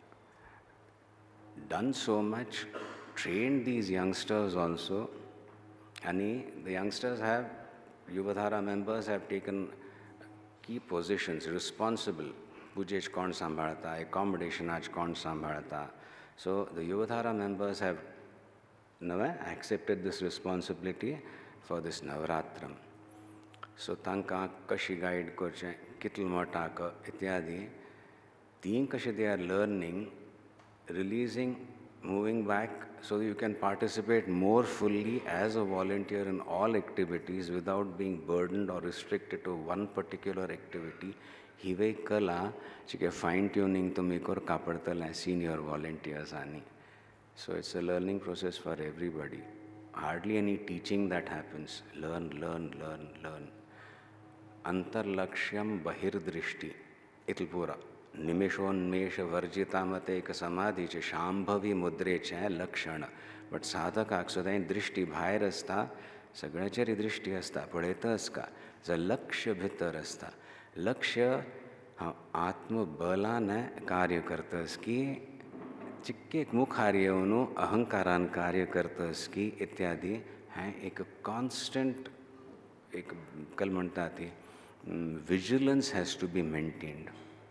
done so much, trained these youngsters also, and the youngsters have, Yuvadhara members have taken key positions, responsible. Pujesh kaun sambhalta, accommodation aaj kaun sambhalta. So, the Yuvadhara members have accepted this responsibility for this Navaratram. So, tanka kashi guide korche, kitl motaka, ityadi, teen kashi they are learning, releasing, moving back, so that you can participate more fully as a volunteer in all activities without being burdened or restricted to one particular activity. Hive kala, chike fine tuning to make or kapadtal as senior volunteers ani. So it's a learning process for everybody. Hardly any teaching that happens. Learn, learn, learn, learn. Antarlakshyam bahirdrishti. It'll pura. Nimeshonmesh varjitamate ek samadhi che shambhavi mudre che lakshana. But sadhaka aksudain drishti bhair asta, sagrachari drishti asta, padeta aska. Za lakshya bhitar asta. Lakshya atma bala ne karya karta aski. चिक्के एक मुख हार्योनु अहंकारान कार्य करतस्की इत्यादि हैं. एक कांस्टेंट एक कल म्हणता थी vigilance has to be maintained.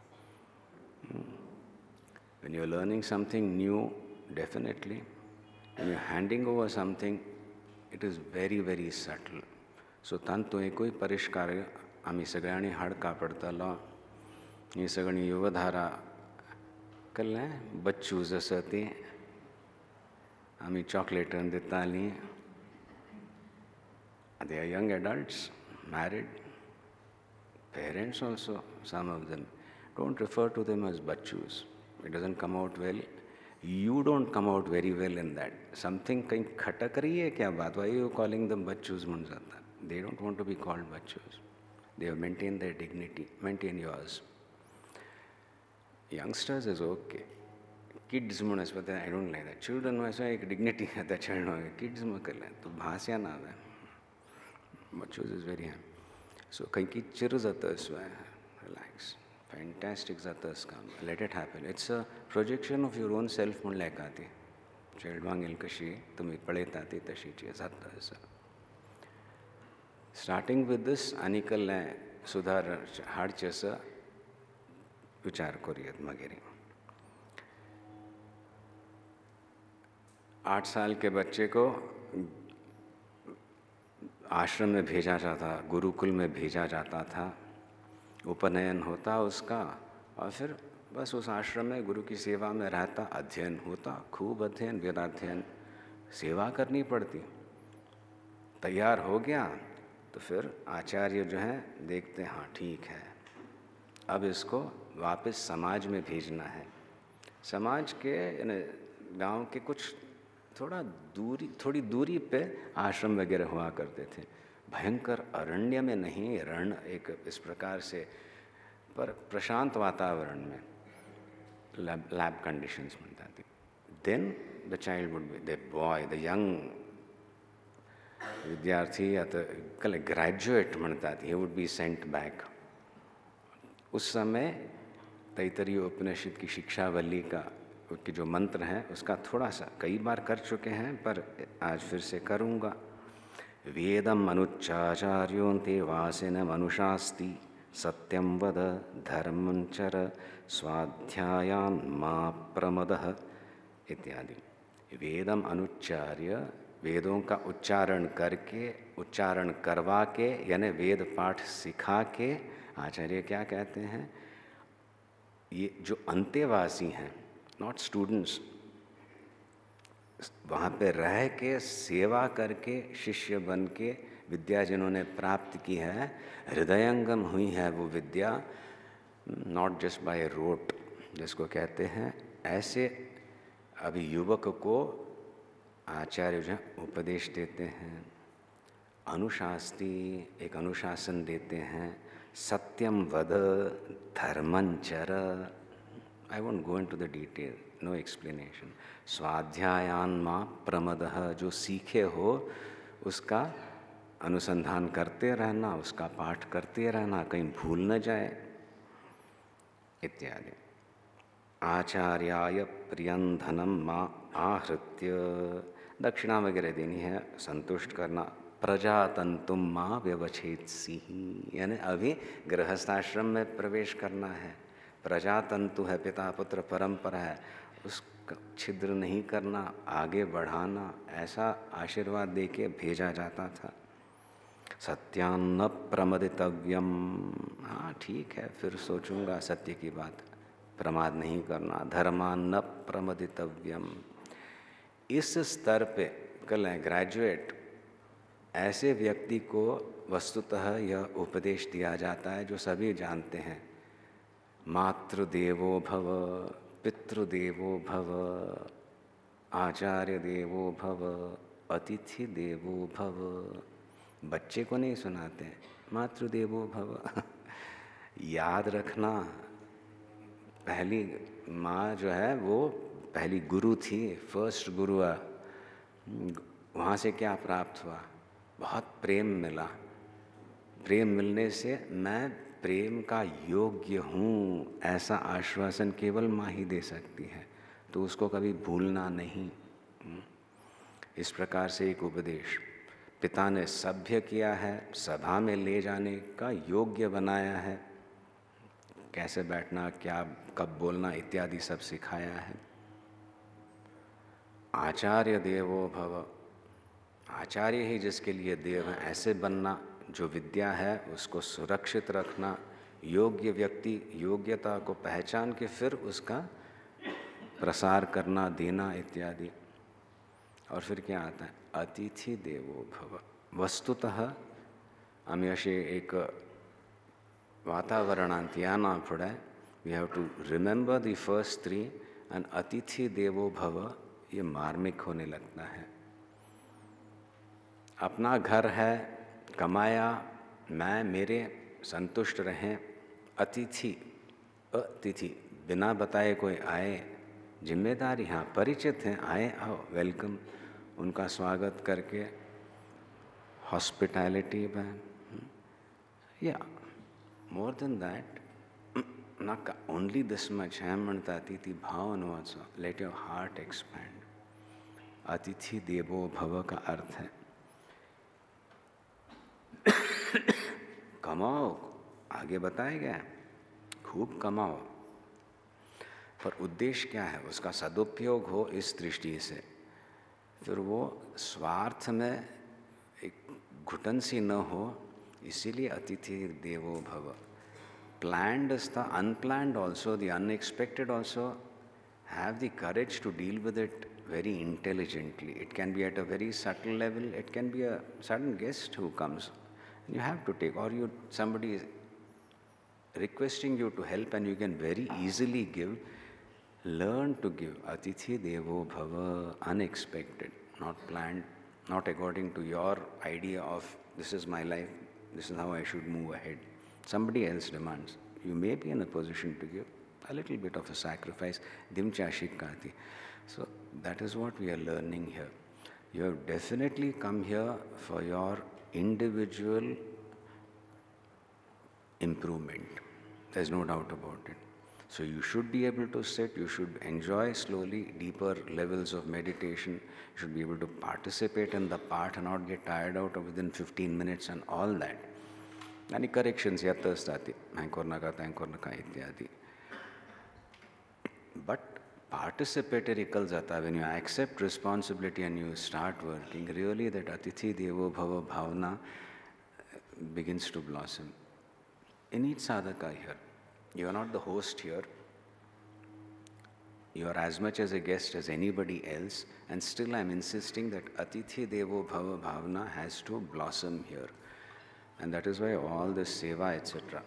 When you are learning something new, definitely. When you are handing over something, it is very, very subtle. So, tanto कोई परिष्कार आम्ही सगळ्यांनी हाड कापडतालो ही सगळी युवधारा कळ्ळें बच्चूज आसा ती आमी चॉकलेटां दितालीं they are young adults married parents also some of them don't refer to them as bachchus it doesn't come out well you don't come out very well in that something कहीं खटक रही है क्या बात why are you calling them bachchus म्हण जाता they don't want to be called bachchus they have maintained their dignity maintain yours youngsters is okay kids म्हण आसता I don't like that children म्हण एक dignity आता चलना kids म्हण केलें तो भास्या ना है bachchus is very high so कहीं की चिर जाता है relax fantastic जाता है काम let it happen it's a projection of your own self म्हण लेका ती चेडवांगेल कशी तुम्ही पळयता ती तशीची जाता आसा starting with this आनी कसलें सुधार हाडचें आसा विचार करुयात मागीर 8 साल के बच्चे को आश्रम में भेजा जाता गुरुकुल में भेजा जाता था उपनयन होता उसका और फिर बस उस आश्रम में गुरु की सेवा में रहता अध्ययन होता खूब अध्ययन वेदाध्ययन सेवा करनी पड़ती तैयार हो गया तो फिर आचार्य जो हैं देखते हैं हाँ ठीक है अब इसको वापस समाज में भेजना है समाज के गांव के कुछ थोड़ी दूरी पे आश्रम वगैरह हुआ करते थे भयंकर अरण्य में नहीं रण एक इस प्रकार से पर प्रशांत वातावरण में लैब कंडीशंस में जाती then the child would be the boy the young विद्यार्थी या तो कल ग्रेजुएट म्हणता he would be sent back उस समय तैतरीय उपनिषद की शिक्षावल्ली का उसके जो मंत्र हैं उसका थोड़ा सा कई बार कर चुके हैं पर आज फिर से करूँगा वेदम अनुच्चाचार्योन्ते वासिन मनुषास्ति सत्यम वद धर्मं चर स्वाध्यायान् मा प्रमदः इत्यादि वेदम अनुच्चार्य वेदों का उच्चारण करके उच्चारण करवा के यानी वेद पाठ सिखा के आचार्य क्या कहते हैं ये जो अंतेवासी हैं नॉट स्टूडेंट्स वहाँ पे रह के सेवा करके शिष्य बन के विद्या जिन्होंने प्राप्त की है हृदयंगम हुई है वो विद्या नॉट जस्ट बाय रोट जिसको कहते हैं ऐसे अभी युवक को आचार्य जो उपदेश देते हैं अनुशास्ति एक अनुशासन देते हैं सत्यम वद धर्मंचर I won't go into the detail, no explanation. स्वाध्यायान्मा प्रमदः जो सीखे हो उसका अनुसंधान करते रहना उसका पाठ करते रहना कहीं भूल न जाए इत्यादि आचार्याय प्रियं धनम माँ आहृत्य दक्षिणा वगैरह देनी है संतुष्ट करना प्रजातंतुम माँ व्यवच्छेदसी यानी अभी गृहस्थाश्रम में प्रवेश करना है प्रजातंतु है पिता पुत्र परंपरा है उसका छिद्र नहीं करना आगे बढ़ाना ऐसा आशीर्वाद देके भेजा जाता था सत्यान्न प्रमदितव्यम हाँ ठीक है फिर सोचूंगा सत्य की बात प्रमाद नहीं करना धर्मान्न प्रमदितव्यम इस स्तर पे कल है ग्रेजुएट ऐसे व्यक्ति को वस्तुतः यह उपदेश दिया जाता है जो सभी जानते हैं मातृदेवो भव पितृदेवो भव आचार्य देवो भव अतिथि देवो भव बच्चे को नहीं सुनाते मातृदेवो भव याद रखना पहली माँ जो है वो पहली गुरु थी फर्स्ट गुरु वहाँ से क्या प्राप्त हुआ बहुत प्रेम मिला प्रेम मिलने से मैं प्रेम का योग्य हूँ ऐसा आश्वासन केवल माँ ही दे सकती है तो उसको कभी भूलना नहीं इस प्रकार से एक उपदेश पिता ने सभ्य किया है सभा में ले जाने का योग्य बनाया है कैसे बैठना क्या कब बोलना इत्यादि सब सिखाया है आचार्य देवो भव आचार्य ही जिसके लिए देव है ऐसे बनना जो विद्या है उसको सुरक्षित रखना, योग्य व्यक्ति योग्यता को पहचान के फिर उसका प्रसार करना, देना इत्यादि। और फिर क्या आता है? अतिथि देवो भव। वस्तुतः आम्ही असे एक वातावरणात याना फुडें we have to remember the first three and अतिथि देवो भव ये मार्मिक होने लगता है। अपना घर है, कमाया, मैं मेरे संतुष्ट रहें। अतिथि अतिथि बिना बताए कोई आए, जिम्मेदारी, हाँ परिचित हैं, आए आओ वेलकम, उनका स्वागत करके हॉस्पिटैलिटी में, या मोर देन दैट नाका ओनली दिस मच है म्हणता अतिथि भाव अनुवाचो लेट योर हार्ट एक्सपैंड। अतिथि देवो भव का अर्थ है कमाओ, आगे बताया गया खूब कमाओ, पर उद्देश्य क्या है? उसका सदुपयोग हो इस दृष्टि से, फिर वो स्वार्थ में एक घुटन सी न हो, इसीलिए अतिथि देवो भव। Planned is the unplanned also, the unexpected also. Have the courage to deal with it very intelligently. It can be at a very subtle level, it can be a sudden guest who comes. You have to take, or somebody is requesting you to help and you can very easily give. Learn to give. Atithi devo bhava, unexpected, not planned, not according to your idea of this is my life, this is how I should move ahead. Somebody else demands. You may be in a position to give a little bit of a sacrifice. Dimcha shikkati. So that is what we are learning here. You have definitely come here for your individual improvement. There's no doubt about it. So you should be able to sit, you should enjoy slowly deeper levels of meditation, you should be able to participate in the part and not get tired out of within 15 minutes and all that. Any corrections yath astat, hankornaka, tankornaka ityadi. But participatory kal jata, when you accept responsibility and you start working, really that Atithi Devo Bhava Bhavana begins to blossom. In each sadhaka here, you are not the host here. You are as much as a guest as anybody else, and still I am insisting that Atithi Devo Bhava Bhavana has to blossom here. And that is why all this seva, etc.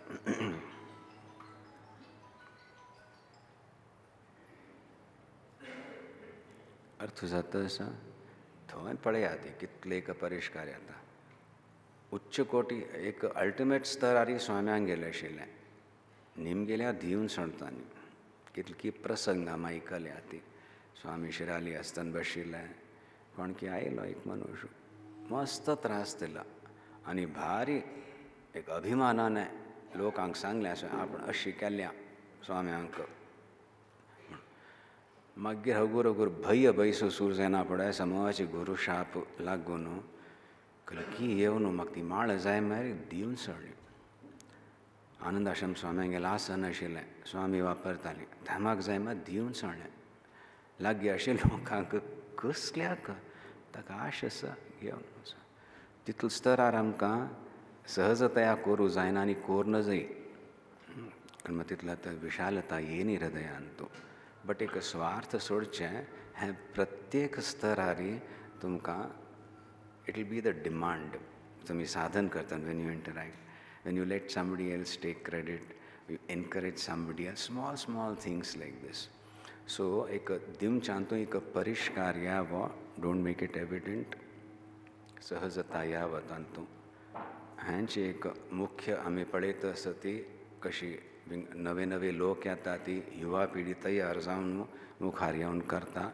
अर्थ जाता असा थंय पळया ती कितले का परिष्कार येता उच्च कोटी एक अल्टिमेट स्तरारी स्वाम्यांक गेले आशिल्ले निम गेल्या दिवन सणटांनी कितली प्रसंगां आयकल्या ती स्वामी शिराली आसतना बशिल्ले कोण की आयलो एक मनुष्य मस्त त्रास दिला आनी भारी एक अभिमानाने लोकांक सांगलें अशें आपण अशी केल्या स्वाम्यांक मागीर हगूर हगूर भय्य बयसो सूर जायना पडे समूहाची गुरू शाप लागून की येवन म्हाका ती माळ जाय मारी दिवन सडली आनंद आश्रम स्वाम्यांक गेला आसन आशिल्लें स्वामी वापरताली धमाक जाय मात दिवन सडलें लागीं अशें लोकांक कसल्याक ताका आश आसा घेवन तितलो स्तरार आमकां सहजतया करूं जायना आनी कोरना जाय कारण तितलो विशालता येनी हृदयांत बट एक स्वार्थ सोडचें हें प्रत्येक स्तरारी तुमकां it will be the demand तुमी साधन करता when you interact when you let somebody else take credit you encourage somebody else small things like this so एक दिमच्यांतू एक परिष्कार यावो डोंट मेक इट एविडेंट सहजता यावं तांतू हांची एक मुख्य आमी पळयत आसा ती कशी नवे नवे लोक येता ती युवा पिढी तयार जावन मुखार येवन करता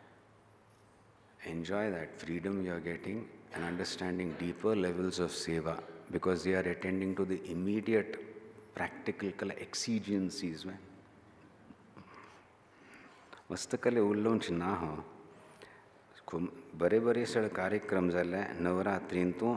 enjoy that freedom you are getting and understanding deeper levels of seva because they are attending to the immediate practical exigencies. मस्तकले उल्लोंच ना हो खूब बरे बरे सगळे कार्यक्रम जाले नवरात्रींतू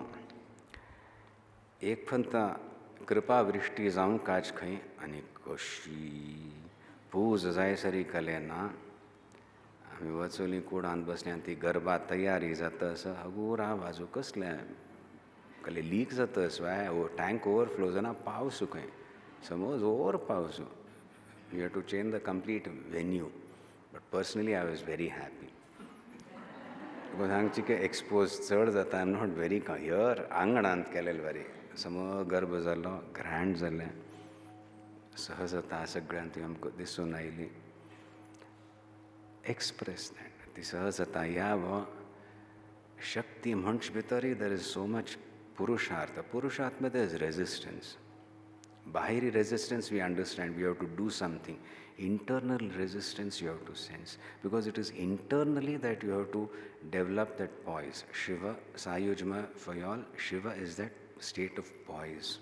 एक फंता कृपा वृष्टी जावं काज खंय आनी कशी पूज जाय सरी कले ना आमी वचोली कुडांत बसली आनी ती गरबा तयारी जाता आसा हगूर आवाजू कसले कले लीक जाता स्वाय टँक ओवरफ्लो जाना पावस खंय समज ओवर पावस you have to change the complete venue but personally I was very happy because हांगची के एक्सपोज चड जाता I am not very here आंगणांत केलेले बरे समज गर्भ जालो ग्रँड जालें सहजता सगळ्यांत आमकां दिसून आयली एक्सप्रेस ती सहजता ह्या वो शक्ती म्हणच भितरी देर इज सो मच पुरुषार्थ में देर इज रेजिस्टन्स बाहेरी resistance we understand we have to do something internal resistance you have to sense because it is internally that you have to develop that poise Shiva सायुज्म for all Shiva is that state of poise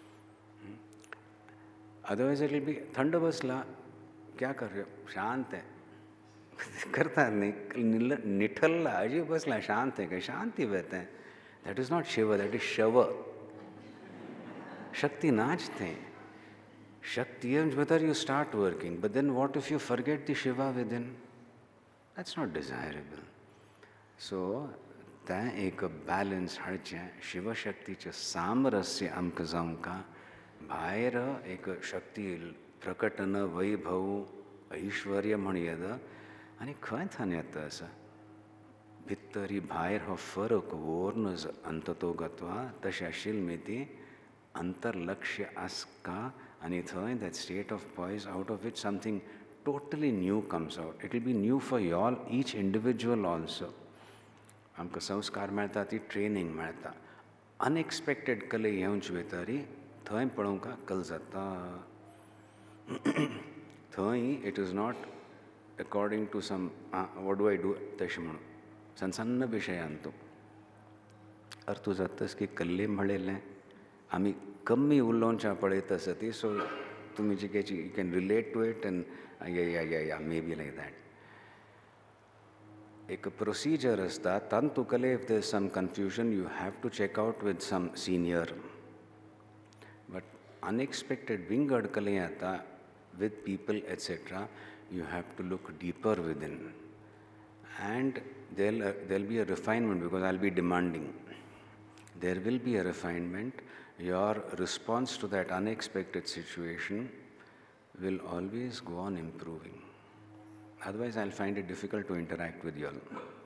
otherwise it will be ठंड बसला क्या कर रहे हो शांत है करता नहीं निठल्ला अजीब बसला शांत है कि शांति बहते हैं that is not Shiva that is शव शक्ति नाचते हैं शक्ति whether you start working but then what if you forget the shiva within that's not desirable so तें एक बैलेंस हाडचें शिवशक्तीचें सामरस्य आमकां जावंका भायर एक शक्ती प्रकटन वैभव ऐश्वर्य म्हण येद आनी खंय थान येता आसा भितरी भायर हो फरक वोर्न अंततोगत्वा तशें आशिल्ली ती अंतर्लक्ष्य आसका आनी थंय that state of poise out of it something totally new comes out it will be new for you all each individual also आमकां संस्कार मेळटा ती ट्रेनिंग मेळटा अनएक्सपेक्टेड कले येवचे भितरी थंय पळोवंक कल जाता थंय it is not according to some what do I do तशें म्हणून सन्न विशयान तूं अर्थ जातास की कल्ले म्हणलेलें आमी कमी उलोवच्या पळयता सती सो तुमी जिकेची you can relate to it and या मे बी लायक दॅट एक प्रोसिजर आसता तातूंत तुगेले if there some confusion you have to check out with some senior but unexpected विंगड कले येता with people etcetera you have to look deeper within and there'll be a refinement because I'll be demanding there will be a refinement your response to that unexpected situation will always go on improving otherwise I'll find it difficult to interact with you all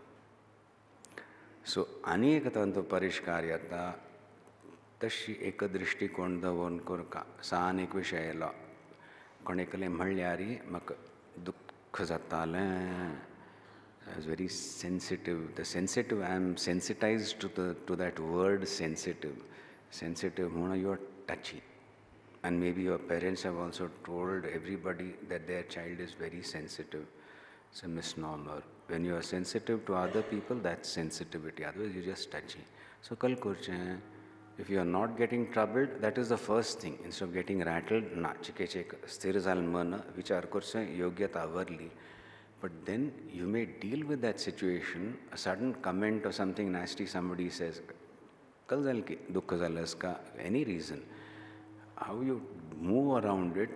so अनेक तंतु परिष्कार येता तशी एक दृष्टिकोन दवरून करका सान एक विशय येयलो कोणेकले म्हणल्यारी म्हाका दुःख जातालें I was very sensitive. The sensitive, I am sensitized to that word sensitive. Sensitive, you are touchy. And maybe your parents have also told everybody that their child is very sensitive. It's a misnomer. When you are sensitive to other people, that's sensitivity. Otherwise, you're just touchy. So, kal kurche, if you are not getting troubled, that is the first thing. Instead of getting rattled, na, chike sthir zal mana, vichar kurche, yogyata varli. But then you may deal with that situation, a sudden comment or something nasty somebody says, kal zal ki, dukha zalas ka, any reason. How you move around it,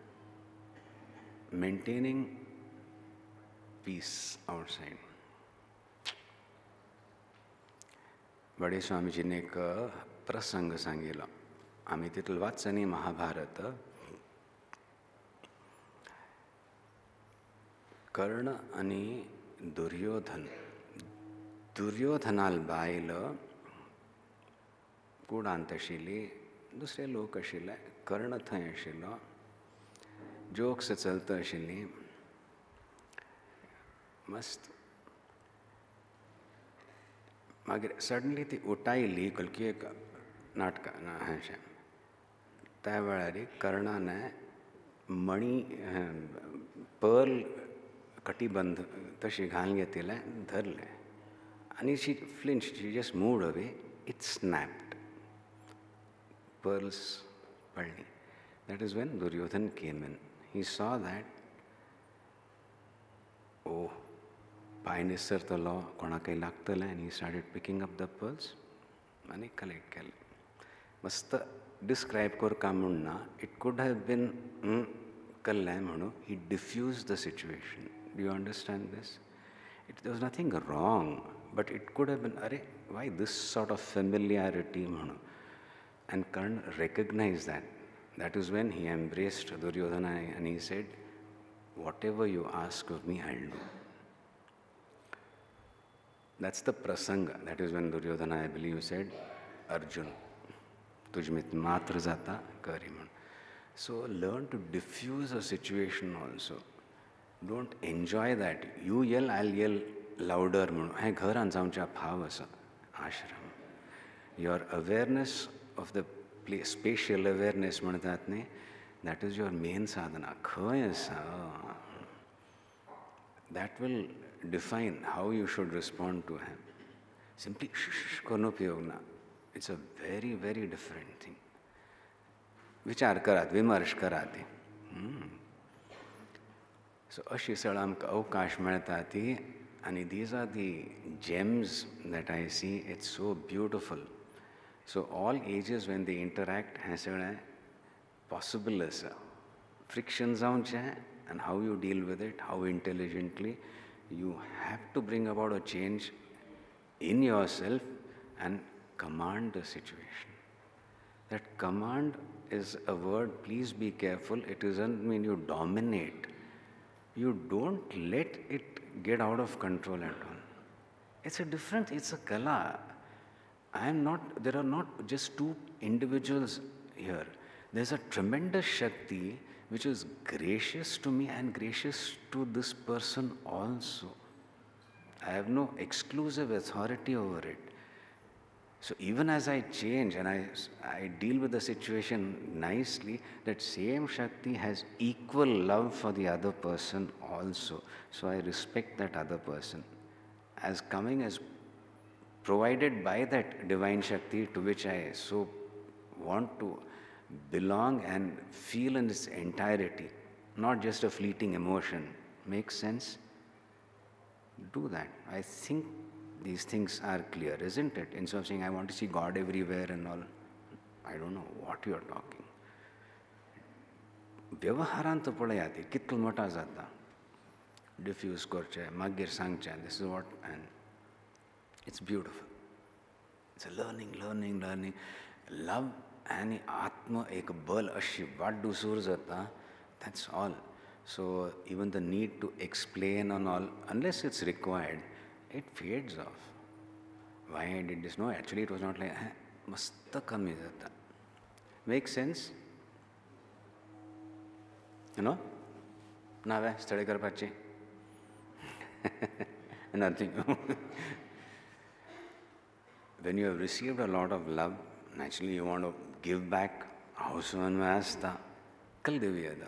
maintaining peace outside. बडे स्वामीजीने एक प्रसंग सांगितला आम्ही तिथलं वाचनी महाभारत कर्ण आणि दुर्योधनाल बायल कुडांत आशिल्ली दुसरे लोक आशिल्ले कर्ण थंय आशिल्लो जोक्स चलता आशिल्ली मस्त मागीर सडनली ती उठायली कलकी एक नाटका अशें त्या वेळार कर्णाने मणी पर्ल कटिबंध तशी घालून घेतिल्लें धरलें आनी she flinch she just moved away it snapped pearls पडली that is when Duryodhana came in he saw that ओ पांय निसरतलो कोणाकय लागतलें आनी he started picking up the pearls आनी कलेक्ट केलें मस्त डिस्क्रायब करता म्हूण ना इट कूड हॅव बीन कल्लें म्हणून he diffuse the situation do you understand this it there was nothing wrong but it could have been, Arey, why this sort of familiarity? And Karna recognized that. That is when he embraced Duryodhana and he said, whatever you ask of me, I'll do. That's the prasanga. That is when Duryodhana, I believe, said, Arjun, tujmit matra jata kariman. So learn to diffuse a situation also. Don't enjoy that. You yell, I'll yell louder. Hai ghar ansamcha bhav asa ashram. Your awareness of the place, spatial awareness म्हणतात ने, that is your main sadhana. Khaya asa. That will define how you should respond to him. Simply shh करनो उपयोग ना. It's a very, very different thing. विचार करात, विमर्श कराते. So अशी सगळं आमकां अवकाश मेळटा ती, and these are the gems that I see. It's so beautiful. So all ages when they interact, हें सगळें possible आसा. Friction जावचें, and how you deal with it, how intelligently, you have to bring about a change in yourself and command the situation. That command is a word, please be careful. It doesn't mean you dominate. You don't let it get out of control at all. It's a different, it's a kala. There are not just two individuals here. There's a tremendous Shakti which is gracious to me and gracious to this person also. I have no exclusive authority over it. So even as I change and I deal with the situation nicely, that same Shakti has equal love for the other person also. So I respect that other person as coming as provided by that divine Shakti to which I so want to belong and feel in its entirety, not just a fleeting emotion. Makes sense? Do that. I think these things are clear, isn't it? Instead of saying, I want to see God everywhere and all, I don't know what you are talking. व्यवहारांत पळयात कितलो मोठा जाता. Diffuse करचे, मागीर सांगचे, this is what, and it's beautiful. It's a learning. Love and Atma ek bal ashi vaddu sur jata, that's all. So even the need to explain and all, unless it's required, it fades off. Why I did this? No, actually it was not like, masta kami jata. Makes sense? You know? Nave, study kar pachi. Nothing. When you have received a lot of love, naturally you want to give back. Hausuan vasta, kal deviyada.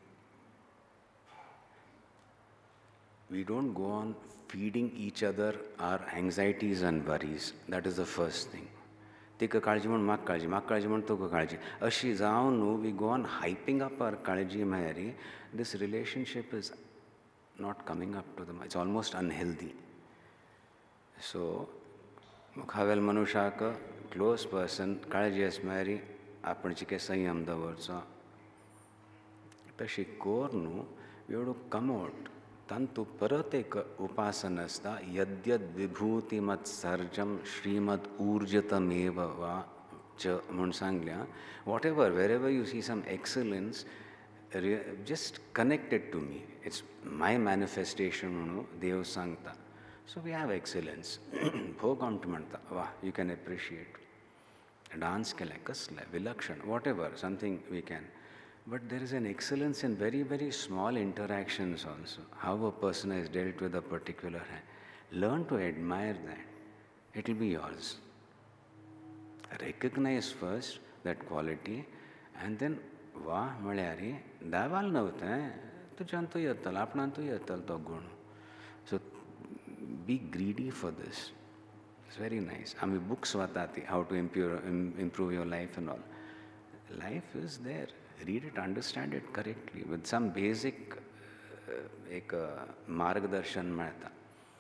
We don't go on feeding each other our anxieties and worries. That is the first thing. Tika kalji mon mak kalji mon tuka kalji. Ashi zaunu, we go on hyping up our kalji mahari. This relationship is not coming up to them. It's almost unhealthy. So, Mukhavel Manushaka, close person, kalji asmari, apanchike sanyam davarsa. Tashi kornu, we have to come out. Tantu parateka upasanasta yadyad vibhuti mat sarjam shrimad urjatameva va cha munsanglia. Whatever, wherever you see some excellence, just connect it to me. It's my manifestation, Dev Sankta. So we have excellence. Bhogamtamanta, you can appreciate. Dance ke like kasla, vilakshan, whatever, something we can. But there is an excellence in very, very small interactions also. How a person has dealt with a particular hand. Learn to admire that. It will be yours. Recognize first that quality and then, Vah, Malayari, Daval navta, tu janto yattal, apnanto yattal to gun. So be greedy for this. It's very nice. I mean, books vatati, how to improve your life and all. Life is there. Read it, understand it correctly with some basic margadarshan mehta.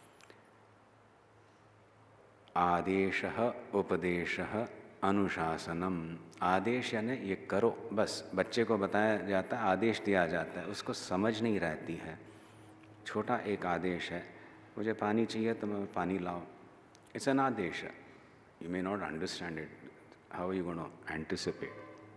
Adeshaha upadeshaha अनुशासनम. आदेश यानी ये करो, बस बच्चे को बताया जाता है, आदेश दिया जाता है, उसको समझ नहीं रहती है. छोटा एक आदेश है, मुझे पानी चाहिए तो मैं पानी लाओ, It's an adesha. You may not understand it. How are you going to anticipate?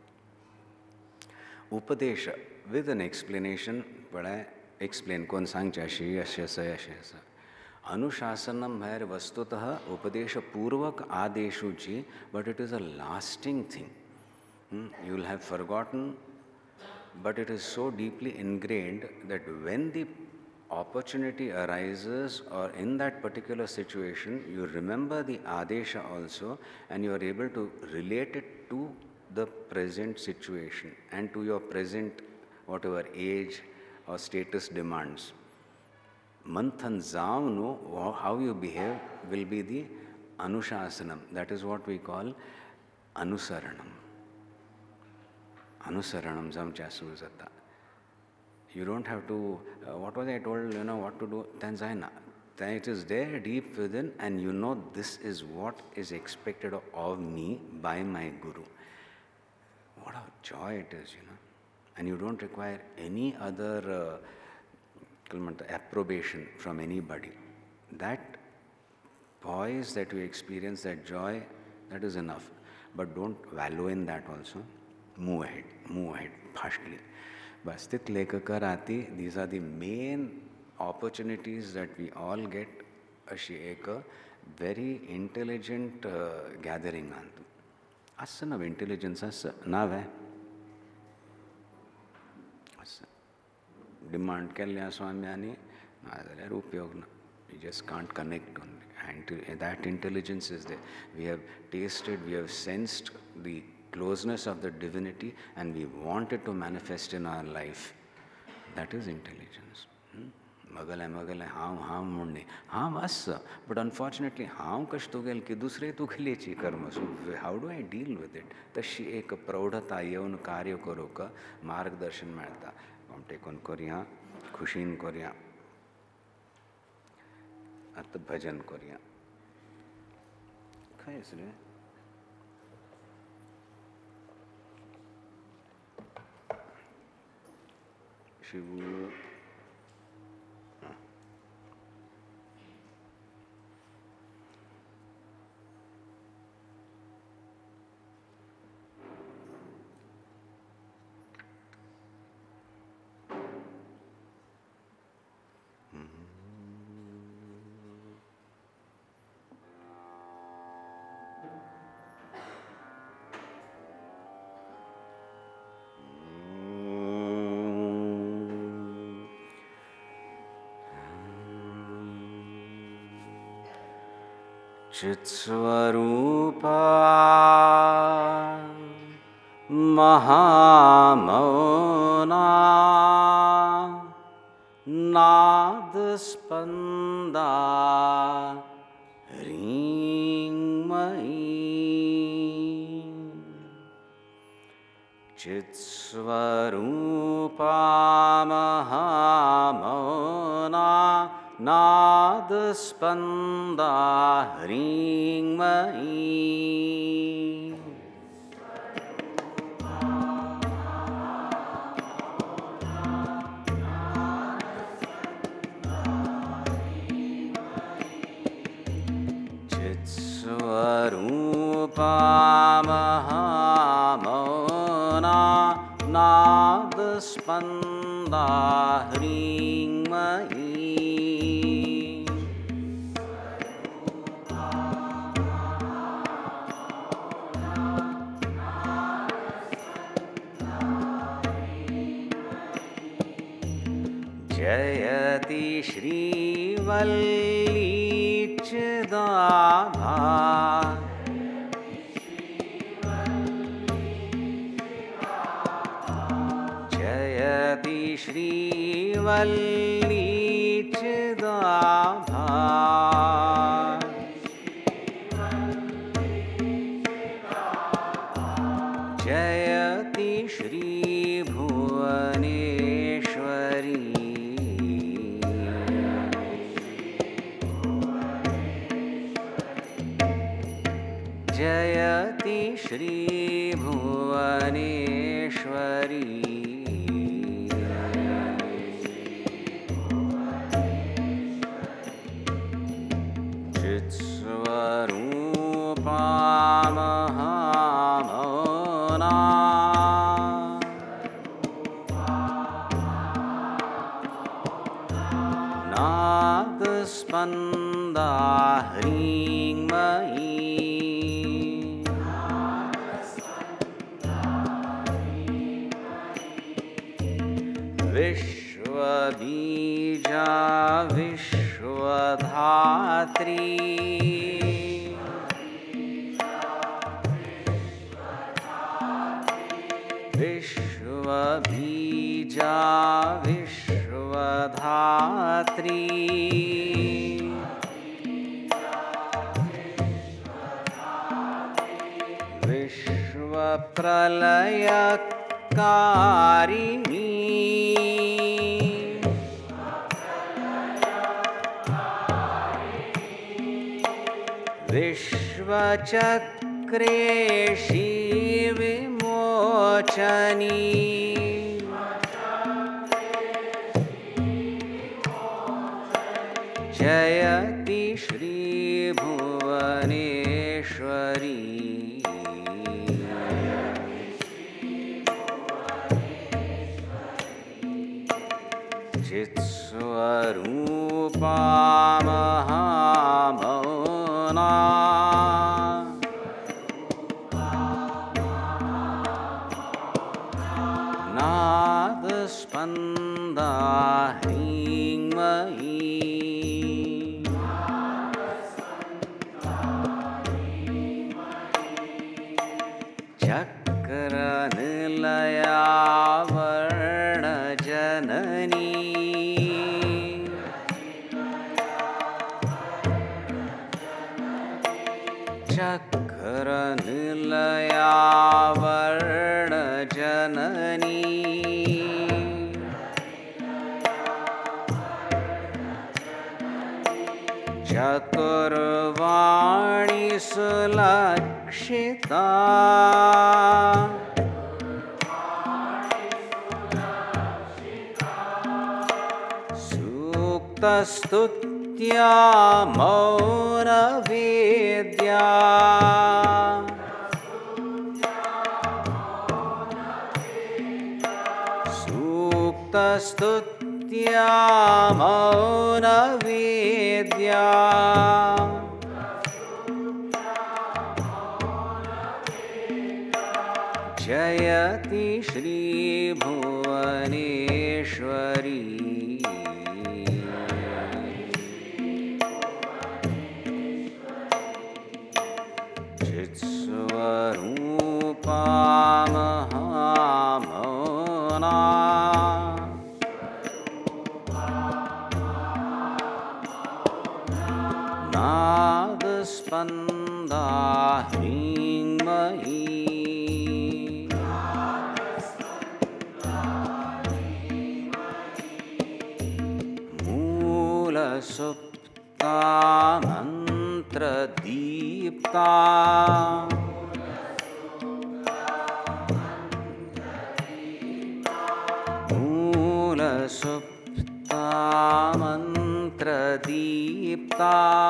Upadesha, with an explanation, but I explain kon sang chashi yashyasa yashyasa. Anushasanam है वस्तुतः उपदेश पूर्वक आदेशु जी, but it is a lasting thing. You will have forgotten, but it is so deeply ingrained that when the opportunity arises or in that particular situation, you remember the adesha also, and you are able to relate it to the present situation and to your present whatever age or status demands. Manthan Zavnu, how you behave will be the Anushasanam. That is what we call Anusaranam. Anusaranam Zamchasuzata. You don't have to, what was I told, what to do? Tanzania. It is there deep within, and you know this is what is expected of me by my Guru. What a joy it is, And you don't require any other approbation from anybody. That poise that you experience, that joy, that is enough. But don't wallow in that also. Move ahead, fastly. Bastit lekakar aati, these are the main opportunities that we all get. Ashi eka very intelligent gathering antu. Assa nav intelligence assa nave. Assa demand kelya swamyani, adare upyogna. You just can't connect only. And that intelligence is there. We have tasted, we have sensed the closeness of the divinity, and we want it to manifest in our life. That is intelligence. Magale, ham munne. Ham assa. But unfortunately, ham kashtugel ki dusre tu khilichi karma. So how do I deal with it? Tashi ek praudhata yevun karya koroka margdarshan malta. Amte kon korya, khushin korya. At bhajan korya. Khay isle? Shivu. Chitsvarupa Mahamona Nadaspanda Ringmai Chitsvarupa Mahamona Nadaspanda Ringmai Chitsvarupa Mahamona Nadaspanda Ringmai जयति श्रीवल्लीचदाभा जयति श्रीवल्लीचदाभा जयति श्रीभुवनेश्वरी जयति श्रीभुवनेश्वरी चित्स्वरूपा नादस्पन्दा ह्रीं मयि विश्वबीजा विश्वधात्री विश्वबीजा विश्वधात्री विश्वप्रलयकारिणी विश्वचक्रेशी विमोचनी जयति श्रीभुवनेश्वरी चित्स्वरूपा महामौना नादस्पन्दा ह्रीं मयि चक्रनिलया वर्णजननी चक्रनिलया वर्णजननी चतुर्वाणी सुलक्षिता सूक्तस्तुत्या मौनवेद्या सूक्तस्तुत्या मौनवेद्या जयति श्रीभुवनेश्वरी चित्स्वरूपा महामौना नादस्पन्दा ह्रीं मयि मूलसुप्ता मन्त्रदीप्ता मूलसुप्ता मन्त्रदीप्ता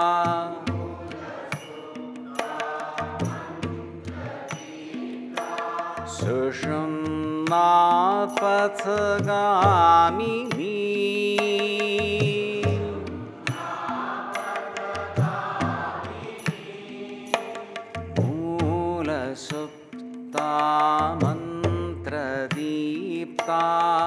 सुषुम्ना पथगामिनी मूलसुप्ता मन्त्रदीप्ता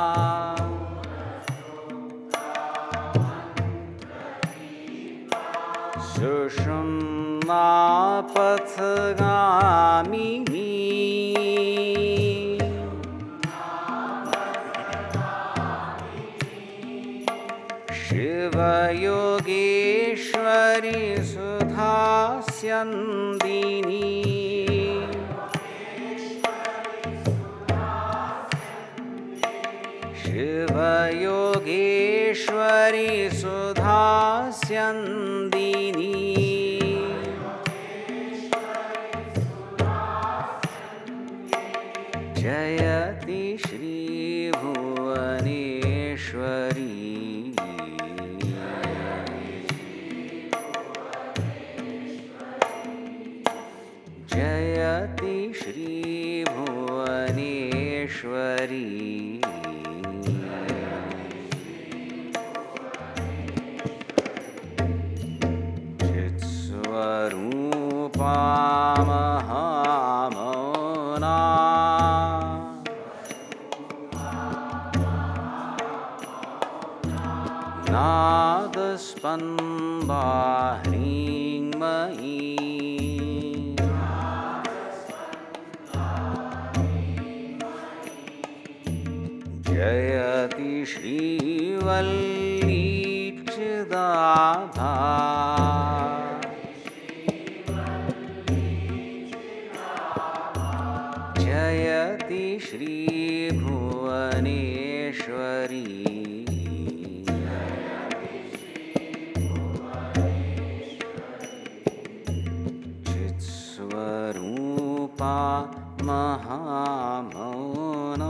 सुषुम्ना पथगामिनी शिवयोगेश्वरी सुधास्यन्दिनी शिवयोगेश्वरी सुधास्यन्दिनी जयति श्रीभुवनेश्वरी जयति श्रीभुवनेश्वरी स्वामहामौना नादस्पन्दा ह्रीङ्मयी जयति श्रीवल्लीचिदाभा जयति श्रीभुवनेश्वरी चित्स्वरूपा महामौना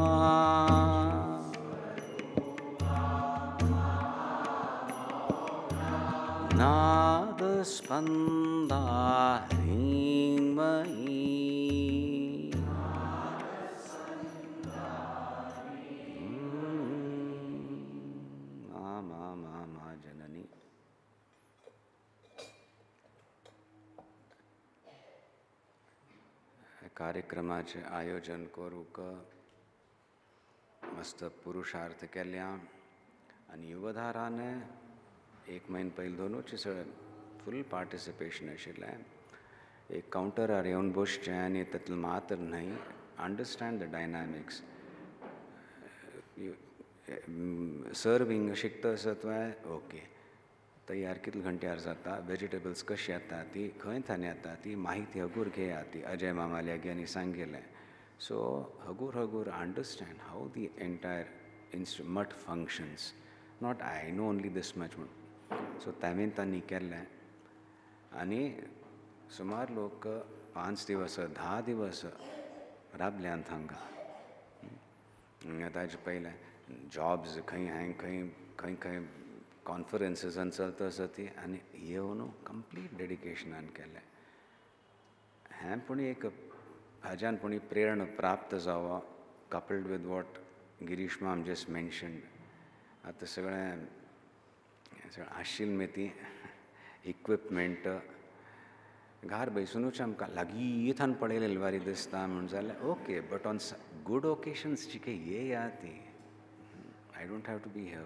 नादस्पन्दा ह्रीङ्मयी मा जननी कार्यक्रमाचे आयोजन करूक मस्त पुरुषार्थ केल्या आणि युवधाराने एक महिने पयलीं दोनूच फुल पार्टिसिपेशन आशिल्लें एक काउंटरार येवन बसचें आनी तातूंत मात्र न्हय अंडरस्टँड द डायनामिक्स सर्विंग शिकता आसता तुवें ओके तयार कितले घंट्यार जाता वेजिटेबल्स कशी येता ती खंय थान येता ती माहिती हगूर घेया ती अजय मामाल्याग्यांनी सांगिल्लें सो हगूर हगूर understand how the entire math functions not I know only this much म्हण सो तांणी तांणी केल्लें आनी सुमार लोक 5 दिवस 10 दिवस राबल्यान हांगा ताजे पयलें जॉब्स खंय हांवें खंय खंय खंय कॉन्फरन्सीसांत चलता आसा ती आनी येवन कंप्लीट डेडिकेशनान केलें हें पूण एक हाज्यान पूण प्रेरणा प्राप्त जावं कपल्ड वीथ वॉट गिरीश माम जस्ट मेन्शन्ड आतां सगळें आशिल्ली ती इक्विपमेंट घार बसूनूच आमकां लागीं थान पळयलें वारी दिसता म्हण जाल्यार okay but on good occasions चिके येया ती I don't have to be here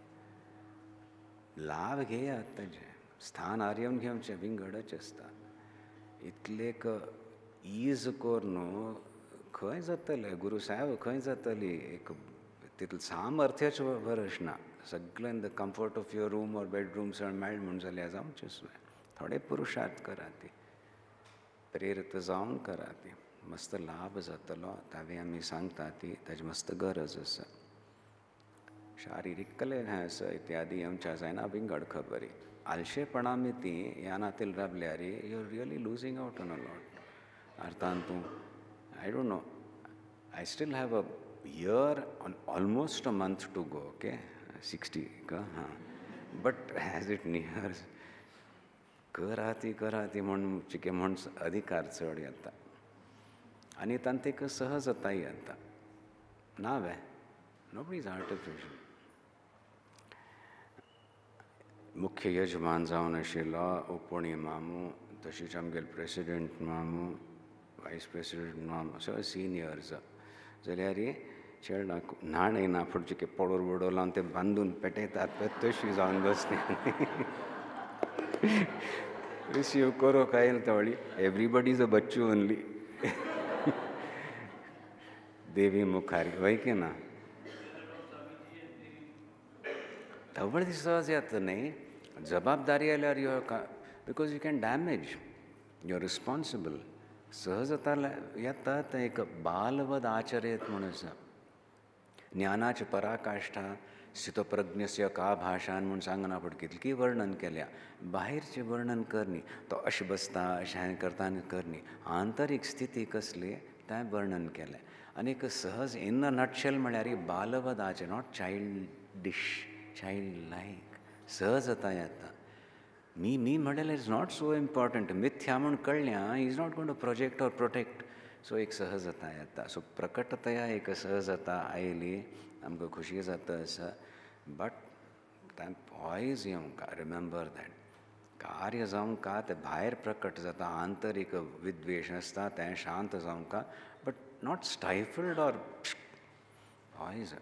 लाभ घेयात ताजे स्थान आर्यवन घेवचें विंगडच आसता इतलेक ईज कोर न्हू खंय जातलें गुरुसाहेब खंय जातली एक तितलें सामर्थ्यच वरस ना सगळें in the comfort of your room or bedrooms मेळ्ळें म्हण जाल्यार जावचेंच न्हय थोडे पुरुषार्थ करा ती प्रेरीत जावन करा ती मस्त लाभ जातलो तावे आमी सांगता ती ताजी मस्त गरज आसा शारिरीक कले आसा इत्यादी आमच्या जायना विंगड खबरी आलशेपणां ती ह्या नातेल राबल्यार you are really losing out on a lot अर्थान तूं I don't know I still have a year on almost a month to go, okay? 60 का हाँ but as it nears कराती म्हण चिके म्हण अधिकार चड येता आनी तांत एक सहजताय येता नावे नोबडी इज आर्टिफिशियल मुख्य यजमान जावन आशिल्लो उपोणी मामू तशीच आमगेले प्रेसिडेंट मामू वायस प्रेसिडेंट मामू सगळे सिनियर्स जाल्यार चेडणाक न्हाण येना फुडचे के पडोर बडो लावन ते बांदून पेटयतात पळय तशी जावन बसली रिसीव करो कायल तवळी एवरीबडी इज अ बच्चू ओनली देवी मुखारी वय की ना धवळ दिसच येता न्ही जबाबदारी आयल्यार you because you can damage you are responsible सहज येता तें एक बालवद आचरेत म्हणून आसा ज्ञानाची पराकाष्ठा स्थितप्रज्ञस्य का भाषान म्हूण सांगना पूण कितली वर्णन केल्या बाहेरचें वर्णन करनी तो अशें बसता अशें हांवें करता आनी करनी आंतरीक स्थिती कसली तें वर्णन केलें आनी एक सहज इन अ नटशेल म्हळ्यार बालवद आचर नॉट चायल्डिश चायल्ड लायक सहजता येता मी म्हणल्यार इज नॉट सो इम्पॉर्टंट मिथ्या म्हूण कळ्ळ्या is not going to project or protect so एक सहजता येता सो प्रकटतया एक सहजता आयली आमकां खुशी जाता आसा बट होय इज येवंक रिमेंबर दॅट कार्य जावंका ते भायर प्रकट जाता, आंतरीक विद्वेष आसता तें शांत जावंका, but not stifled or poison.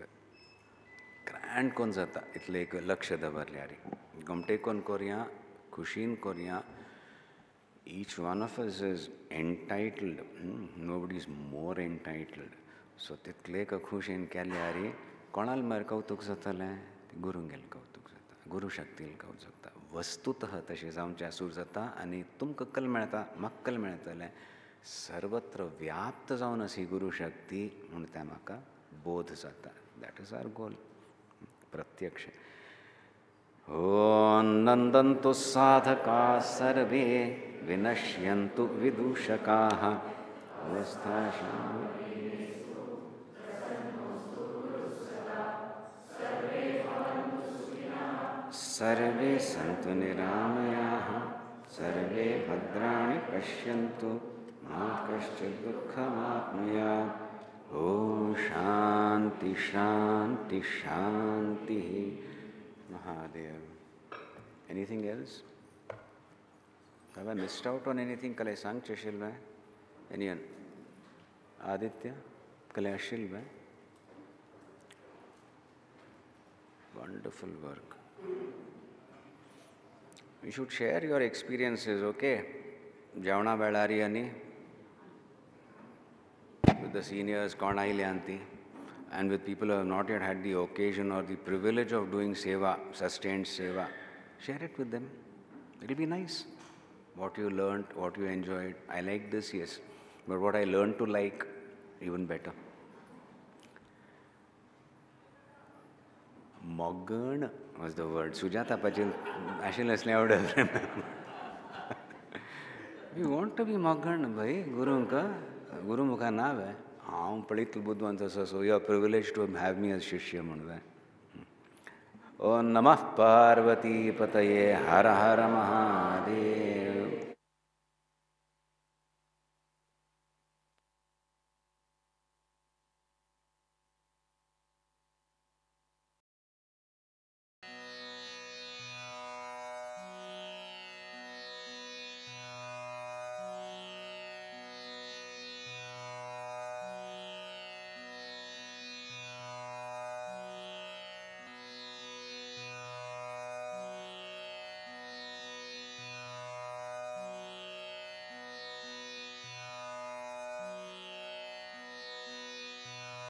ग्रँड कोन्न जाता इतलें एक लक्ष दवरल्यार. गमटे कोन्न कोरया, खुशीन कोरया. Each one of us is entitled. Nobody is more entitled. So तितले एक खुशीन केल्यार कोणाल मर कौतुक जातलें? गुरूंगेल कौतुक जाता, गुरू शक्तील कौतुक जाता. वस्तुतः तशें जावचें आसूं जाता आनी तुमकां कल मेळटा, म्हाका कल मेळटलें. सर्वत्र व्याप्त जावन अशी गुरू शक्ती म्हूण तें म्हाका बोध जाता. That is our goal. प्रत्यक्ष. ओम नंदन्तु साधकाः सर्वे विनश्यन्तु विदूषकाः. सर्वे सन्तु निरामयाः, सर्वे भद्राणि पश्यन्तु, मा कश्चित् दुःखमाप्नुयात्. ॐ शान्ति शान्ति शान्तिः. Mahadev. Anything else? Have I missed out on anything? Kale sang cheshilva? Anyone? Aditya? Kale ashilva? Wonderful work. You should share your experiences, okay? Javna Belari ani with the seniors, Kornailyanti, and with people who have not yet had the occasion or the privilege of doing seva, sustained seva. Share it with them. It'll be nice. What you learned, what you enjoyed. I like this, yes. But what I learned to like, even better. Moggan was the word. Sujata Pachil, Ashil Asle would have remembered. You want to be Moggan, bhai? Guru Mukha nav hai. I'm Palitul Buddhvanta, so you are privileged to have me as Shishya Manva. Om Namah Parvati Pataye Hara Hara Mahadev.